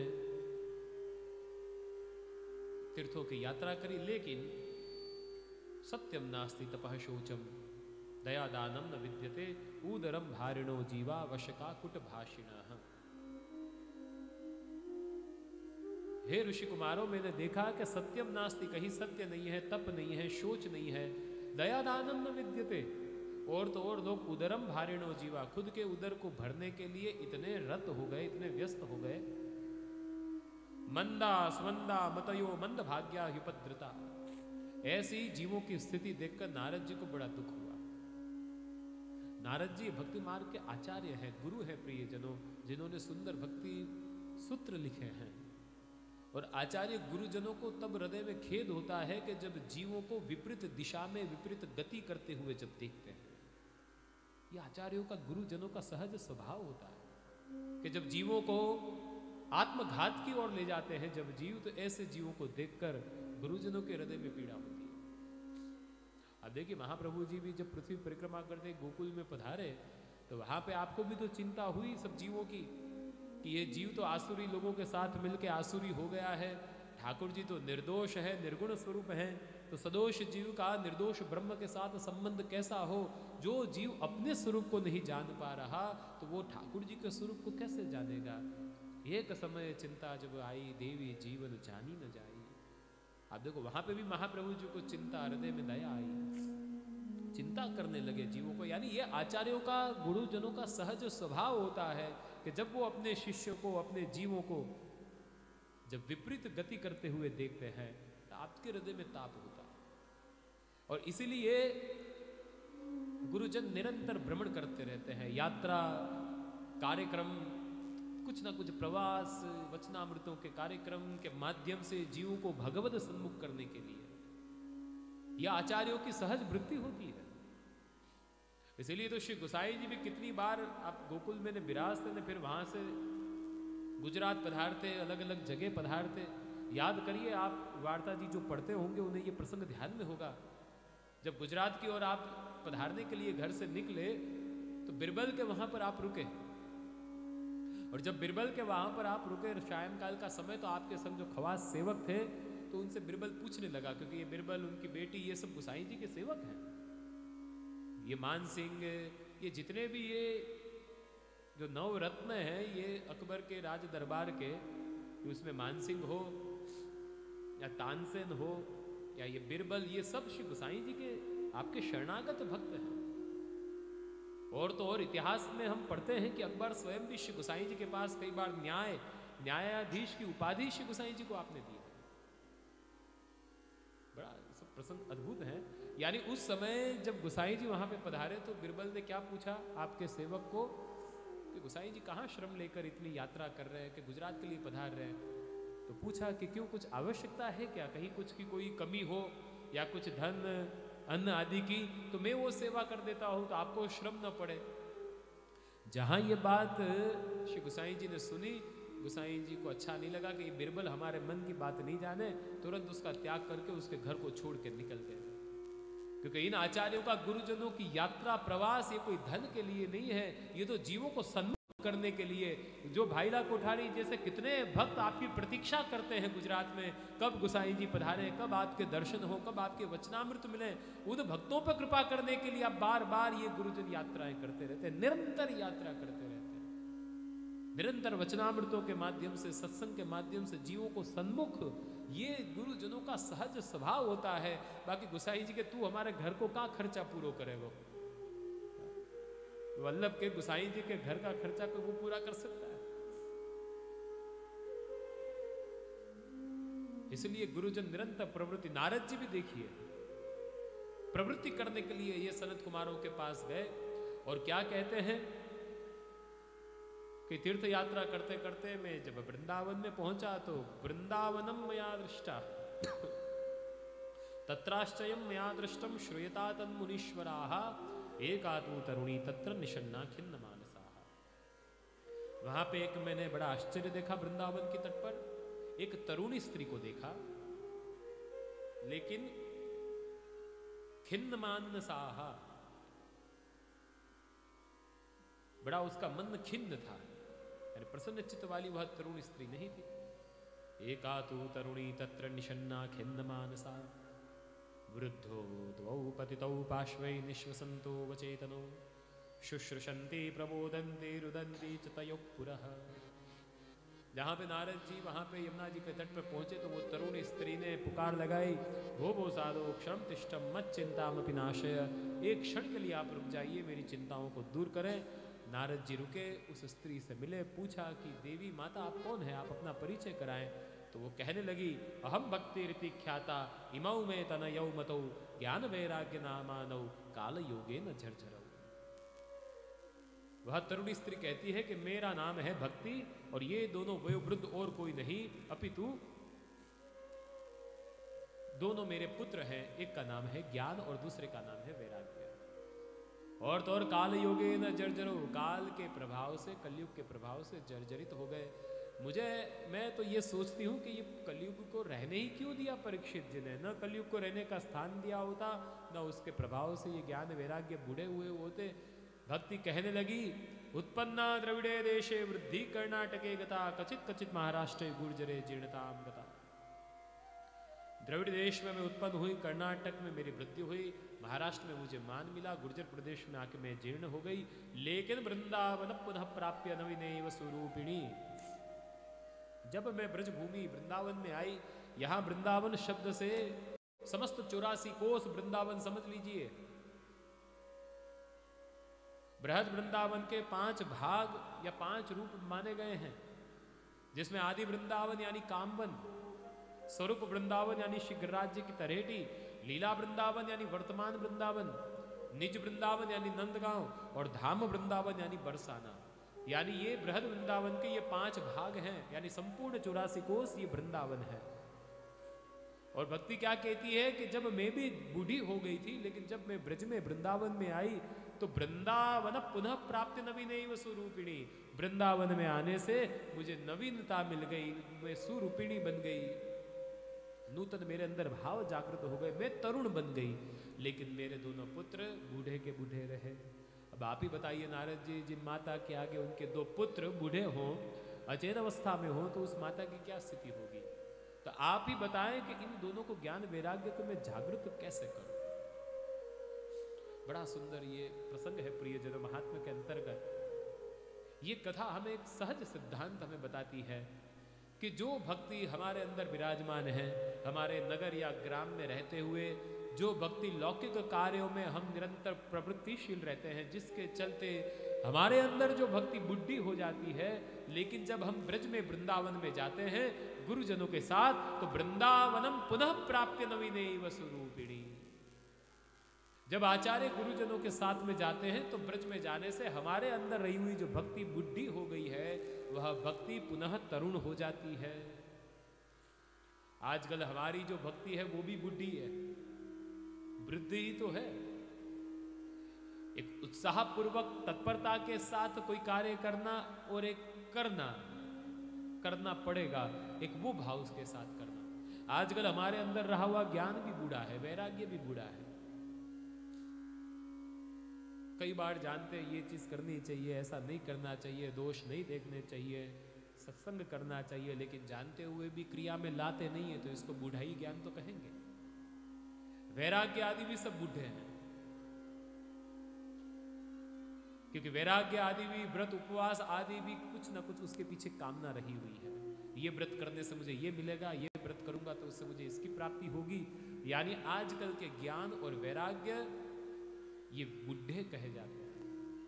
तीर्थों की यात्रा करी, लेकिन सत्यम नास्ति तपः शोचम दयादानम न विद्यते उदरम भारिणो जीवा वशका कुट भाषिणः। हे ऋषि कुमारों, मैंने देखा कि सत्यम नास्ति, कहीं सत्य नहीं है, तप नहीं है, शोच नहीं है, दयादानम न विद्यते, और तो और लोग उदरम भारिणो जीवा, खुद के उदर को भरने के लिए इतने रत हो गए, इतने व्यस्त हो गए। मंदा स्मंदा मतयो मंद भाग्या युपद्रता, ऐसी जीवों की स्थिति देखकर नारद जी को बड़ा दुख हुआ। नारद जी भक्ति मार्ग के आचार्य हैं, गुरु हैं प्रियजनों, जिन्होंने सुंदर भक्ति सूत्र लिखे हैं। और आचार्य गुरुजनों को तब हृदय में खेद होता है कि जब जीवों को विपरीत दिशा में विपरीत गति करते हुए जब देखते हैं। यह आचार्यों का, गुरुजनों का सहज स्वभाव होता है कि जब जीवों को आत्मघात की ओर ले जाते हैं जब जीव, तो ऐसे जीवों को देखकर गुरुजनों के हृदय में पीड़ा होती है। अब देखिए, महाप्रभु जी भी जब पृथ्वी परिक्रमा करते गोकुल में पधारे, तो वहां पे आपको भी तो चिंता हुई सब जीवों की कि ये जीव तो आसुरी लोगों के साथ मिलकर आसुरी हो गया है। ठाकुर जी तो निर्दोष है, निर्गुण स्वरूप है, तो सदोष जीव का निर्दोष ब्रह्म के साथ संबंध कैसा हो? जो जीव अपने स्वरूप को नहीं जान पा रहा, तो वो ठाकुर जी के स्वरूप को कैसे जानेगा? एक समय चिंता जब आई, देवी जीवन जानी न जाई। आप देखो, वहां पे भी महाप्रभु जी को चिंता, हृदय में दया आई, चिंता करने लगे जीवों को। यानी ये आचार्यों का, गुरुजनों का सहज स्वभाव होता है कि जब वो अपने शिष्य को, अपने जीवों को जब विपरीत गति करते हुए देखते हैं तो आपके हृदय में ताप होता है। और इसीलिए गुरुजन निरंतर भ्रमण करते रहते हैं, यात्रा, कार्यक्रम, कुछ ना कुछ प्रवास, वचनामृतों के कार्यक्रम के माध्यम से जीवों को भगवत सम्मुख करने के लिए यह आचार्यों की सहज वृत्ति होती है। इसीलिए तो श्री गोसाई जी भी कितनी बार आप गोकुल में विराजते थे, फिर वहां से गुजरात पधारते, अलग अलग जगह पधारते। याद करिए, आप वार्ता जी जो पढ़ते होंगे उन्हें ये प्रसंग ध्यान में होगा, जब गुजरात की ओर आप पधारने के लिए घर से निकले तो बिरबल के वहां पर आप रुके, और जब बिरबल के वहां पर आप रुके सायंकाल का समय, तो आपके संग जो खवास सेवक थे तो उनसे बिरबल पूछने लगा, क्योंकि ये बिरबल, उनकी बेटी, ये सब गोसाई जी के सेवक हैं। ये मान सिंह, ये जितने भी ये जो नवरत्न हैं, ये अकबर के राज दरबार के, उसमें मान सिंह हो या तानसेन हो या ये बिरबल, ये सब श्री गोसाई जी के आपके शरणागत भक्त हैं। और तो और इतिहास में हम पढ़ते हैं कि अकबर स्वयं भी श्री गोसाई जी के पास कई बार न्यायाधीश की उपाधि श्री गोसाई जी को आपने दी है। बड़ा सब प्रसंग अद्भुत है। यानी उस समय जब गोसाई जी वहां पे पधारे तो बिरबल ने क्या पूछा आपके सेवक को कि गोसाई जी कहाँ श्रम लेकर इतनी यात्रा कर रहे हैं, कि गुजरात के लिए पधार रहे हैं। तो पूछा कि क्यों, कुछ आवश्यकता है क्या, कहीं कुछ की कोई कमी हो या कुछ धन अन्न आदि की, तो मैं वो सेवा कर देता हूं तो आपको श्रम न पड़े। जहां ये बात श्री गोसाई जी ने सुनी, गोसाई जी को अच्छा नहीं लगा कि ये बिरबल हमारे मन की बात नहीं जाने, तुरंत उसका त्याग करके उसके घर को छोड़ के निकल गए। क्योंकि इन आचार्यों का, गुरुजनों की यात्रा, प्रवास, ये कोई धन के लिए नहीं है, ये तो जीवों को सन्मुख करने के लिए। जो भाईला कोठारी जैसे कितने भक्त आपकी प्रतीक्षा करते हैं गुजरात में, कब गोसाई जी पधारे, कब आपके दर्शन हो, कब आपके वचनामृत मिले, उन भक्तों पर कृपा करने के लिए आप बार बार ये गुरुजन यात्राएं करते रहते हैं, निरंतर यात्रा करते रहते हैं। निरंतर वचनामृतों के माध्यम से, सत्संग के माध्यम से जीवों को सन्मुख, ये गुरुजनों का सहज स्वभाव होता है। बाकी गोसाई जी के तू हमारे घर को क्या खर्चा पूरा करे, वो वल्लभ के गोसाई जी के घर का खर्चा को वो पूरा कर सकता है। इसलिए गुरुजन निरंतर प्रवृत्ति, नारद जी भी देखिए प्रवृत्ति करने के लिए ये सनत कुमारों के पास गए और क्या कहते हैं कि तीर्थ यात्रा करते करते मैं जब वृंदावन में पहुंचा तो वृंदावनम मया दृष्टा तत्राश्चयम मया दृष्टम श्रूयता तन्मुनीश्वराः एका तु तरुणी तत्र निषन्ना खिन्न मानसाः। वहां पे एक मैंने बड़ा आश्चर्य देखा, वृंदावन के तट पर एक तरुणी स्त्री को देखा, लेकिन खिन्न मानसाः, बड़ा उसका मन खिन्न था, यानी प्रसन्न चित्त वाली वह तरुणी स्त्री नहीं थी। एका तु तरुणी तत्र निषन्ना खिन्न मानसा वृद्धो द्वौ पतितौ पार्श्वै निश्वसन्तो वचेतनो शुश्रूषन्ति प्रबोधन्ति रुदन्ति च तयोः पुरः। जहाँ पे नारद जी वहाँ पे यमुना जी के तट पर पहुंचे तो वो तरुणी स्त्री ने पुकार लगाई, भो साधो क्षण तिष्ठम मत चिंतामपि नाशय, एक क्षण के लिए आप रुक जाइए, मेरी चिंताओं को दूर करें। नारद जी रुके, उस स्त्री से मिले, पूछा कि देवी माता आप कौन है, आप अपना परिचय कराएं। तो वो कहने लगी, अहम भक्ति रीति ख्याता इमौ में तनयौ मतौ ज्ञान वैराग्य नामानौ काल योगे न झरझरौ। वह तरुणी स्त्री कहती है कि मेरा नाम है भक्ति और ये दोनों वयोवृद्ध और कोई नहीं अपितु दोनों मेरे पुत्र हैं, एक का नाम है ज्ञान और दूसरे का नाम है वैराग्य। और तो और काल योगे न जर्जरो, काल के प्रभाव से, कलयुग के प्रभाव से जर्जरित हो गए। मैं तो ये सोचती हूँ कि ये कलयुग को रहने ही क्यों दिया परीक्षित जी ने, न कलयुग को रहने का स्थान दिया होता, न उसके प्रभाव से ये ज्ञान वैराग्य बूढ़े हुए होते। भक्ति कहने लगी, उत्पन्ना द्रविड़े देशे वृद्धि कर्नाटके गता कचित कचित महाराष्ट्र गुर्जरे जीर्णताम गता। द्रविड़ देश में मैं उत्पन्न हुई, कर्नाटक में मेरी वृद्धि हुई, महाराष्ट्र में मुझे मान मिला, गुर्जर प्रदेश में आके मैं जीर्ण हो गई, लेकिन वृंदावन पुनः प्राप्य नवीनैव स्वरूपिणी। जब मैं ब्रजभूमि वृंदावन में आई, यहाँ वृंदावन शब्द से समस्त 84 कोस वृंदावन समझ लीजिए, बृहद वृंदावन के 5 भाग या 5 रूप माने गए हैं, जिसमें आदि वृंदावन यानी कामवन, स्वरूप वृंदावन यानी शीघ्रराज्य की तरेटी, लीला वृंदावन यानी वर्तमान वृंदावन, निज वृंदावन यानी नंदगांव, और धाम वृंदावन यानी बरसाना। यानी ये बृहद वृंदावन के ये 5 भाग हैं, यानी संपूर्ण 84 कोस ये वृंदावन है। और भक्ति क्या कहती है कि जब मैं भी बूढ़ी हो गई थी, लेकिन जब मैं ब्रज में वृंदावन में आई तो वृंदावन पुनः प्राप्त नवीन स्वरूपिणी, वृंदावन में आने से मुझे नवीनता मिल गई, मैं स्वरूपिणी बन गई, नूतन मेरे अंदर भाव जागृत हो गए, मैं तरुण बन गई। लेकिन मेरे दोनों पुत्र बूढ़े के बूढ़े रहे। अब आप ही बताइए नारद जी, जिन माता के आगे उनके 2 पुत्र बूढ़े हों, अचेत अवस्था में हो, तो उस माता की क्या स्थिति होगी? तो आप ही बताएं कि इन दोनों को ज्ञान वैराग्य को मैं जागृत कैसे करूं। बड़ा सुंदर ये प्रसंग है प्रियजनों, महात्मा के अंतर्गत। ये कथा हमें एक सहज सिद्धांत हमें बताती है कि जो भक्ति हमारे अंदर विराजमान है, हमारे नगर या ग्राम में रहते हुए जो भक्ति लौकिक कार्यों में हम निरंतर प्रवृत्तिशील रहते हैं, जिसके चलते हमारे अंदर जो भक्ति बुद्धि हो जाती है, लेकिन जब हम ब्रज में वृंदावन में जाते हैं गुरुजनों के साथ, तो वृंदावनम पुनः प्राप्य नवीनैव स्वरूपिणी। जब आचार्य गुरुजनों के साथ में जाते हैं तो ब्रज में जाने से हमारे अंदर रही हुई जो भक्ति बुद्धि हो गई है, वह भक्ति पुनः तरुण हो जाती है। आजकल हमारी जो भक्ति है वो भी बुद्धि है, वृद्धि ही तो है। एक उत्साह पूर्वक तत्परता के साथ कोई कार्य करना और एक करना पड़ेगा, एक वो भाव उसके साथ करना। आजकल हमारे अंदर रहा हुआ ज्ञान भी बूढ़ा है, वैराग्य भी बूढ़ा है। कई बार जानते हैं ये चीज करनी चाहिए, ऐसा नहीं करना चाहिए, दोष नहीं देखने चाहिए, सत्संग करना चाहिए, लेकिन जानते हुए भी क्रिया में लाते नहीं है, तो इसको बूढ़ाई ज्ञान तो कहेंगे। वैराग्य आदि भी सब बूढ़े हैं, क्योंकि वैराग्य आदि भी, व्रत उपवास आदि भी कुछ ना कुछ उसके पीछे कामना रही हुई है। ये व्रत करने से मुझे ये मिलेगा, ये व्रत करूंगा तो उससे मुझे इसकी प्राप्ति होगी। यानी आजकल के ज्ञान और वैराग्य ये बुढ़े कहे जाते हैं।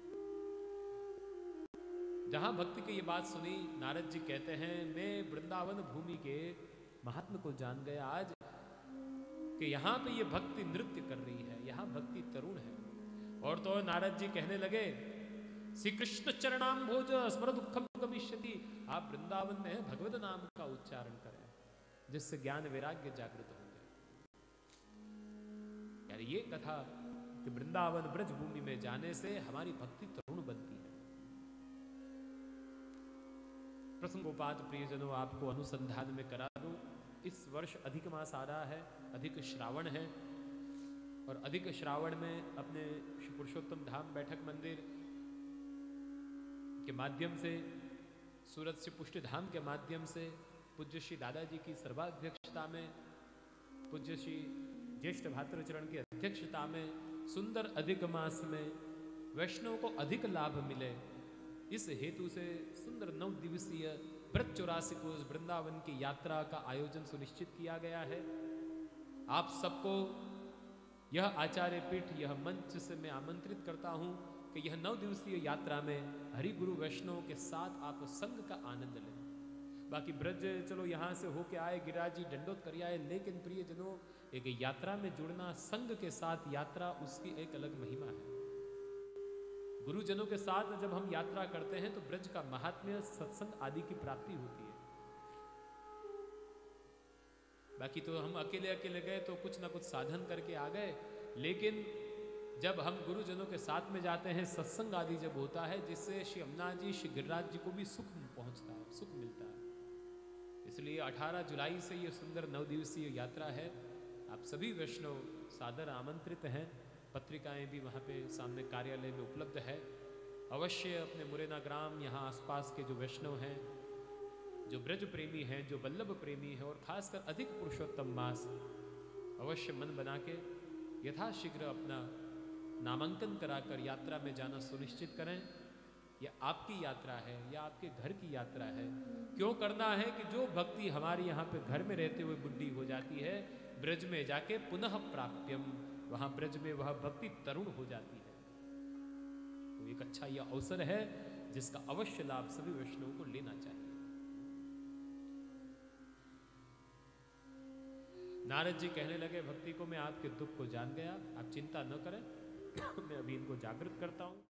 जहां भक्ति की ये बात सुनी, नारद जी कहते हैं मैं वृंदावन भूमि के महात्म को जान गया आज कि यहाँ पे ये भक्ति नृत्य कर रही है, यहाँ भक्ति तरुण है। और तो नारद जी कहने लगे श्री कृष्ण चरणाम्भोज स्मर दुखम गमिष्यति, आप वृंदावन में भगवत नाम का उच्चारण करें, जिससे ज्ञान वैराग्य जागृत होंगे। यानी ये कथा कि वृंदावन ब्रज भूमि में जाने से हमारी भक्ति तरुण बनती है। प्रसंगोपात प्रियजनों, आपको अनुसंधान में करा दूं, इस वर्ष अधिक मास आ रहा है, अधिक श्रावण है, और अधिक श्रावण में अपने श्री पुरुषोत्तम धाम बैठक मंदिर के माध्यम से, सूरत से पुष्टि धाम के माध्यम से, पूज्य श्री दादाजी की सर्वाध्यक्षता में, पूज्य श्री ज्येष्ठ भातृचरण की अध्यक्षता में सुंदर अधिक मास में वैष्णव को अधिक लाभ मिले, इस हेतु से सुंदर 9 दिवसीय व्रत 84 कोस वृंदावन की यात्रा का आयोजन सुनिश्चित किया गया है। आप सबको यह आचार्य पीठ, यह मंच से मैं आमंत्रित करता हूं कि यह 9 दिवसीय यात्रा में हरि गुरु वैष्णव के साथ आप संग का आनंद लें। बाकी ब्रज चलो यहाँ से होके आए, गिरिराज जी दंडोत कर आए, लेकिन प्रियजनों एक यात्रा में जुड़ना, संग के साथ यात्रा, उसकी एक अलग महिमा है। गुरुजनों के साथ जब हम यात्रा करते हैं तो ब्रज का महात्म्य, सत्संग आदि की प्राप्ति होती है। बाकी तो हम अकेले अकेले गए तो कुछ ना कुछ साधन करके आ गए, लेकिन जब हम गुरुजनों के साथ में जाते हैं, सत्संग आदि जब होता है, जिससे श्री अमना जी, श्री गिरिराज जी को भी सुख पहुंचता है, सुख मिलता है। इसलिए 18 जुलाई से ये सुंदर 9 दिवसीय यात्रा है। आप सभी वैष्णव सादर आमंत्रित हैं। पत्रिकाएं भी वहाँ पे सामने कार्यालय में उपलब्ध है। अवश्य अपने मुरैना ग्राम, यहाँ आसपास के जो वैष्णव हैं, जो ब्रज प्रेमी हैं, जो वल्लभ प्रेमी हैं, और खासकर अधिक पुरुषोत्तम मास, अवश्य मन बना के यथाशीघ्र अपना नामांकन कराकर यात्रा में जाना सुनिश्चित करें। यह आपकी यात्रा है या आपके घर की यात्रा है। क्यों करना है कि जो भक्ति हमारी यहाँ पे घर में रहते हुए बुद्धि हो जाती है, ब्रज में जाके पुनः प्राप्यम, वहाँ ब्रज में वह भक्ति तरुण हो जाती है। तो एक अच्छा यह अवसर है जिसका अवश्य लाभ सभी वैष्णवों को लेना चाहिए। नारद जी कहने लगे, भक्ति को मैं आपके दुख को जान गया, आप चिंता न करें, मैं अभी इनको जागृत करता हूं।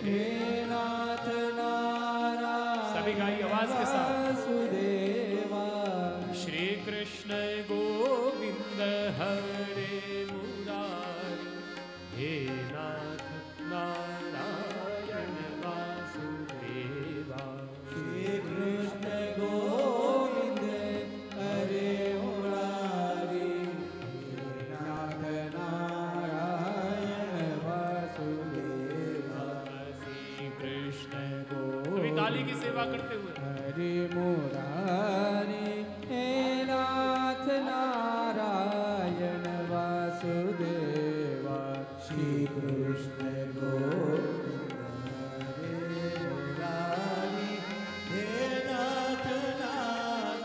हे नाथ नारायण सभी गाइए आवाज के साथ। वासुदेवा श्री कृष्ण गोविंद हरे मुरारी, हे नाथ नारायण वासुदेवा। श्री कृष्ण गोविंद हरे मुरारी, हे नाथ नारायण वासुदेवा। श्री कृष्ण गोविंद ताली की सेवा करते हुए हरे मुरारी, हे नाथ नारायण वासुदेवा। श्री कृष्ण गोविंद हरे मुरारी, हे नाथ नारायण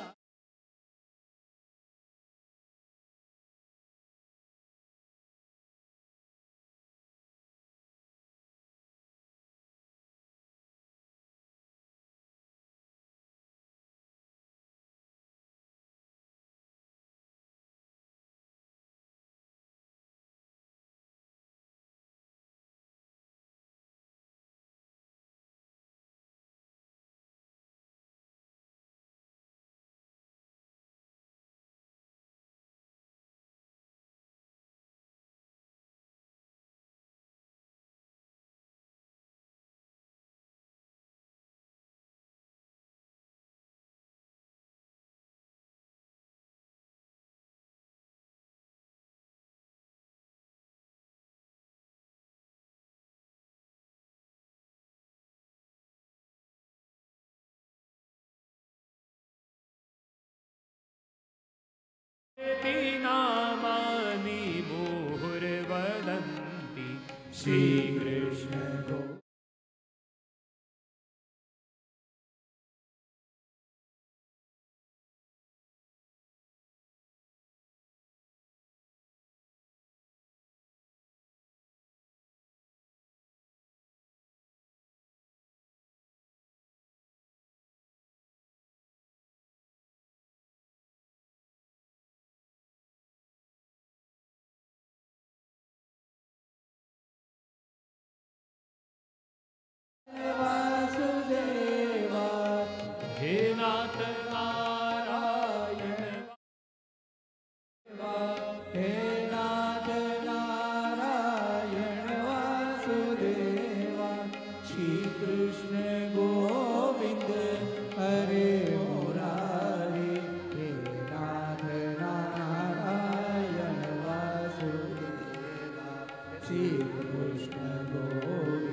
नामानि मुहुर्वदन्ति। श्री कृष्ण गोविंद वासुदेवा। हे नाथ नारायण हे नाथ नारायण वासुदेवा। श्री कृष्ण गोविंद हरे मुरारी, हे नाथ नारायण वासुदेवा। श्री कृष्ण गोविंद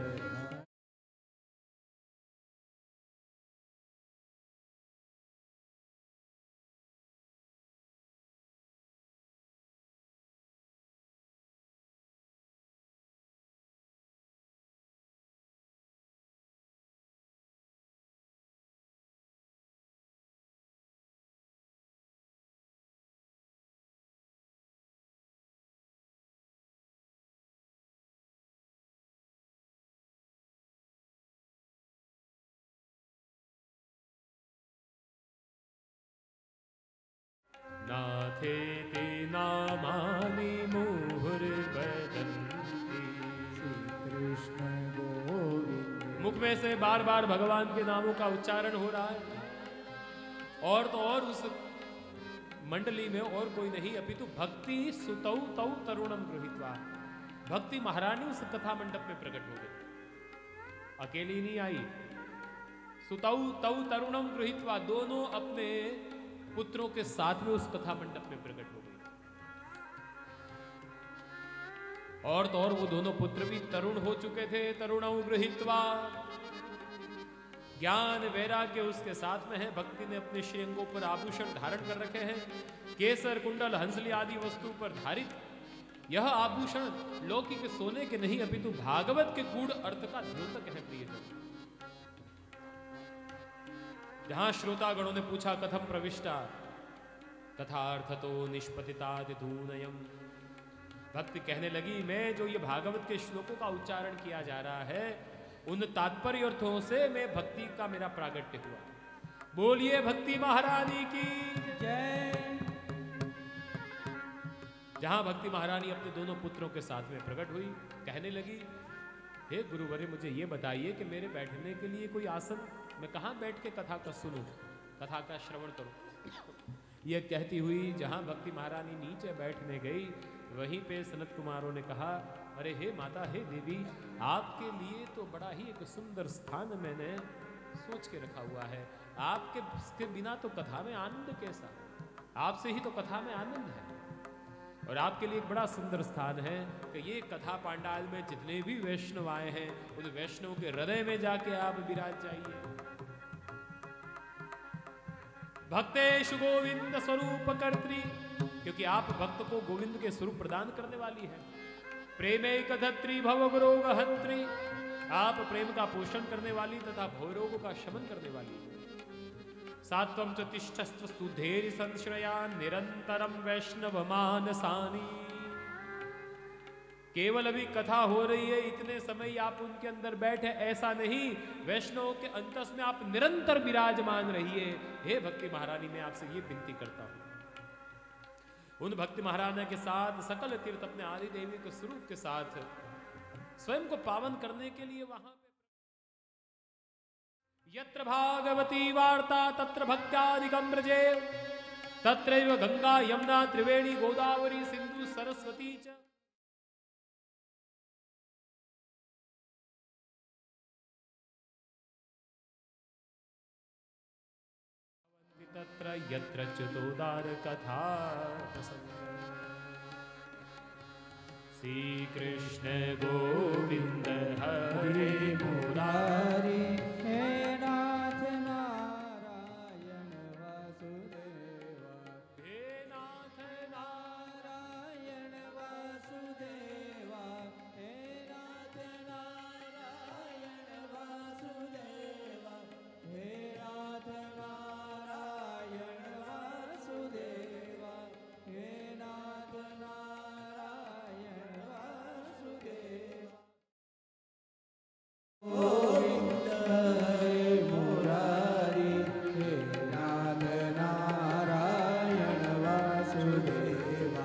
नाथेति नामानि मुहुर्वदन्ति। कृष्ण गोविंद। मुख में से बार बार भगवान के नामों का उच्चारण हो रहा है, और तो और उस मंडली में और कोई नहीं अपितु भक्ति सुतौ तौ तरुणम गृहीत्वा। भक्ति महारानी उस कथा मंडप में प्रकट हो गई, अकेली नहीं आई। सुतौ तौ तरुणम गृहीत्वा, दोनों अपने पुत्रों के साथ में उस कथा मंडप में प्रकट हो गई। और तो और वो दोनों पुत्र भी तरुण हो चुके थे। तरुणौ गृहीत्वा, ज्ञान वैराग्य उसके साथ में है। भक्ति ने अपने श्रीअंगों पर आभूषण धारण कर रखे हैं, केसर कुंडल हंसली आदि वस्तु पर धारित। यह आभूषण लौकिक सोने के नहीं अपितु भागवत के गूढ़ अर्थ का द्योतक है प्रियजन। जहां श्रोतागणों ने पूछा कथम प्रविष्टा तथार्थतो निष्पतितादिधूनयम्, भक्ति कहने लगी मैं जो ये भागवत के श्लोकों का उच्चारण किया जा रहा है उन तात्पर्य अर्थों से मैं भक्ति का मेरा प्रागट्य हुआ। बोलिए भक्ति महारानी की जय। जहां भक्ति महारानी अपने दोनों पुत्रों के साथ में प्रकट हुई, कहने लगी हे गुरुवर्य मुझे ये बताइए कि मेरे बैठने के लिए कोई आसन, मैं कहाँ बैठ के कथा का सुनूं, कथा का श्रवण करूं। यह कहती हुई जहाँ भक्ति महारानी नीचे बैठने गई, वहीं पे सनत कुमारों ने कहा, अरे हे माता, हे देवी, आपके लिए तो बड़ा ही एक सुंदर स्थान मैंने सोच के रखा हुआ है। आपके बिना तो कथा में आनंद कैसा, आपसे ही तो कथा में आनंद है। और आपके लिए एक बड़ा सुंदर स्थान है कि ये कथा पांडाल में जितने भी वैष्णव आए हैं, उन वैष्णव के हृदय में जाके आप विराज जाइए। भक्तेषु गोविंद स्वरूप कर्त्री, क्योंकि आप भक्त को गोविंद के स्वरूप प्रदान करने वाली है। प्रेमैक धत्री भव रोग हंत्री, आप प्रेम का पोषण करने वाली तथा भवरोग का शमन करने वाली है। सात्वं च तिष्ठस्तु धैर्य संश्रया निरंतरम वैष्णव मानसानी। केवल अभी कथा हो रही है, इतने समय आप उनके अंदर बैठे, ऐसा नहीं, वैष्णव के अंतस में आप निरंतर विराजमान रहिए। हे भक्ति महारानी, मैं आपसे ये विनती करता हूं। उन भक्ति महारानी के साथ सकल तीर्थ अपने आदि देवी के स्वरूप के साथ स्वयं को पावन करने के लिए वहां पे यत्र भागवती वार्ता तत्र भक्त्यादिकं व्रजे, तत्रैव गंगा यमुना त्रिवेणी गोदावरी सिंधु सरस्वती च। तत्र यत्र चतुदार कथा प्रसंग। श्री कृष्ण गोविंद हरे मुरारी, हे नाथ नारायण वासुदेवा, हे नाथ नारायण वासुदेवा, हे नाथ नारायण वासुदेवा, हे नाथ नारायण वासुदेवा, हे नाथ नारायण वासुदेवा। गोविंद हरे मुरारी, हे नाथ नारायण वासुदेवा।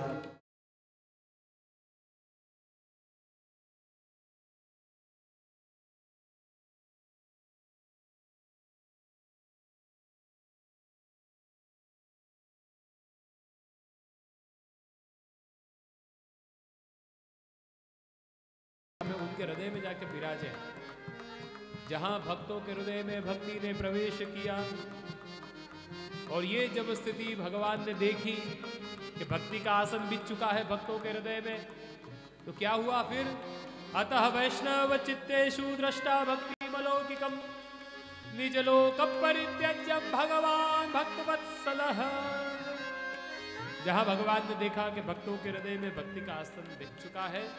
में उनके हृदय में जाके विराजे, जहां भक्तों के हृदय में भक्ति ने प्रवेश किया। और ये जब स्थिति भगवान ने देखी कि भक्ति का आसन बिछ चुका है भक्तों के हृदय में, तो क्या हुआ फिर? अतः वैष्णव चित्तेषु दृष्टा भक्ति मलौकिकम निजलोक परित्यज्य भगवान भक्तवत्सलः। जहां भगवान ने देखा कि भक्तों के हृदय में भक्ति का आसन बिछ चुका है,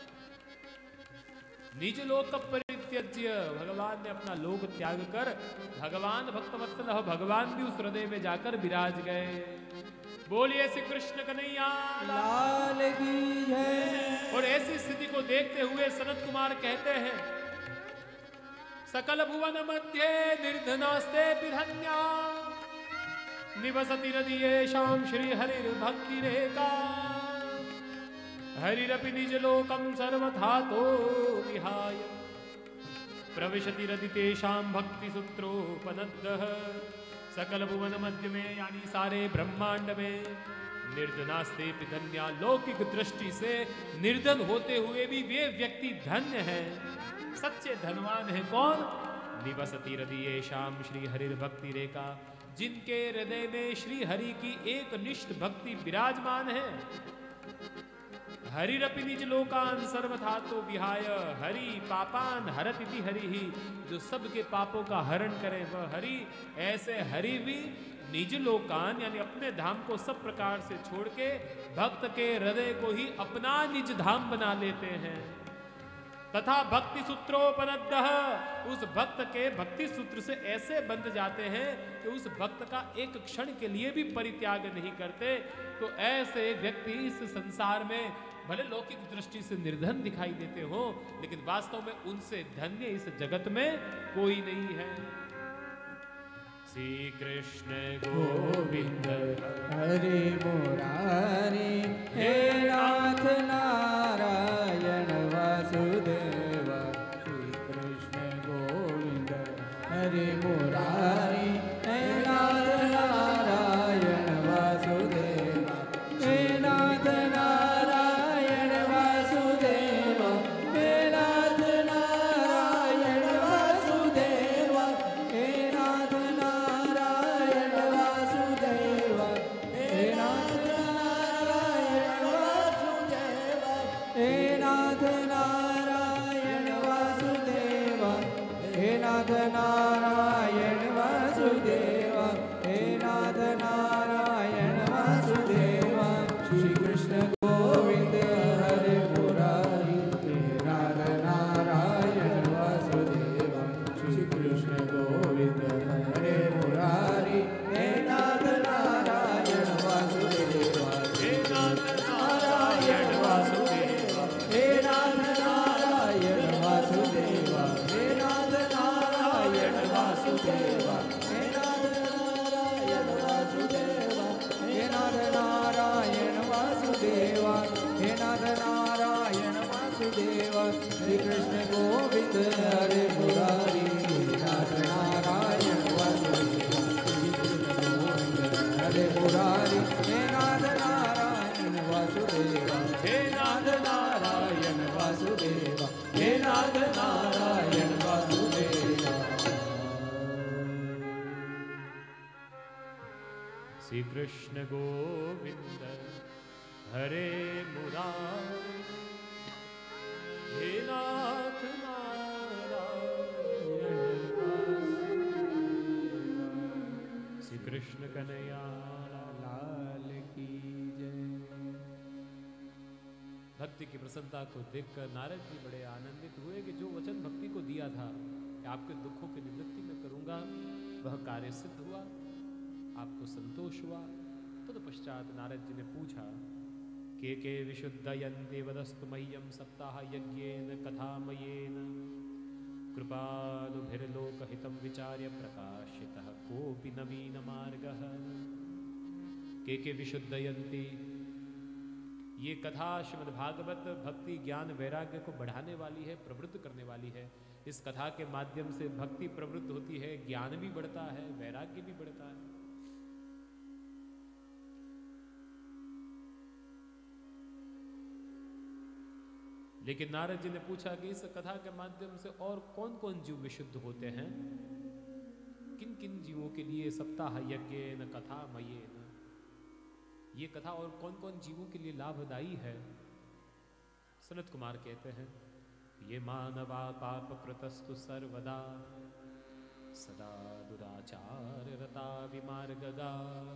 निज लोक परित्यज्य, भगवान ने अपना लोक त्याग कर भगवान भक्तवत्सल, भगवान भी उस हृदय में जाकर विराज गए। बोलिए श्री कृष्ण कन्हैया लाल की जय। और ऐसी स्थिति को देखते हुए सनत कुमार कहते हैं, सकल भुवन मध्य निर्धनास्ते धन्या निवसति हृदयेषां श्री हरिर्भक्ति रेखा। हरिरपि निज लोकं सर्वथा तो विहाय प्रविशति रदितेषां भक्ति सूत्रोपनद्दः। सकल भुवन मध्य में यानी सारे ब्रह्मांड में निर्धनास्ते धन्या, लौकिक दृष्टि से निर्धन होते हुए भी वे व्यक्ति धन्य हैं, सच्चे धनवान है। कौन? निवसति हृदयेषां श्री हरिर्भक्ति रेखा, जिनके हृदय में श्री हरि की एक निष्ठ भक्ति विराजमान है। हरिरपि निज लोकान सर्वथा तो विहाय, हरि पापान हरति इति हरि ही, जो सबके पापों का हरण करे वह हरि। ऐसे हरि भी निज लोकान यानी अपने धाम को सब प्रकार से छोड़ के भक्त के हृदय को ही अपना निज धाम बना लेते हैं। तथा भक्ति सूत्रोपनद्दः, उस भक्त के भक्ति सूत्र से ऐसे बंध जाते हैं कि उस भक्त का एक क्षण के लिए भी परित्याग नहीं करते। तो ऐसे व्यक्ति इस संसार में भले लौकिक दृष्टि से निर्धन दिखाई देते हो, लेकिन वास्तव में उनसे धन्य इस जगत में कोई नहीं है। श्री कृष्ण गोविंद हरे मुरारी, हे नाथ नारायण वासुदेवा, हरे मुरारी हे नाथ नारायण वासुदेवा हे नाथ नारायण वासुदेवा हे नाथ नारायण वासुदेवा हे नाथ नारायण वासुदेवा हे नाथ नारायण वासुदेवा हे नाथ नारायण वासुदेवा हे नाथ नारायण वासुदेवा हे नाथ नारायण वासुदेवा श्री कृष्ण गोविंद हरे मुरारी हे नाथ नारायण वासुदेवा श्री कृष्ण गोविंद हरे मुरारी हे नाथ नारायण वासुदेवा हे नाथ नारायण वासुदेवा हे नाथ नारायण वासुदेवा हे नाथ नारायण वासुदेवा हे नाथ नारायण वासुदेवा हे नाथ नारायण वासुदेवा हे नाथ नारायण वासुदेवा श्री कृष्ण गोविंद हरे मुरारी हे नाथ नारायण वासुदेवा श्री कृष्ण गोविंद हरे मुरारी हे नाथ नारायण वासुदेवा हे नाथ नारायण वासुदेवा हे नाथ नारायण वासुदेवा श्री कृष्ण गोविंद हरे मुरारी हे नाथ नारायण वासुदेवा। श्री कृष्ण कन्हैया लाल की जय। भक्ति की प्रसन्नता को देखकर नारद जी बड़े आनंदित हुए कि जो वचन भक्ति को दिया था कि आपके दुखों की निवृत्ति में करूंगा, वह कार्य सिद्ध हुआ, आपको संतोष हुआ। तत्पश्चात नारद जी ने पूछा के विशुद्धयन्ति वदस्तु मह्यं सप्ताह यज्ञेन कथामयेन कृपालुभिर्लोकहितं विचार्य प्रकाशितः कोऽपि नवीन मार्गः। के विशुद्धयन्ति, ये कथा श्रीमद् भागवत भक्ति ज्ञान वैराग्य को बढ़ाने वाली है, प्रवृत्त करने वाली है। इस कथा के माध्यम से भक्ति प्रवृत्त होती है, ज्ञान भी बढ़ता है, वैराग्य भी बढ़ता है। लेकिन नारद जी ने पूछा कि इस कथा के माध्यम से और कौन कौन जीव विशुद्ध होते हैं, किन किन जीवों के लिए सप्ताह यज्ञेन कथामयेन, ये कथा और कौन कौन जीवों के लिए लाभदायी है। सनत कुमार कहते हैं ये मानवा पाप कृतस्तु सर्वदा सदा दुराचार रता विमार्गगा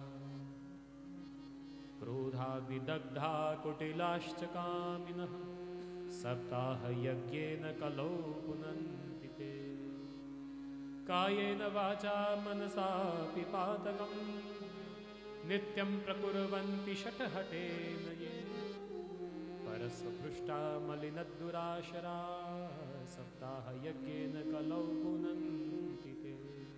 क्रोधा विदग्धा कुटिलाश्च कामिनः सप्ताह यज्ञेन कलौ पुनन्ति ते कायेन वाचा मनसा पिपातकं नित्यं प्रकुर्वन्ति शठहठेन ये परस्वपृष्टा मलिनदुराशरा सप्ताह यज्ञेन कलौ पुनन्ति ते।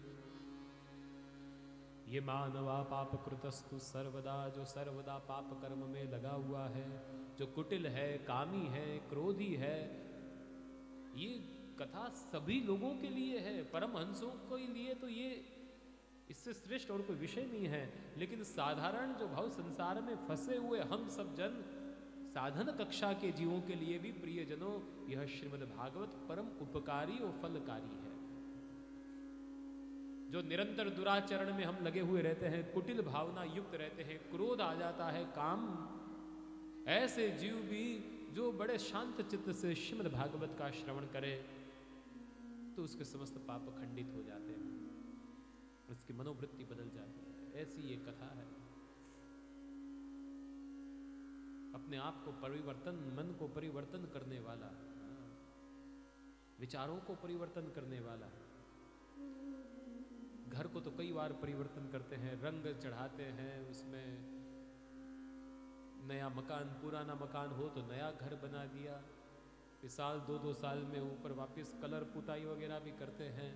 ये मानवा पाप कृतस्तु सर्वदा, जो सर्वदा पाप कर्म में लगा हुआ है, जो कुटिल है, कामी है, क्रोधी है, ये कथा सभी लोगों के लिए है, परमहंसों के लिए तो ये इससे श्रेष्ठ और कोई विषय नहीं है। लेकिन साधारण जो भाव संसार में फंसे हुए हम सब जन, साधन कक्षा के जीवों के लिए भी प्रियजनों, यह श्रीमद् भागवत परम उपकारी और फलकारी है। जो निरंतर दुराचरण में हम लगे हुए रहते हैं, कुटिल भावना युक्त रहते हैं, क्रोध आ जाता है, काम, ऐसे जीव भी जो बड़े शांत चित्त से श्रीमद् भागवत का श्रवण करे तो उसके समस्त पाप खंडित हो जाते हैं, उसकी मनोवृत्ति बदल जाती है। ऐसी ये कथा है। अपने आप को परिवर्तन, मन को परिवर्तन करने वाला, विचारों को परिवर्तन करने वाला। घर को तो कई बार परिवर्तन करते हैं, रंग चढ़ाते हैं, उसमें नया मकान, पुराना मकान हो तो नया घर बना दिया, फिर साल 2-2 साल में ऊपर वापस कलर पुताई वगैरह भी करते हैं।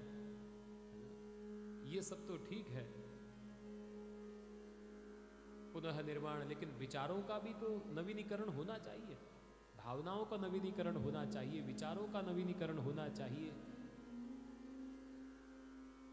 ये सब तो ठीक है, पुनः निर्माण, लेकिन विचारों का भी तो नवीनीकरण होना चाहिए, भावनाओं का नवीनीकरण होना चाहिए, विचारों का नवीनीकरण होना चाहिए।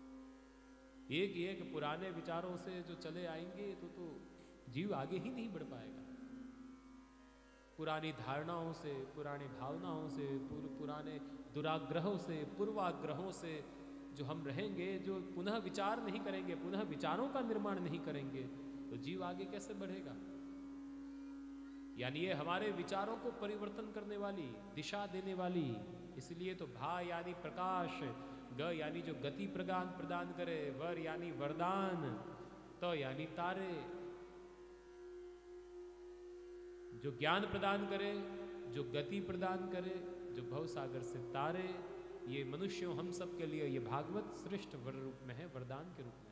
एक पुराने विचारों से जो चले आएंगे तो जीव आगे ही नहीं बढ़ पाएगा। पुरानी धारणाओं से, पुरानी भावनाओं से, पुराने दुराग्रहों से, पूर्वाग्रहों से जो हम रहेंगे, जो पुनः विचार नहीं करेंगे, पुनः विचारों का निर्माण नहीं करेंगे, तो जीव आगे कैसे बढ़ेगा? यानी ये हमारे विचारों को परिवर्तन करने वाली, दिशा देने वाली, इसलिए तो भा यानी प्रकाश, ग यानी जो गति प्रदान करे, वर यानी वरदान, त यानी तारे, जो ज्ञान प्रदान करे, जो गति प्रदान करे, जो भव सागर से तारे, ये मनुष्यों हम सब के लिए ये भागवत श्रेष्ठ वर रूप में है, वरदान के रूप में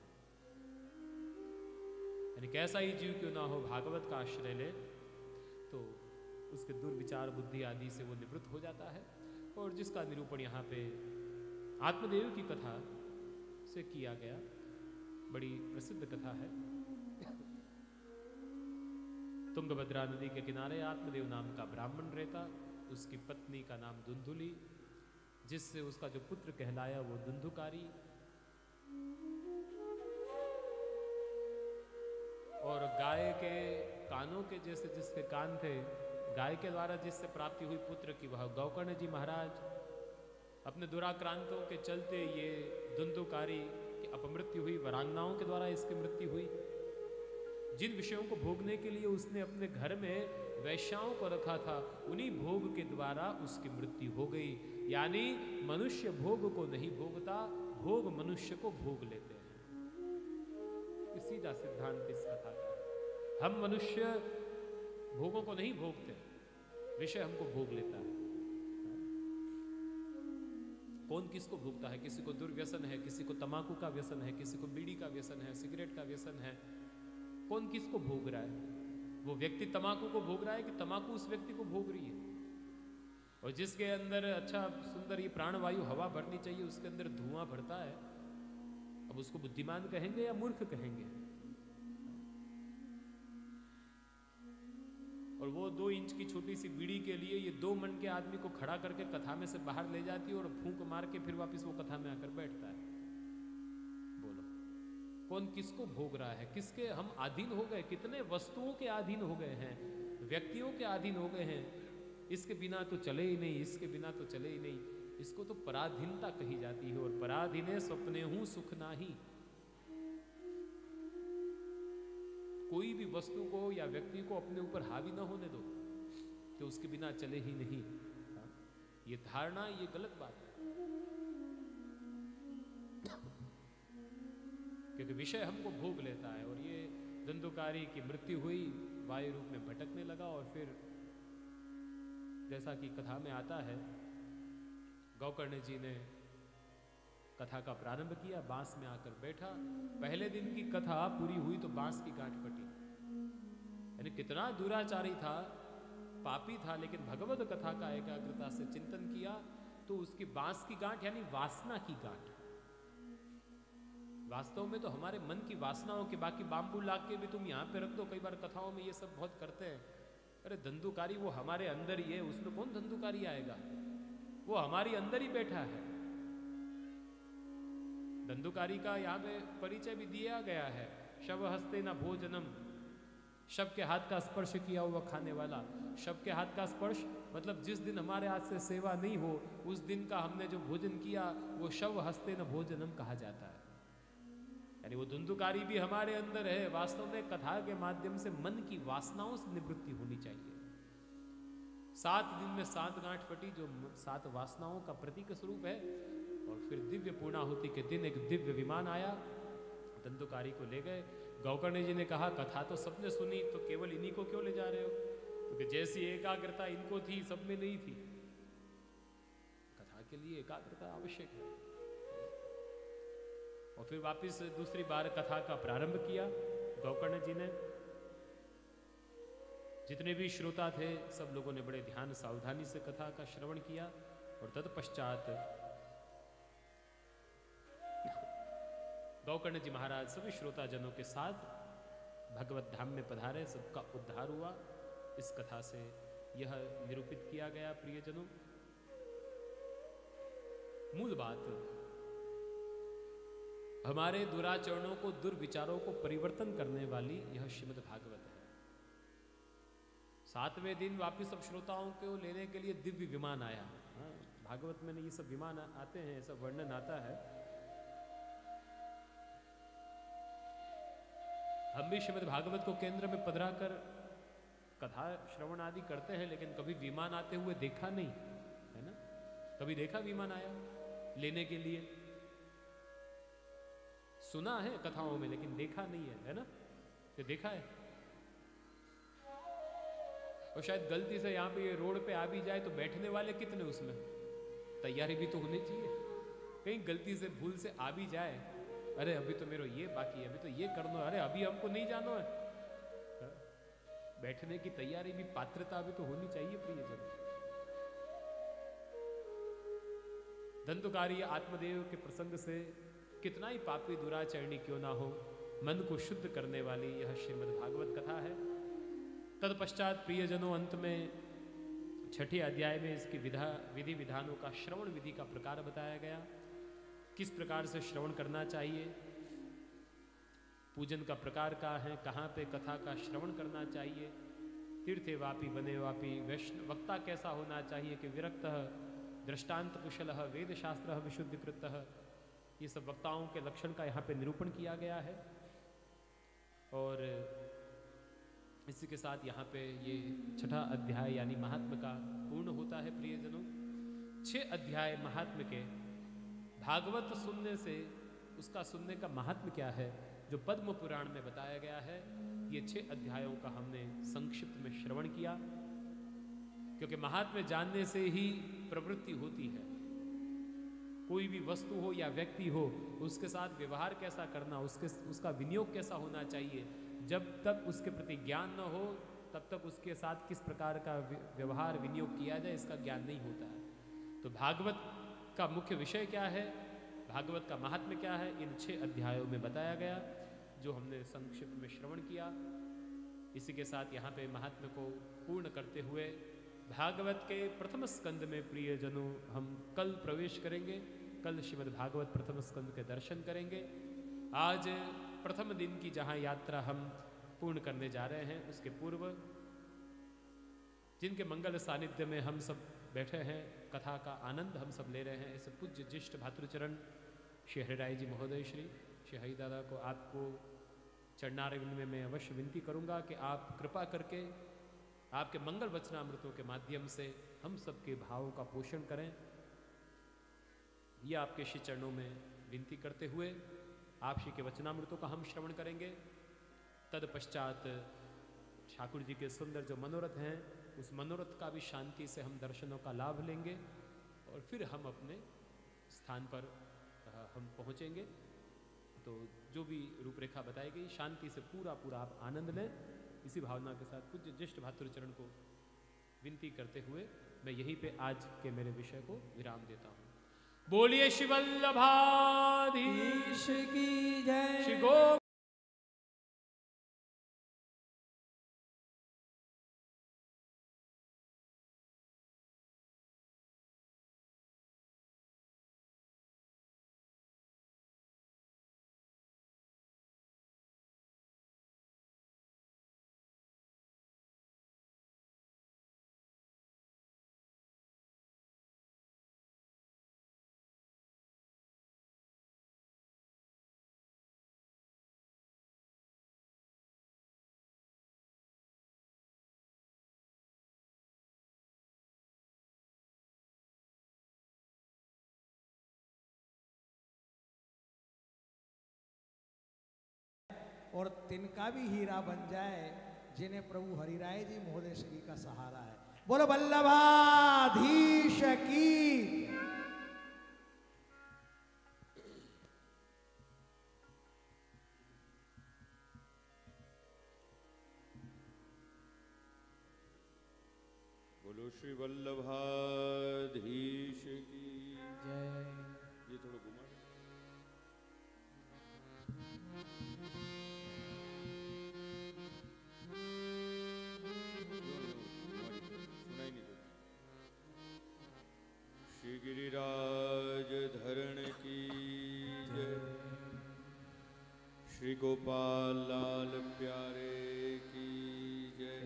है। यानी कैसा ही जीव क्यों ना हो, भागवत का आश्रय ले तो उसके दुर्विचार बुद्धि आदि से वो निवृत्त हो जाता है। और जिसका निरूपण यहाँ पे आत्मदेव की कथा से किया गया, बड़ी प्रसिद्ध कथा है। तुंगभद्रा नदी के किनारे आत्मदेव नाम का ब्राह्मण रहता, उसकी पत्नी का नाम धुंधुली, जिससे उसका जो पुत्र कहलाया वो धुंधुकारी। और गाय के कानों के जैसे जिसके कान थे, गाय के द्वारा जिससे प्राप्ति हुई पुत्र की, वह गौकर्ण जी महाराज। अपने दुराक्रांतों के चलते ये धुंधुकारी की अपमृत्यु हुई, वरांगनाओं के द्वारा इसकी मृत्यु हुई। जिन विषयों को भोगने के लिए उसने अपने घर में वैश्याओं को रखा था, उन्हीं भोग के द्वारा उसकी मृत्यु हो गई। यानी मनुष्य भोग को नहीं भोगता, भोग मनुष्य को भोग लेते हैं। सीधा सिद्धांत इस कथा का है। हम मनुष्य भोगों को नहीं भोगते, विषय हमको भोग लेता है। कौन किसको भोगता है? किसी को दुर्व्यसन है, किसी को तंबाकू का व्यसन है, किसी को बीड़ी का व्यसन है, सिगरेट का व्यसन है। कौन किसको भोग रहा है? वो व्यक्ति तंबाकू को भोग रहा है कि तंबाकू उस व्यक्ति को भोग रही है? और जिसके अंदर अच्छा सुंदर ये प्राणवायु हवा भरनी चाहिए, उसके अंदर धुआं भरता है, अब उसको बुद्धिमान कहेंगे या मूर्ख कहेंगे? और वो 2 इंच की छोटी सी बीड़ी के लिए ये 2 मन के आदमी को खड़ा करके कथा में से बाहर ले जाती है और फूंक मार के फिर वापस वो कथा में आकर बैठता है। बोलो, कौन किसको भोग रहा है? किसके हम अधीन हो गए? कितने वस्तुओं के अधीन हो गए हैं, व्यक्तियों के अधीन हो गए हैं। इसके बिना तो चले ही नहीं, इसके बिना तो चले ही नहीं। इसको तो पराधीनता कही जाती है। और पराधीने स्वप्ने हूं सुख नाही। कोई भी वस्तु को या व्यक्ति को अपने ऊपर हावी ना होने दो कि उसके बिना चले ही नहीं। ये धारणा, ये गलत बात है, क्योंकि विषय हमको भोग लेता है। और ये धुंधुकारी की मृत्यु हुई, वायु रूप में भटकने लगा। और फिर जैसा कि कथा में आता है, गौकर्ण जी ने कथा का प्रारंभ किया, बांस में आकर बैठा। पहले दिन की कथा पूरी हुई तो बांस की गांठ फटी। यानी कितना दुराचारी था, पापी था, लेकिन भगवत कथा का एकाग्रता से चिंतन किया तो उसकी बांस की गांठ यानी वासना की गांठ। वास्तव में तो हमारे मन की वासनाओं के, बाकी बाम्बू लाग के भी तुम यहाँ पे रख दो। कई बार कथाओं में ये सब बहुत करते हैं। अरे धंधुकारी वो हमारे अंदर ही है, उसमें कौन धंधुकारी आएगा? वो हमारी अंदर ही बैठा है। धंधुकारी का यहाँ पे परिचय भी दिया गया है। शव हस्ते न भोजनम, शव के हाथ का स्पर्श किया हुआ खाने वाला। शव के हाथ का स्पर्श मतलब जिस दिन हमारे हाथ से सेवा नहीं हो, उस दिन का हमने जो भोजन किया वो शव हस्ते न भोजनम कहा जाता है। यानी वो धुंधुकारी भी हमारे अंदर है। वास्तव में कथा के माध्यम से मन की वासनाओं से निवृत्ति होनी चाहिए। 7 दिन में 7 गांठ फटी, जो 7 वासनाओं का प्रतीक स्वरूप है। और फिर दिव्य पूर्णाहुति के दिन एक दिव्य विमान आया, धंधुकारी को ले गए। गौकर्ण जी ने कहा, कथा तो सबने सुनी, तो केवल इन्हीं को क्यों ले जा रहे हो? क्योंकि जैसी एकाग्रता इनको थी, सब में नहीं थी। कथा के लिए एकाग्रता आवश्यक है। और फिर वापस दूसरी बार कथा का प्रारंभ किया गौकर्ण जी ने। जितने भी श्रोता थे सब लोगों ने बड़े ध्यान सावधानी से कथा का श्रवण किया। और तत्पश्चात गौकर्ण जी महाराज सभी श्रोता जनों के साथ भगवत धाम में पधारे। सबका उद्धार हुआ। इस कथा से यह निरूपित किया गया। प्रियजनों, मूल बात, हमारे दुराचरणों को, दुर्विचारों को परिवर्तन करने वाली यह श्रीमद् भागवत है। 7वें दिन वापिस सब श्रोताओं को लेने के लिए दिव्य विमान आया। हाँ, भागवत में ये सब विमान आते हैं, ऐसा वर्णन आता है। हम भी श्रीमद् भागवत को केंद्र में पधरा कर कथा श्रवण आदि करते हैं, लेकिन कभी विमान आते हुए देखा नहीं है ना। कभी देखा विमान आया लेने के लिए? सुना है कथाओं में, लेकिन देखा नहीं है ना। ये देखा है? और शायद गलती से यहाँ पे ये रोड पे आ भी जाए तो बैठने वाले कितने, उसमें तैयारी भी तो होनी चाहिए। कहीं गलती से भूल से आ भी जाए, अरे अभी तो मेरा ये बाकी है, अभी तो ये करना, अरे अभी हमको नहीं जाना है। बैठने की तैयारी भी, पात्रता भी तो होनी चाहिए प्रियजन। दंतुकारी आत्मदेव के प्रसंग से कितना ही पापी दुराचरणी क्यों ना हो, मन को शुद्ध करने वाली यह श्रीमद् भागवत कथा है। तत्पश्चात प्रियजनों, अंत में 6ठे अध्याय में इसकी विधि विधानों का, श्रवण विधि का प्रकार बताया गया। किस प्रकार से श्रवण करना चाहिए, पूजन का प्रकार क्या है, कहाँ पे कथा का श्रवण करना चाहिए, तीर्थे वापी बने वापी, वैष्णव वक्ता कैसा होना चाहिए कि विरक्त दृष्टांत कुशल वेद शास्त्र विशुद्धिकृत, ये सब वक्ताओं के लक्षण का यहाँ पे निरूपण किया गया है। और इसी के साथ यहाँ पे ये 6ठा अध्याय यानी महात्म का पूर्ण होता है प्रियजनों। 6 अध्याय महात्म के, भागवत सुनने से उसका सुनने का महात्म क्या है जो पद्म पुराण में बताया गया है, ये 6 अध्यायों का हमने संक्षिप्त में श्रवण किया। क्योंकि महात्म्य जानने से ही प्रवृत्ति होती है। कोई भी वस्तु हो या व्यक्ति हो, उसके साथ व्यवहार कैसा करना, उसका विनियोग कैसा होना चाहिए, जब तक उसके प्रति ज्ञान न हो तब तक उसके साथ किस प्रकार का व्यवहार विनियोग किया जाए, इसका ज्ञान नहीं होता है। तो भागवत का मुख्य विषय क्या है, भागवत का महात्म्य क्या है, इन 6 अध्यायों में बताया गया, जो हमने संक्षिप्त में श्रवण किया। इसी के साथ यहाँ पे महात्म्य को पूर्ण करते हुए भागवत के प्रथम स्कंद में प्रियजनों हम कल प्रवेश करेंगे। कल श्रीमद् भागवत प्रथम स्कंद के दर्शन करेंगे। आज प्रथम दिन की जहाँ यात्रा हम पूर्ण करने जा रहे हैं, उसके पूर्व जिनके मंगल सानिध्य में हम सब बैठे हैं, कथा का आनंद हम सब ले रहे हैं, ऐसे पूज्य ज्येष्ठ भातृचरण श्री हरिराय जी महोदय श्री हरि दादा को, आपको चरणारविंद में मैं अवश्य विनती करूंगा कि आप कृपा करके आपके मंगल वचनामृतों के माध्यम से हम सबके भावों का पोषण करें। यह आपके श्री चरणों में विनती करते हुए आप श्री के वचनामृतों का हम श्रवण करेंगे। तत्पश्चात ठाकुर जी के सुंदर जो मनोरथ हैं, उस मनोरथ का भी शांति से हम दर्शनों का लाभ लेंगे और फिर हम अपने स्थान पर हम पहुँचेंगे। तो जो भी रूपरेखा बताई गई, शांति से पूरा आप आनंद लें। इसी भावना के साथ पूज्य ज्येष्ठ भातृचरण को विनती करते हुए मैं यहीं पे आज के मेरे विषय को विराम देता हूँ। बोलिए श्री वल्लभाधीश की जय। श्री गो और तिनका भी हीरा बन जाए जिन्हें प्रभु हरिराय जी महोदय श्री का सहारा है। बोलो वल्लभाधीश की। बोलो श्री वल्लभाधीश की जय। ये थोड़ा घुमा सुनाई नहीं देता। श्री गिरिराज धरण की जय। गोपाल लाल प्यारे की जय।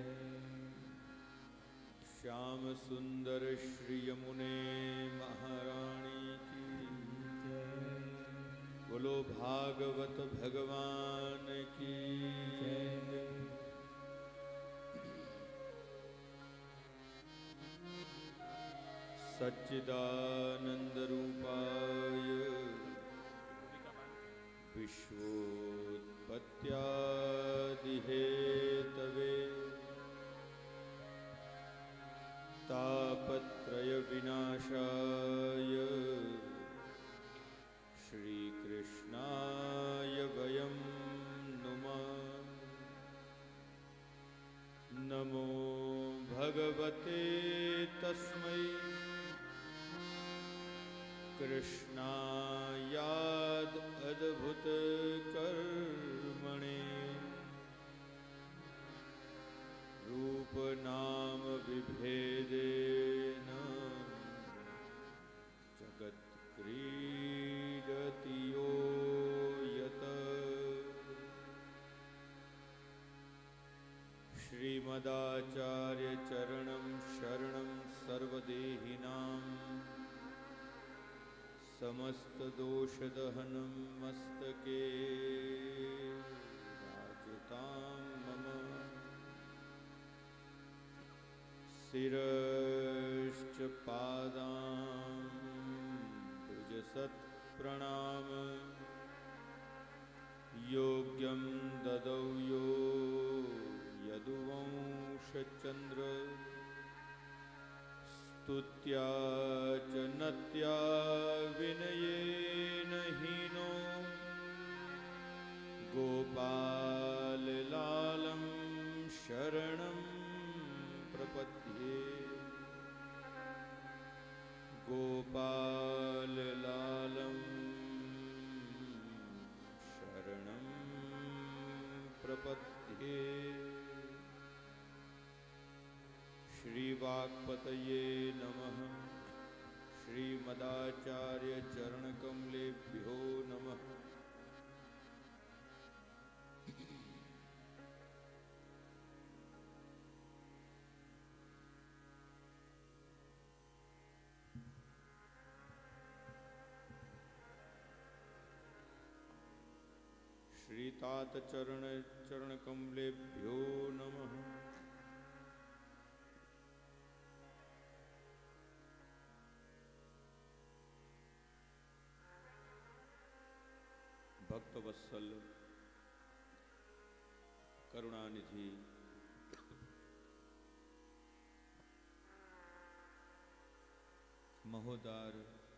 श्याम सुंदर श्री यमुने महारानी की जय। बोलो भागवत भगवान की जय। सच्चिदानंद रूपाय विश्वोत्पत्त्यादिहेतवे तापत्रय विनाशाय श्रीकृष्णाय वयं नुमः। नमो भगवते तस्मै कृष्णायाद अद्भुत कर्मणे रूप नाम विभेदेन जगत् क्रीडति यो यत। श्रीमदाचार्य चरणं शरणं सर्वदेहिनां समस्त दोष दहनं मस्तके राजतां मम। शिरश्च पादां भुजसत्प्रणाम योग्यं ददौ यो यदुवंशचन्द्र स्तुत्या च नत्या विनयेन हीनो गोपाललालं शरणं प्रपद्ये। गोपाललालं शरणं प्रपद्ये। श्रीवाक्पतये नमः। श्रीमदाचार्य चरणकमलेभ्यो नमः। श्रीतात चरणकमलेभ्यो नमः। भक्तवत्सल करुणानिधि महोदार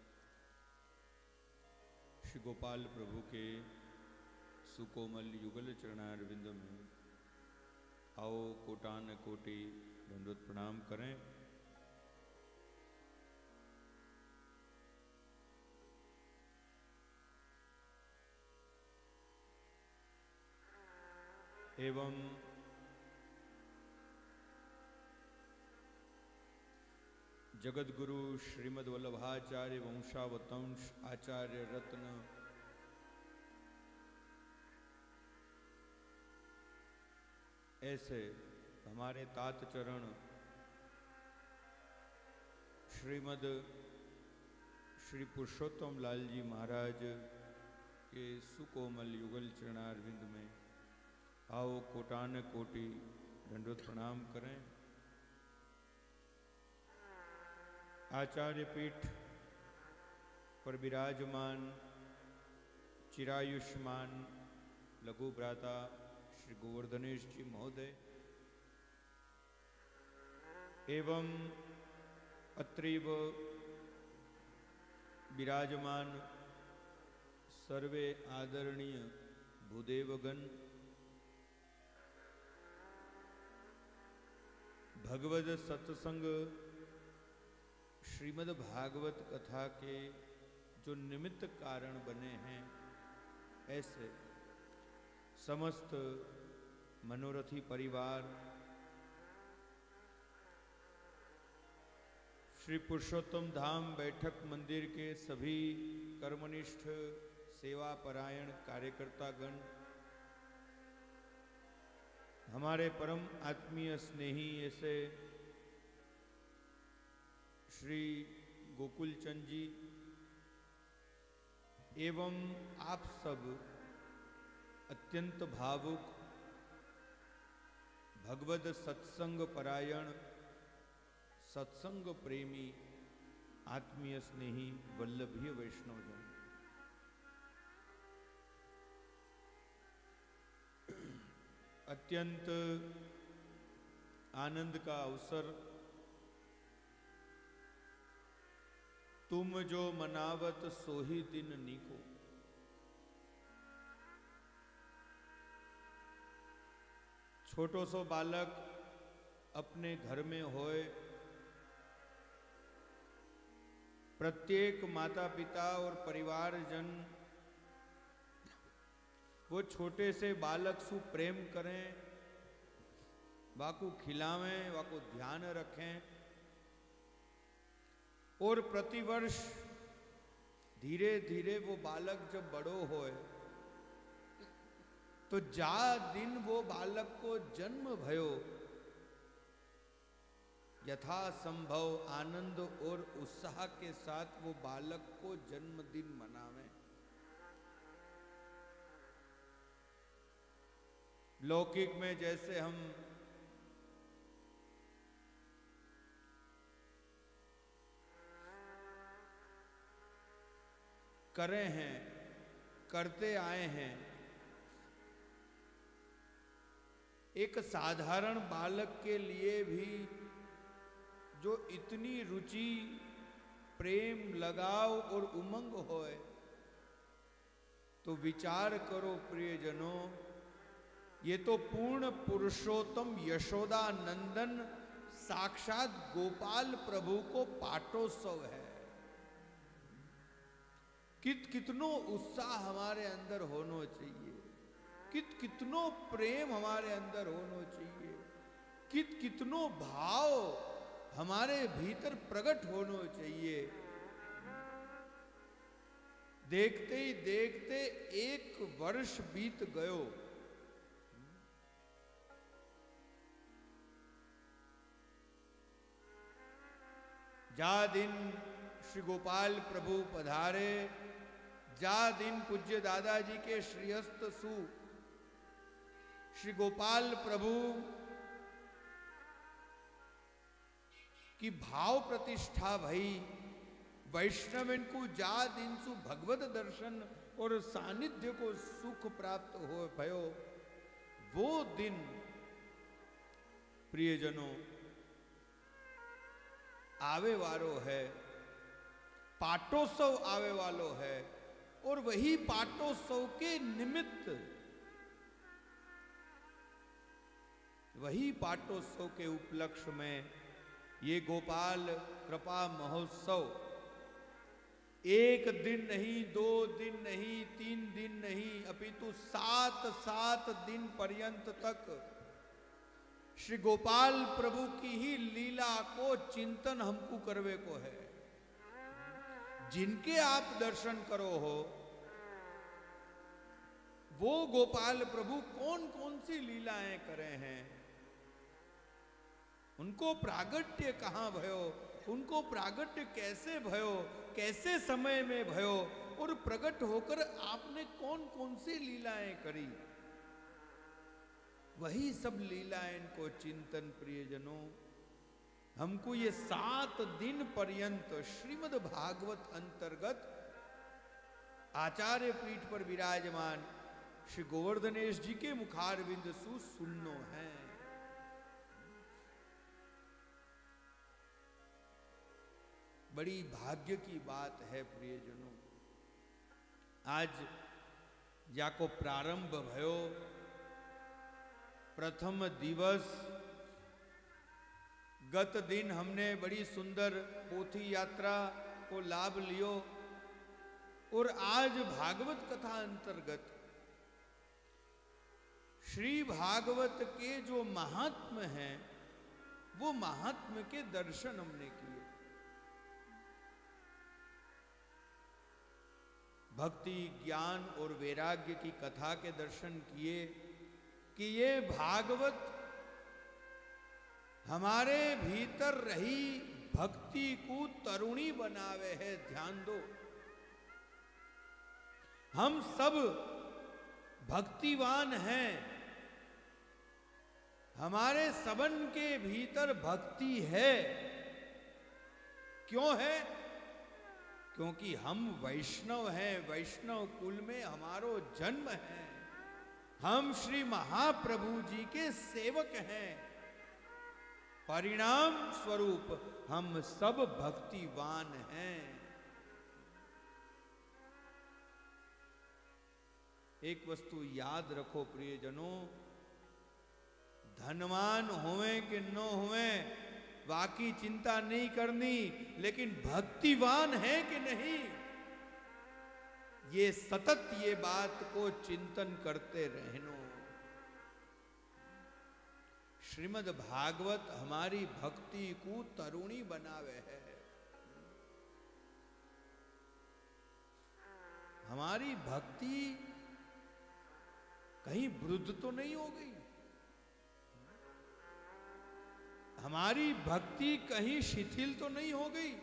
श्री गोपाल प्रभु के सुकोमल युगल चरणारविंद में आओ कोटान कोटि दंडवत प्रणाम करें। एवं जगद्गुरु श्रीमद् वल्लभाचार्य वंशावतंश आचार्य रत्न ऐसे हमारे तात चरण श्रीमद् श्री पुरुषोत्तम लाल जी महाराज के सुकोमल युगल चरणारविंद में आओ कोटान कोटि दंडवत प्रणाम करें। आचार्य पीठ पर विराजमान चिरायुष्मान लघु भ्राता श्री गोवर्धनेश जी महोदय एवं अत्रीव विराजमान सर्वे आदरणीय भूदेवगण, भगवत सत्संग श्रीमद् भागवत कथा के जो निमित्त कारण बने हैं, ऐसे समस्त मनोरथी परिवार श्री पुरुषोत्तम धाम बैठक मंदिर के सभी कर्मनिष्ठ सेवा परायण कार्यकर्तागण हमारे परम आत्मीय स्नेही ऐसे श्री गोकुल चंद जी एवं आप सब अत्यंत भावुक भगवद सत्संग परायण सत्संग प्रेमी आत्मीय स्नेही वल्लभीय वैष्णवजन, अत्यंत आनंद का अवसर। तुम जो मनावत सोही दिन नीको, छोटो सो बालक अपने घर में होए, प्रत्येक माता पिता और परिवारजन वो छोटे से बालक सु प्रेम करें, वाको खिलावें, वाको ध्यान रखें और प्रतिवर्ष धीरे धीरे वो बालक जब बड़ो होए तो जा दिन वो बालक को जन्म भयो, यथा संभव आनंद और उत्साह के साथ वो बालक को जन्मदिन मनावें। लौकिक में जैसे हम करे हैं, करते आए हैं, एक साधारण बालक के लिए भी जो इतनी रुचि, प्रेम, लगाव और उमंग होए, तो विचार करो प्रियजनों, ये तो पूर्ण पुरुषोत्तम यशोदा नंदन साक्षात गोपाल प्रभु को पाटोत्सव है। कितनो उत्साह हमारे अंदर होना चाहिए, कितनो प्रेम हमारे अंदर होना चाहिए, कितनो भाव हमारे भीतर प्रकट होना चाहिए। देखते ही देखते 1 वर्ष बीत गयो। जा दिन श्री गोपाल प्रभु पधारे, जा दिन पूज्य दादाजी के श्रीहस्त सु श्री गोपाल प्रभु की भाव प्रतिष्ठा भई, वैष्णवन को जा दिन सु भगवत दर्शन और सानिध्य को सुख प्राप्त हो भयो। वो दिन प्रियजनों आवे वालो है, पाटोत्सव आवे वालो है, और वही पाटोत्सव के निमित्त, वही पाटोत्सव के उपलक्ष्य में ये गोपाल कृपा महोत्सव 1 दिन नहीं, 2 दिन नहीं, 3 दिन नहीं, अपितु 7 दिन पर्यंत तक श्री गोपाल प्रभु की ही लीला को चिंतन हमको करवे को है। जिनके आप दर्शन करो हो, वो गोपाल प्रभु कौन कौन सी लीलाएं करे हैं, उनको प्रागट्य कहां भयो, उनको प्रागट्य कैसे भयो, कैसे समय में भयो, और प्रकट होकर आपने कौन कौन सी लीलाएं करी, वही सब लीलाएं को चिंतन प्रियजनों हमको ये 7 दिन पर्यंत श्रीमद् भागवत अंतर्गत आचार्य पीठ पर विराजमान श्री गोवर्धनेश जी के मुखारविंद सु सुननो है। बड़ी भाग्य की बात है प्रियजनों। आज जाको प्रारंभ भयो, प्रथम दिवस, गत दिन हमने बड़ी सुंदर पोथी यात्रा को लाभ लियो, और आज भागवत कथा अंतर्गत श्री भागवत के जो महात्म्य हैं, वो महात्म्य के दर्शन हमने किए। भक्ति, ज्ञान और वैराग्य की कथा के दर्शन किए, कि ये भागवत हमारे भीतर रही भक्ति को तरुणी बनावे है। ध्यान दो, हम सब भक्तिवान हैं, हमारे सबन के भीतर भक्ति है। क्यों है? क्योंकि हम वैष्णव हैं, वैष्णव कुल में हमारो जन्म है, हम श्री महाप्रभु जी के सेवक हैं। परिणाम स्वरूप हम सब भक्तिवान हैं। एक वस्तु याद रखो प्रियजनों, धनवान होवे कि न होवे बाकी चिंता नहीं करनी, लेकिन भक्तिवान है कि नहीं, ये सतत ये बात को चिंतन करते रहनो। श्रीमद् भागवत हमारी भक्ति को तरुणी बनावे है। हमारी भक्ति कहीं वृद्ध तो नहीं हो गई, हमारी भक्ति कहीं शिथिल तो नहीं हो गई,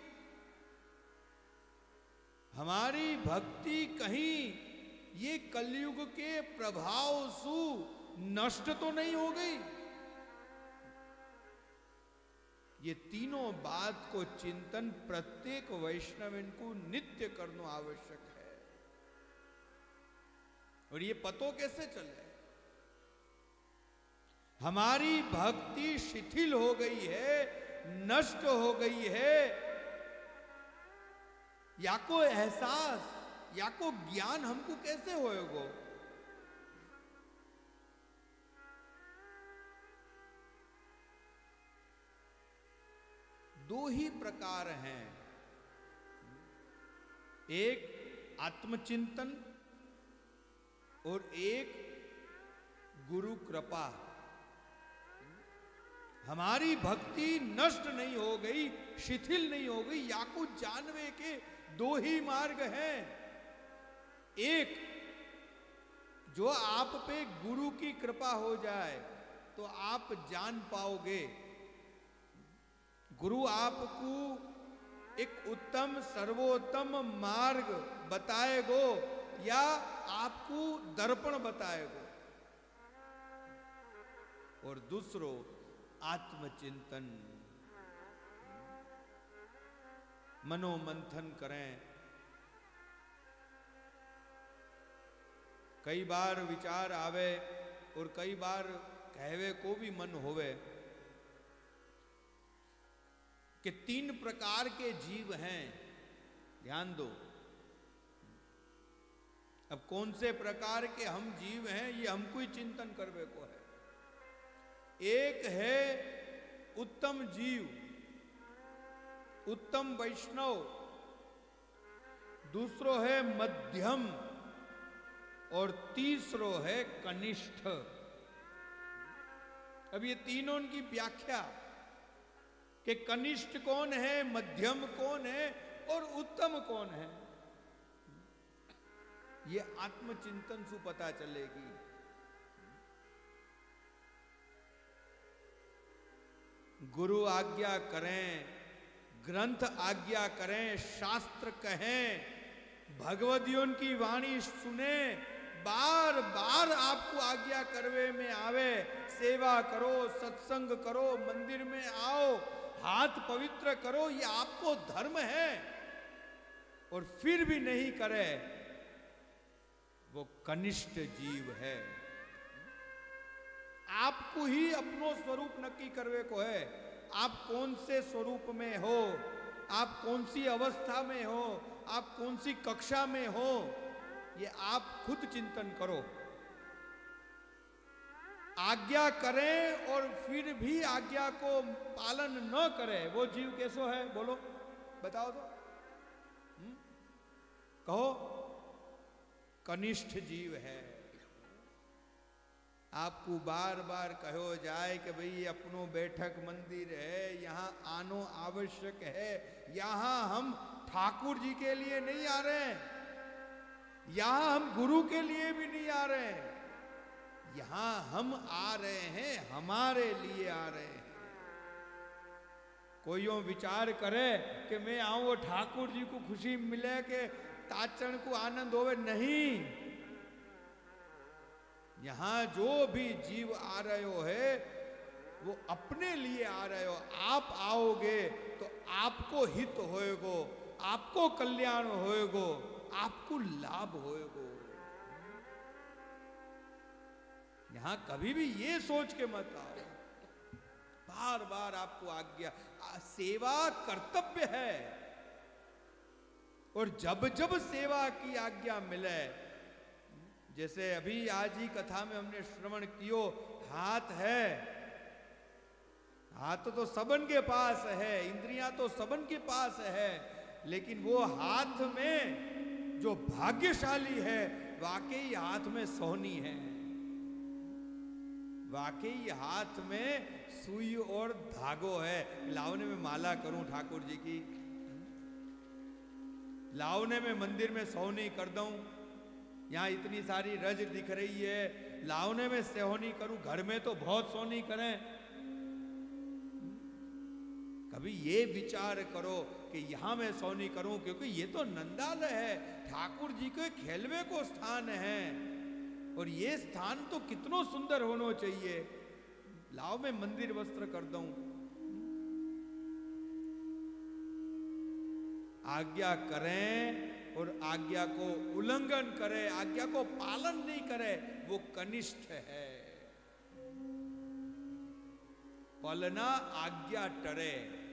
हमारी भक्ति कहीं ये कलयुग के प्रभाव से नष्ट तो नहीं हो गई। ये तीनों बात को चिंतन प्रत्येक वैष्णव को नित्य करना आवश्यक है। और ये पतो कैसे चले? हमारी भक्ति शिथिल हो गई है, नष्ट हो गई है, या को एहसास या को ज्ञान हमको कैसे होएगो? दो ही प्रकार हैं, एक आत्मचिंतन और एक गुरु कृपा। हमारी भक्ति नष्ट नहीं हो गई, शिथिल नहीं हो गई, या कुछ जानवे के दो ही मार्ग हैं। एक, जो आप पे गुरु की कृपा हो जाए तो आप जान पाओगे, गुरु आपको एक उत्तम सर्वोत्तम मार्ग बताएगो या आपको दर्पण बताएगो। और दूसरो आत्मचिंतन, मनोमंथन करें। कई बार विचार आवे और कई बार कहवे को भी मन होवे कि तीन प्रकार के जीव हैं। ध्यान दो, अब कौन से प्रकार के हम जीव हैं ये हमको ही चिंतन करवे को है। एक है उत्तम जीव, उत्तम वैष्णव, दूसरो है मध्यम और तीसरो है कनिष्ठ। अब ये तीनों की व्याख्या कि कनिष्ठ कौन है, मध्यम कौन है और उत्तम कौन है, ये आत्मचिंतन से पता चलेगी। गुरु आज्ञा करें, ग्रंथ आज्ञा करें, शास्त्र कहें, भगवदियों की वाणी सुने, बार बार आपको आज्ञा करवे में आवे, सेवा करो, सत्संग करो, मंदिर में आओ, हाथ पवित्र करो, ये आपको धर्म है, और फिर भी नहीं करे, वो कनिष्ठ जीव है। आपको ही अपनो स्वरूप नक्की करवे को है। आप कौन से स्वरूप में हो, आप कौन सी अवस्था में हो, आप कौन सी कक्षा में हो, ये आप खुद चिंतन करो। आज्ञा करें और फिर भी आज्ञा को पालन न करें, वो जीव कैसो है? बोलो, बताओ तो, कहो। कनिष्ठ जीव है। आपको बार बार कहो जाए कि भाई अपनो बैठक मंदिर है, यहाँ आनो आवश्यक है, यहाँ हम ठाकुर जी के लिए नहीं आ रहे हैं, यहाँ हम गुरु के लिए भी नहीं आ रहे हैं, यहां हम आ रहे हैं, हमारे लिए आ रहे हैं। कोई यो विचार करे कि मैं आऊं और ठाकुर जी को खुशी मिले के ताचण को आनंद होवे, नहीं। यहां जो भी जीव आ रहे हो है वो अपने लिए आ रहे हो। आप आओगे तो आपको हित होएगो, आपको कल्याण होएगो, आपको लाभ होएगो। यहां कभी भी ये सोच के मत आओ। बार बार आपको आज्ञा, सेवा कर्तव्य है, और जब जब सेवा की आज्ञा मिले, जैसे अभी आज ही कथा में हमने श्रवण कियो, हाथ है, हाथ तो सबन के पास है, इंद्रियां तो सबन के पास है, लेकिन वो हाथ में जो भाग्यशाली है, वाकई हाथ में सोहनी है, वाकई हाथ में सुई और धागो है। लावने में माला करूं ठाकुर जी की, लावने में मंदिर में सोहनी कर दूं, यहां इतनी सारी रज दिख रही है, लावने में सोहनी करूं, घर में तो बहुत सोहनी करें। कभी ये विचार करो कि यहां मैं सोहनी करूं, क्योंकि ये तो नंदालय है, ठाकुर जी के खेलवे को स्थान है, और ये स्थान तो कितना सुंदर होना चाहिए। लाओ मैं मंदिर वस्त्र कर दूं। आज्ञा करें और आज्ञा को उल्लंघन करे, आज्ञा को पालन नहीं करे, वो कनिष्ठ है। पालना आज्ञा टरे।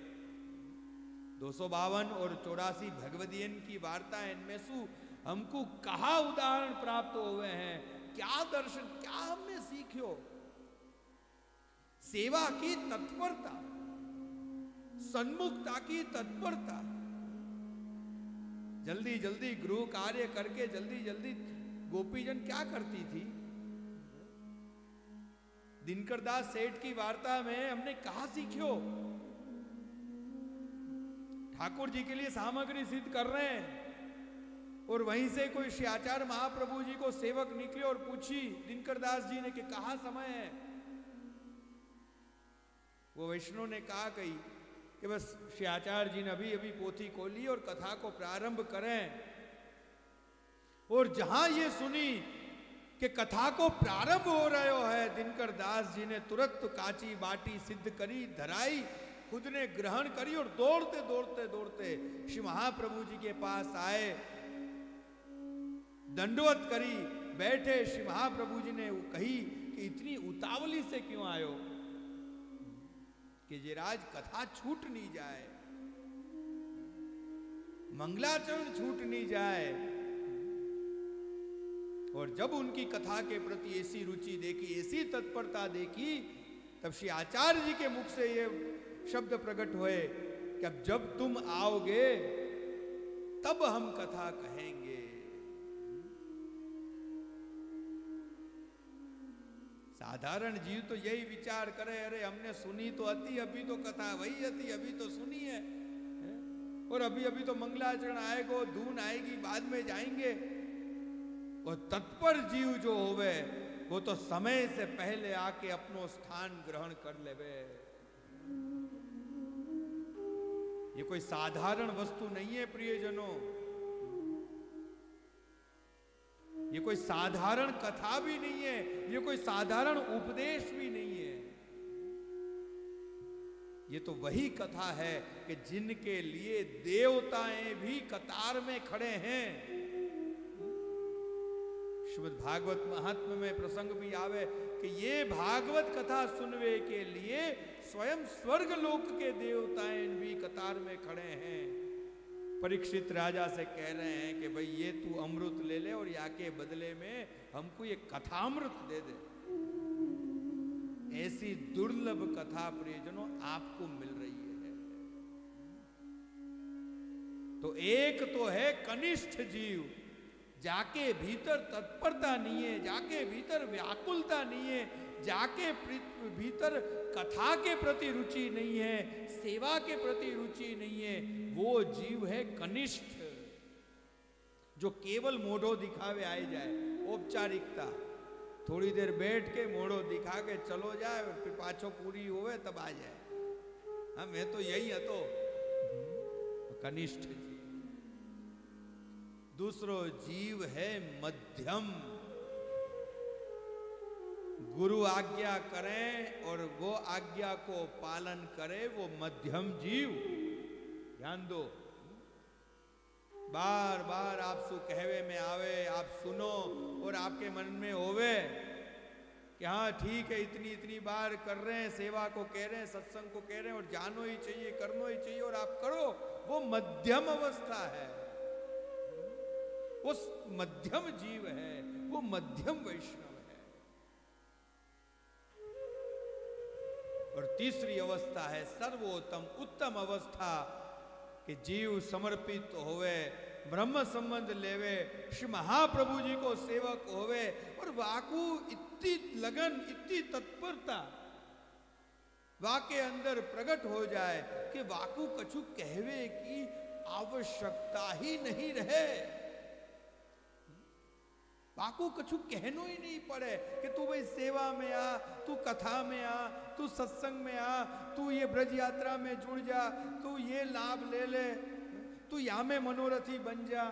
252 और 84 भगवदीयन की वार्ता, इनमें से हमको कहा उदाहरण प्राप्त हुए हैं, क्या दर्शन, क्या हमने सीखियो। सेवा की तत्परता, सन्मुखता की तत्परता, जल्दी जल्दी गृह कार्य करके जल्दी जल्दी गोपीजन क्या करती थी। दिनकर दास सेठ की वार्ता में हमने कहा सीखियो, ठाकुर जी के लिए सामग्री सिद्ध कर रहे हैं, और वहीं से कोई श्री आचार्य महाप्रभु जी को सेवक निकले और पूछी दिनकर दास जी ने कि कहां समय है। वो वैष्णव ने कहा कही कि बस श्री आचार्य जी ने अभी अभी पोथी खोली और कथा को प्रारंभ करें, और जहां ये सुनी कि कथा को प्रारंभ हो रहा है, दिनकर दास जी ने तुरंत काची बाटी सिद्ध करी, धराई, खुद ने ग्रहण करी, और दौड़ते दौड़ते दौड़ते श्री महाप्रभु जी के पास आए, दंडवत करी, बैठे। श्री महाप्रभु जी ने कही कि इतनी उतावली से क्यों आयो, कि जिराज कथा छूट नहीं जाए, मंगलाचरण छूट नहीं जाए। और जब उनकी कथा के प्रति ऐसी रुचि देखी, ऐसी तत्परता देखी, तब श्री आचार्य जी के मुख से ये शब्द प्रकट हुए कि अब जब तुम आओगे तब हम कथा कहेंगे। साधारण जीव तो यही विचार करे, अरे हमने सुनी तो अति, अभी तो कथा वही अति, अभी तो सुनी है, और अभी अभी तो मंगलाचरण आएगो, धून आएगी, बाद में जाएंगे। और तत्पर जीव जो होवे वो तो समय से पहले आके अपनो स्थान ग्रहण कर लेवे। ये कोई साधारण वस्तु नहीं है प्रियजनों, ये कोई साधारण कथा भी नहीं है, ये कोई साधारण उपदेश भी नहीं है। ये तो वही कथा है कि जिनके लिए देवताएं भी कतार में खड़े हैं। श्रीमद् भागवत महात्म्य में प्रसंग भी आवे कि ये भागवत कथा सुनवे के लिए स्वयं स्वर्ग लोक के देवताएं भी कतार में खड़े हैं। परीक्षित राजा से कह रहे हैं कि भाई ये तू अमृत ले ले और या के बदले में हमको ये कथामृत दे दे। ऐसी दुर्लभ कथा प्रियजनों आपको मिल रही है। तो एक तो है कनिष्ठ जीव, जाके भीतर तत्परता नहीं है, जाके भीतर व्याकुलता नहीं है, जाके भीतर कथा के प्रति रुचि नहीं है, सेवा के प्रति रुचि नहीं है, वो जीव है कनिष्ठ, जो केवल मोढ़ो दिखावे आए जाए, औपचारिकता। थोड़ी देर बैठ के मोड़ो दिखा के चलो जाए और फिर पाछो पूरी होवे तब आ जाए। हाँ मैं तो यही हतो कनिष्ठ जी। दूसरो जीव है मध्यम, गुरु आज्ञा करें और वो आज्ञा को पालन करे, वो मध्यम जीव। ध्यान दो, बार बार आप सु कहवे में आवे, आप सुनो और आपके मन में होवे कि हाँ ठीक है, इतनी इतनी बार कर रहे हैं, सेवा को कह रहे हैं, सत्संग को कह रहे हैं और जानो ही चाहिए, करनो ही चाहिए और आप करो, वो मध्यम अवस्था है, वो मध्यम जीव है, वो मध्यम वैष्णव है। और तीसरी अवस्था है सर्वोत्तम उत्तम अवस्था कि जीव समर्पित होवे, ब्रह्म संबंध लेवे, श्री महाप्रभु जी को सेवक होवे और वाकू इतनी लगन, इतनी तत्परता वाके अंदर प्रकट हो जाए कि वाकू कछु कहवे की आवश्यकता ही नहीं रहे। वाकू कछु कहनो ही नहीं पड़े कि तू भाई सेवा में आ, तू कथा में आ, तू सत्संग में आ, तू ये ब्रज यात्रा में जुड़ जा, तू ये लाभ ले ले, तू या में मनोरथी बन जा।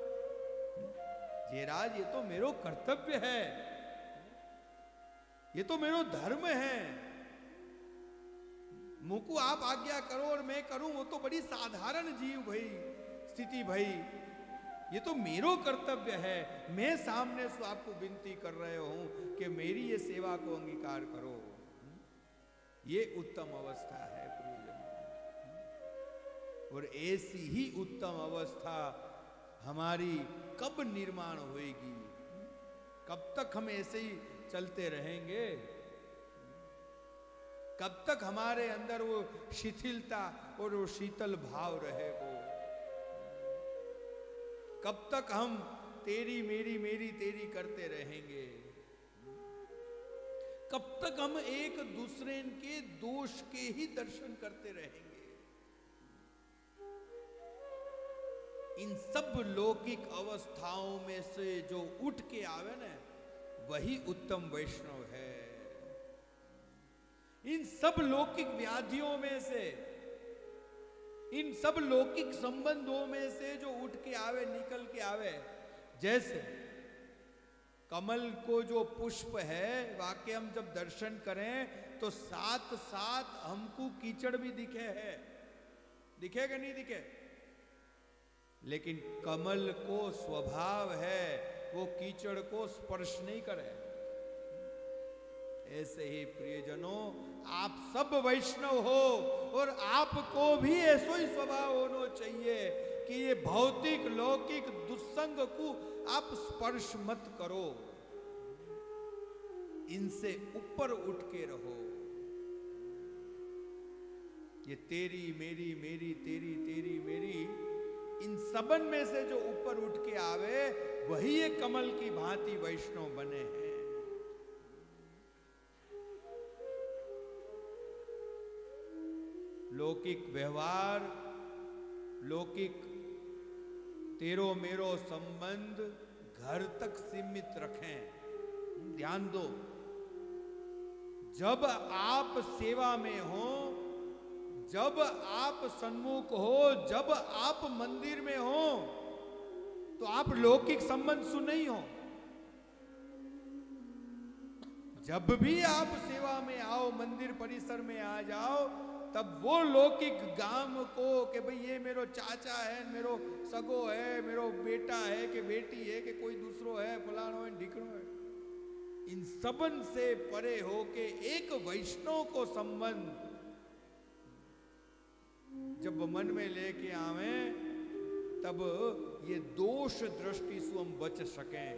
जेराज ये तो मेरो कर्तव्य है, ये तो मेरो धर्म है, मुकु आप आज्ञा करो और मैं करूं, वो तो बड़ी साधारण जीव भाई स्थिति भाई, ये तो मेरो कर्तव्य है। मैं सामने से आपको विनती कर रहे हूं कि मेरी ये सेवा को अंगीकार करो। ये उत्तम अवस्था है प्रियजन, और ऐसी ही उत्तम अवस्था हमारी कब निर्माण होएगी? कब तक हम ऐसे ही चलते रहेंगे? कब तक हमारे अंदर वो शिथिलता और वो शीतल भाव रहेगा? कब तक हम तेरी मेरी मेरी तेरी करते रहेंगे? कब तक हम एक दूसरे के दोष के ही दर्शन करते रहेंगे? इन सब लौकिक अवस्थाओं में से जो उठ के आवे ना, वही उत्तम वैष्णव है। इन सब लौकिक व्याधियों में से, इन सब लौकिक संबंधों में से जो उठ के आवे, निकल के आवे, जैसे कमल को जो पुष्प है, वाकई हम जब दर्शन करें तो साथ साथ हमको कीचड़ भी दिखे है, दिखेगा नहीं दिखे? लेकिन कमल को स्वभाव है वो कीचड़ को स्पर्श नहीं करे। ऐसे ही प्रियजनों, आप सब वैष्णव हो और आपको भी ऐसा ही स्वभाव होना चाहिए कि ये भौतिक लौकिक दुस्संग को आप स्पर्श मत करो, इनसे ऊपर उठ के रहो। ये तेरी मेरी मेरी तेरी तेरी मेरी, इन सबन में से जो ऊपर उठ के आवे, वही ये कमल की भांति वैष्णव बने हैं। लौकिक व्यवहार, लौकिक तेरो मेरो संबंध घर तक सीमित रखें। ध्यान दो, जब आप सेवा में हो, जब आप सन्मुख हो, जब आप मंदिर में हो, तो आप लौकिक संबंध सुन नहीं हो। जब भी आप सेवा में आओ, मंदिर परिसर में आ जाओ, तब वो लौकिक गाम को कि भाई ये मेरो चाचा है, मेरो सगो है, मेरो बेटा है कि बेटी है कि कोई दूसरो है, फलानो है, ढिकड़ो है, इन सबन से परे हो के एक वैष्णव को संबंध जब मन में लेके आवे, तब ये दोष दृष्टि से हम बच सकें।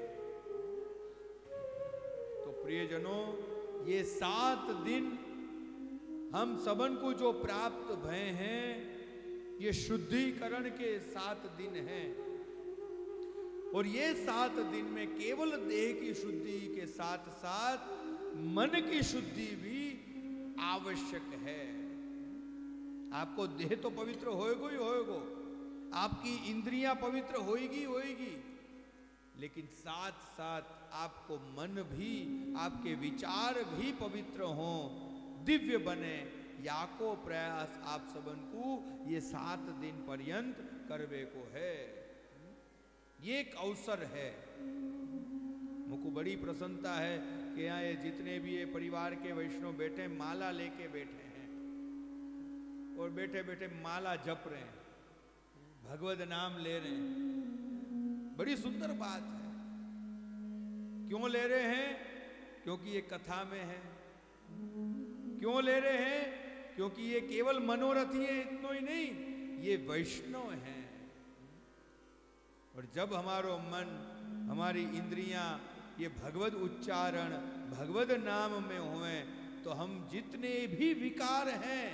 तो प्रियजनों, ये 7 दिन हम सबन को जो प्राप्त भय हैं, ये शुद्धिकरण के 7 दिन हैं। और ये 7 दिन में केवल देह की शुद्धि के साथ साथ मन की शुद्धि भी आवश्यक है। आपको देह तो पवित्र होएगो ही होएगो, आपकी इंद्रियां पवित्र होएगी होएगी, लेकिन साथ साथ आपको मन भी, आपके विचार भी पवित्र हों, दिव्य बने, याको प्रयास आप सबन को ये 7 दिन पर्यंत करवे को है। ये एक अवसर है। मुझको बड़ी प्रसन्नता है कि यहाँ ये जितने भी ये परिवार के वैष्णव बैठे माला लेके बैठे हैं और बैठे बैठे माला जप रहे हैं, भगवत नाम ले रहे हैं। बड़ी सुंदर बात है। क्यों ले रहे हैं? क्योंकि ये कथा में है। क्यों ले रहे हैं? क्योंकि ये केवल मनोरथ ही है, इतना ही नहीं, ये वैष्णव हैं। और जब हमारो मन, हमारी इंद्रियां ये भगवत उच्चारण, भगवत नाम में हुए, तो हम जितने भी विकार हैं,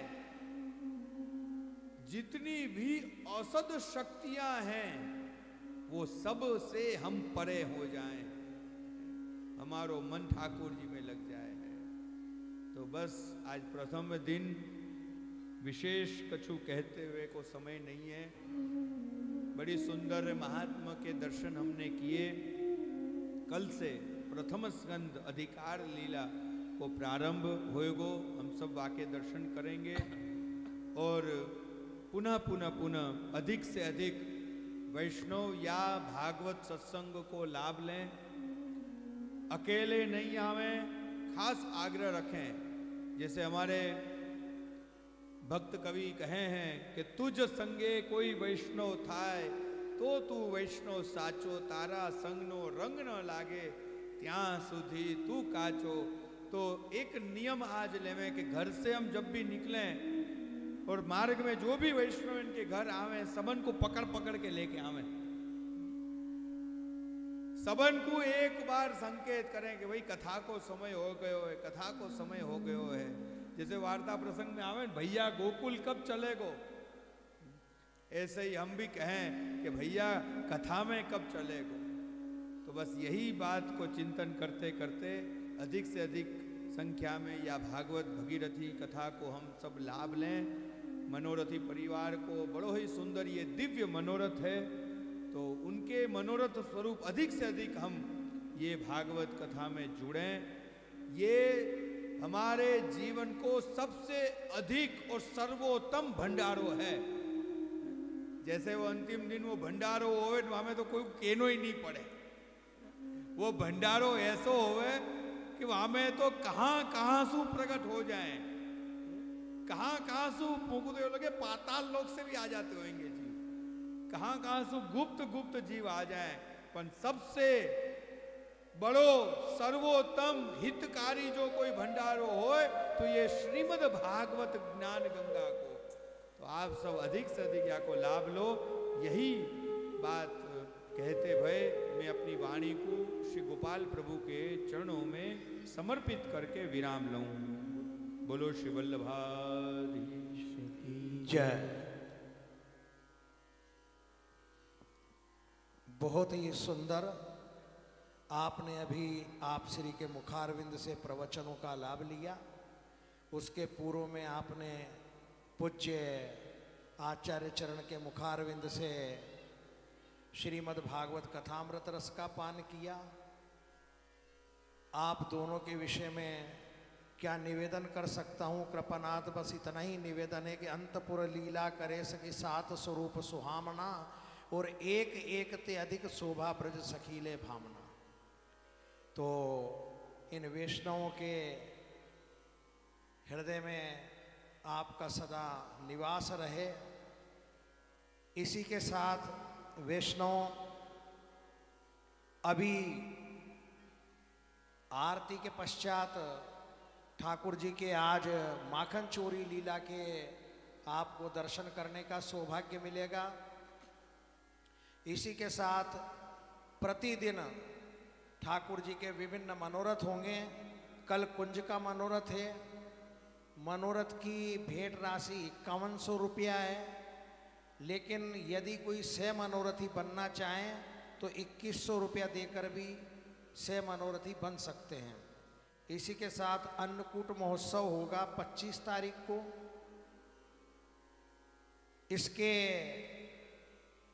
जितनी भी औषध शक्तियां हैं, वो सब से हम परे हो जाएं, हमारो मन ठाकुर जी में लग जाए। तो बस आज प्रथम दिन, विशेष कछु कहते हुए को समय नहीं है। बड़ी सुंदर महात्मा के दर्शन हमने किए। कल से प्रथम स्कंद अधिकार लीला को प्रारंभ होएगो। हम सब वाके दर्शन करेंगे और पुनः पुनः पुनः अधिक से अधिक वैष्णव या भागवत सत्संग को लाभ लें। अकेले नहीं आवें, खास आग्रह रखें। जैसे हमारे भक्त कवि कहे हैं कि तुझ संगे कोई वैष्णव थाय तो तू वैष्णव साचो, तारा संगनो रंग न लागे त्या सुधी तू काचो। तो एक नियम आज लेवे कि घर से हम जब भी निकलें और मार्ग में जो भी वैष्णव इनके घर आवे, सबन को पकड़ पकड़ के लेके आवे। सबन को एक बार संकेत करें कि भाई कथा को समय हो गयो है, कथा को समय हो गयो है। जैसे वार्ता प्रसंग में आवे, भैया गोकुल कब चलेगो, ऐसे ही हम भी कहें कि भैया कथा में कब चलेगो। तो बस यही बात को चिंतन करते करते अधिक से अधिक संख्या में या भागवत भगीरथी कथा को हम सब लाभ लें। मनोरथी परिवार को बड़ो ही सुंदर ये दिव्य मनोरथ है, तो उनके मनोरथ स्वरूप अधिक से अधिक हम ये भागवत कथा में जुड़ें। ये हमारे जीवन को सबसे अधिक और सर्वोत्तम भंडारो है। जैसे वो अंतिम दिन वो भंडारो होवे, हमें तो कोई कहनो ही नहीं पड़े। वो भंडारो ऐसो होवे कि वहां में तो कहां कहां सु प्रकट हो जाए, कहां कहां सु मुकुद लगे पाताल लोक से भी आ जाते होंगे जी, कहां कहां से गुप्त गुप्त जीव आ जाए। पर सबसे बड़ो सर्वोत्तम हितकारी जो कोई भंडारो होए तो ये श्रीमद् भागवत ज्ञान गंगा को। तो आप सब अधिक से अधिक या को लाभ लो। यही बात कहते भय मैं अपनी वाणी को श्री गोपाल प्रभु के चरणों में समर्पित करके विराम लूं। बोलो श्री वल्लभाधीश की जय। बहुत ही सुंदर आपने अभी आप श्री के मुखारविंद से प्रवचनों का लाभ लिया। उसके पूर्व में आपने पूज्य आचार्य चरण के मुखारविंद से श्रीमद् भागवत कथामृत रस का पान किया। आप दोनों के विषय में क्या निवेदन कर सकता हूँ? कृपानाथ बस इतना ही निवेदन है कि अंतपुर लीला करे सके सात स्वरूप सुहामना और एक एक ते अधिक शोभा ब्रज सखीले भावना। तो इन वैष्णवों के हृदय में आपका सदा निवास रहे। इसी के साथ वैष्णव अभी आरती के पश्चात ठाकुर जी के आज माखन चोरी लीला के आपको दर्शन करने का सौभाग्य मिलेगा। इसी के साथ प्रतिदिन ठाकुर जी के विभिन्न मनोरथ होंगे। कल कुंज का मनोरथ है। मनोरथ की भेंट राशि 5100 रुपया है, लेकिन यदि कोई 6 मनोरथी बनना चाहें तो 2100 रुपया देकर भी 6 मनोरथी बन सकते हैं। इसी के साथ अन्नकूट महोत्सव होगा 25 तारीख को। इसके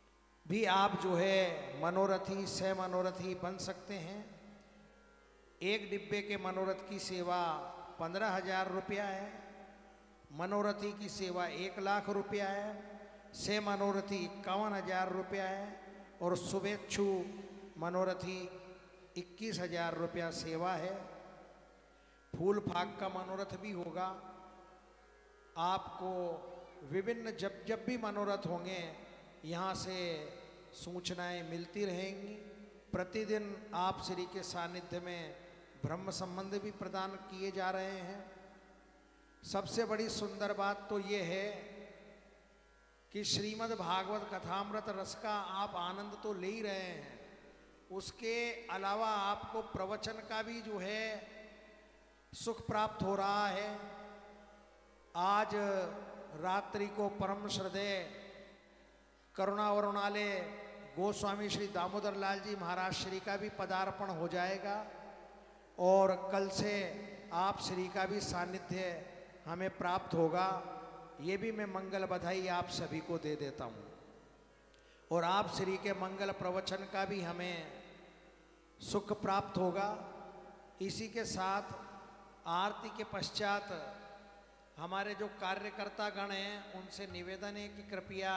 भी आप जो है मनोरथी, सह मनोरथी बन सकते हैं। एक डिब्बे के मनोरथ की सेवा 15,000 रुपया है, मनोरथी की सेवा 1,00,000 रुपया है, सह मनोरथी 51,000 रुपया है और शुभेच्छु मनोरथी 21,000 रुपया सेवा है। फूल फाग का मनोरथ भी होगा। आपको विभिन्न जब भी मनोरथ होंगे यहाँ से सूचनाएं मिलती रहेंगी। प्रतिदिन आप श्री के सानिध्य में ब्रह्म संबंध भी प्रदान किए जा रहे हैं। सबसे बड़ी सुंदर बात तो ये है कि श्रीमद् भागवत कथामृत रस का आप आनंद तो ले ही रहे हैं, उसके अलावा आपको प्रवचन का भी जो है सुख प्राप्त हो रहा है। आज रात्रि को परम श्रद्धेय करुणा वरुणालय गोस्वामी श्री दामोदर लाल जी महाराज श्री का भी पदार्पण हो जाएगा और कल से आप श्री का भी सानिध्य हमें प्राप्त होगा। ये भी मैं मंगल बधाई आप सभी को दे देता हूँ और आप श्री के मंगल प्रवचन का भी हमें सुख प्राप्त होगा। इसी के साथ आरती के पश्चात हमारे जो कार्यकर्ता गण हैं उनसे निवेदन है कि कृपया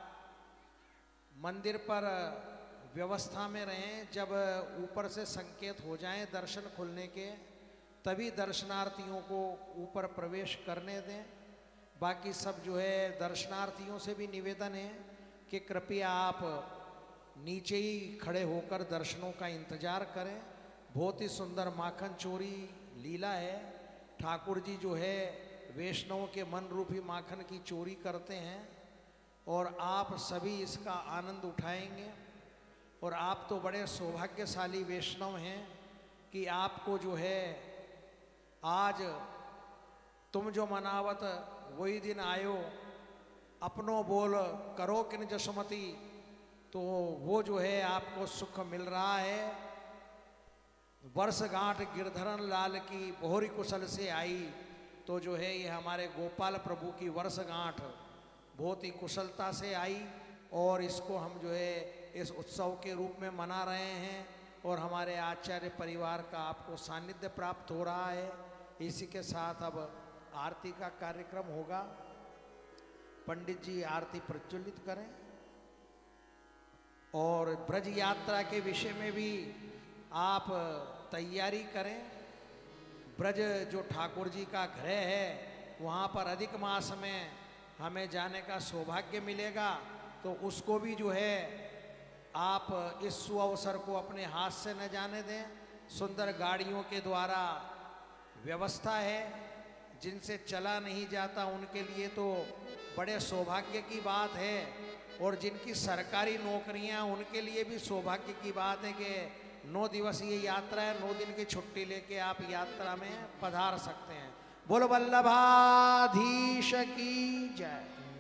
मंदिर पर व्यवस्था में रहें। जब ऊपर से संकेत हो जाएं दर्शन खुलने के, तभी दर्शनार्थियों को ऊपर प्रवेश करने दें। बाकी सब जो है दर्शनार्थियों से भी निवेदन है कि कृपया आप नीचे ही खड़े होकर दर्शनों का इंतजार करें। बहुत ही सुंदर माखन चोरी लीला है। ठाकुर जी जो है वैष्णवों के मन रूपी माखन की चोरी करते हैं और आप सभी इसका आनंद उठाएंगे। और आप तो बड़े सौभाग्यशाली वैष्णव हैं कि आपको जो है आज तुम जो मनावत वही दिन आयो, अपनों बोल करो किन जसमती, तो वो जो है आपको सुख मिल रहा है। वर्षगांठ गिरधरन लाल की बोहरी कुशल से आई, तो जो है ये हमारे गोपाल प्रभु की वर्षगांठ बहुत ही कुशलता से आई और इसको हम जो है इस उत्सव के रूप में मना रहे हैं और हमारे आचार्य परिवार का आपको सानिध्य प्राप्त हो रहा है। इसी के साथ अब आरती का कार्यक्रम होगा। पंडित जी आरती प्रज्वलित करें और ब्रज यात्रा के विषय में भी आप तैयारी करें। ब्रज जो ठाकुर जी का गृह है वहाँ पर अधिक मास में हमें जाने का सौभाग्य मिलेगा, तो उसको भी जो है आप इस सुअवसर को अपने हाथ से न जाने दें। सुंदर गाड़ियों के द्वारा व्यवस्था है, जिनसे चला नहीं जाता उनके लिए तो बड़े सौभाग्य की बात है और जिनकी सरकारी नौकरियां उनके लिए भी सौभाग्य की बात है कि 9 दिवसीय यात्रा है, 9 दिन की छुट्टी लेके आप यात्रा में पधार सकते हैं। बोलो वल्लभाधीश की जय।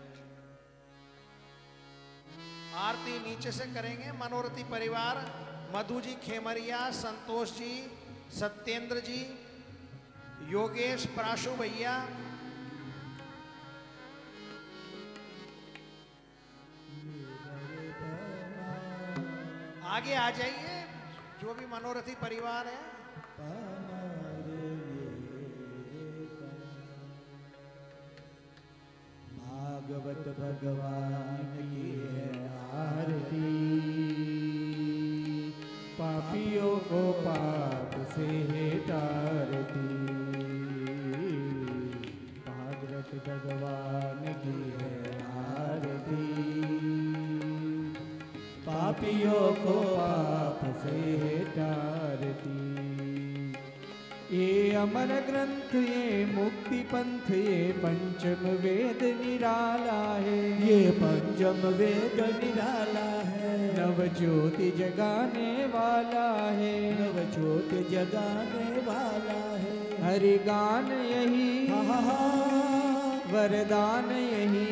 आरती नीचे से करेंगे मनोरथी परिवार, मधु जी खेमरिया, संतोष जी, सत्येंद्र जी, योगेश, प्राशु भैया, आगे आ जाइए जो भी मनोरथी परिवार है। भागवत भगवान की है आरती, पापियों को पाप से है तारती। भागवत भगवान की है आरती, पापियों को पाप से है तारती। ये अमर ग्रंथ, ये मुक्ति पंथ, ये पंचम वेद निराला है। ये पंचम वेद निराला है। नव ज्योति जगाने वाला है। नव ज्योति जगाने वाला है। हरि गान यही, वरदान यही,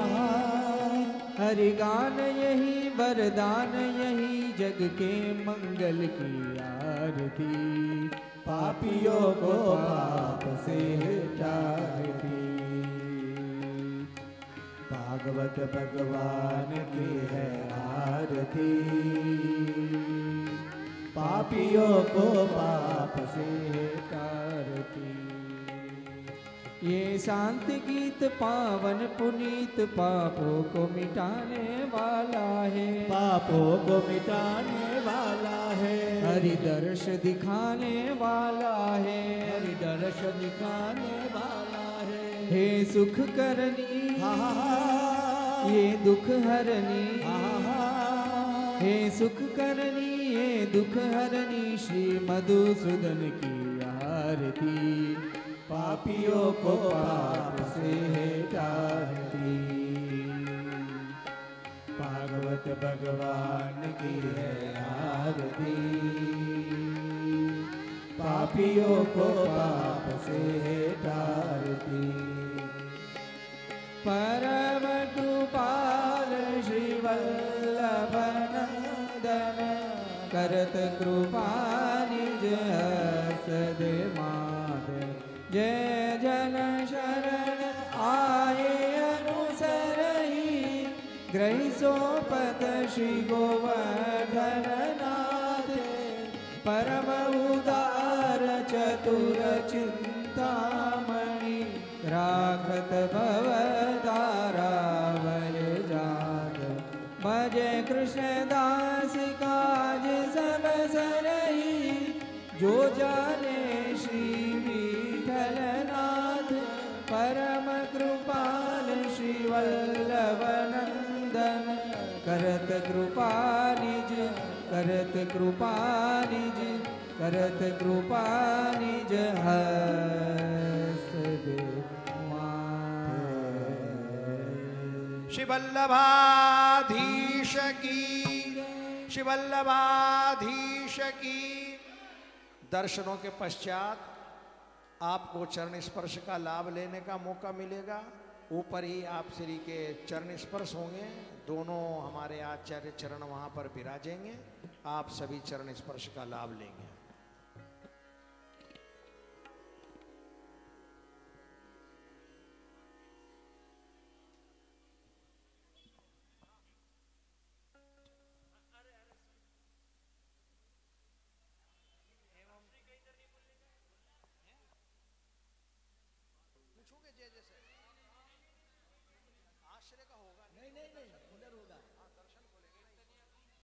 हरि गान यही, वरदान यही, जग के मंगल की आरती। पापियों को पाप से तारती। भागवत भगवान की है आरती, पापियों को पाप से तारती। ये शांति गीत पावन पुनीत पापों को मिटाने वाला है, पापों को मिटाने वाला है। हरि दर्श दिखाने वाला है, हरि दर्श दिखाने वाला है। हे सुख करनी ये दुख हरनी, हे सुख करनी ये दुख हरनी, श्री मधुसूदन की आरती, पापियों को पाप से तारती। भागवत भगवान की है आरती, पापियों को पाप से तारती। परम कृपाल श्री वल्लभ नंदन, करत कृपा निज हस्त माधे। जय जन शरण आए अनुसरही, ग्रही सोपत श्री गोवर्धन नाथ। परम उदार चतुर चिंतामणि, राखत भव तारावर जात। भजे कृष्णदास काज सब सरही, जो जाने श्री विठलनाथ। परम कृपाल श्री वल्लभ नंदन, करत कृपा निज, करत कृपा निज, करत कृपा निज हस्त माधे। श्री वल्लभाधीश की, श्री वल्लभाधीश की। दर्शनों के पश्चात आपको चरण स्पर्श का लाभ लेने का मौका मिलेगा। ऊपर ही आप श्री के चरण स्पर्श होंगे, दोनों हमारे आचार्य चरण वहाँ पर विराजेंगे। आप सभी चरण स्पर्श का लाभ लेंगे।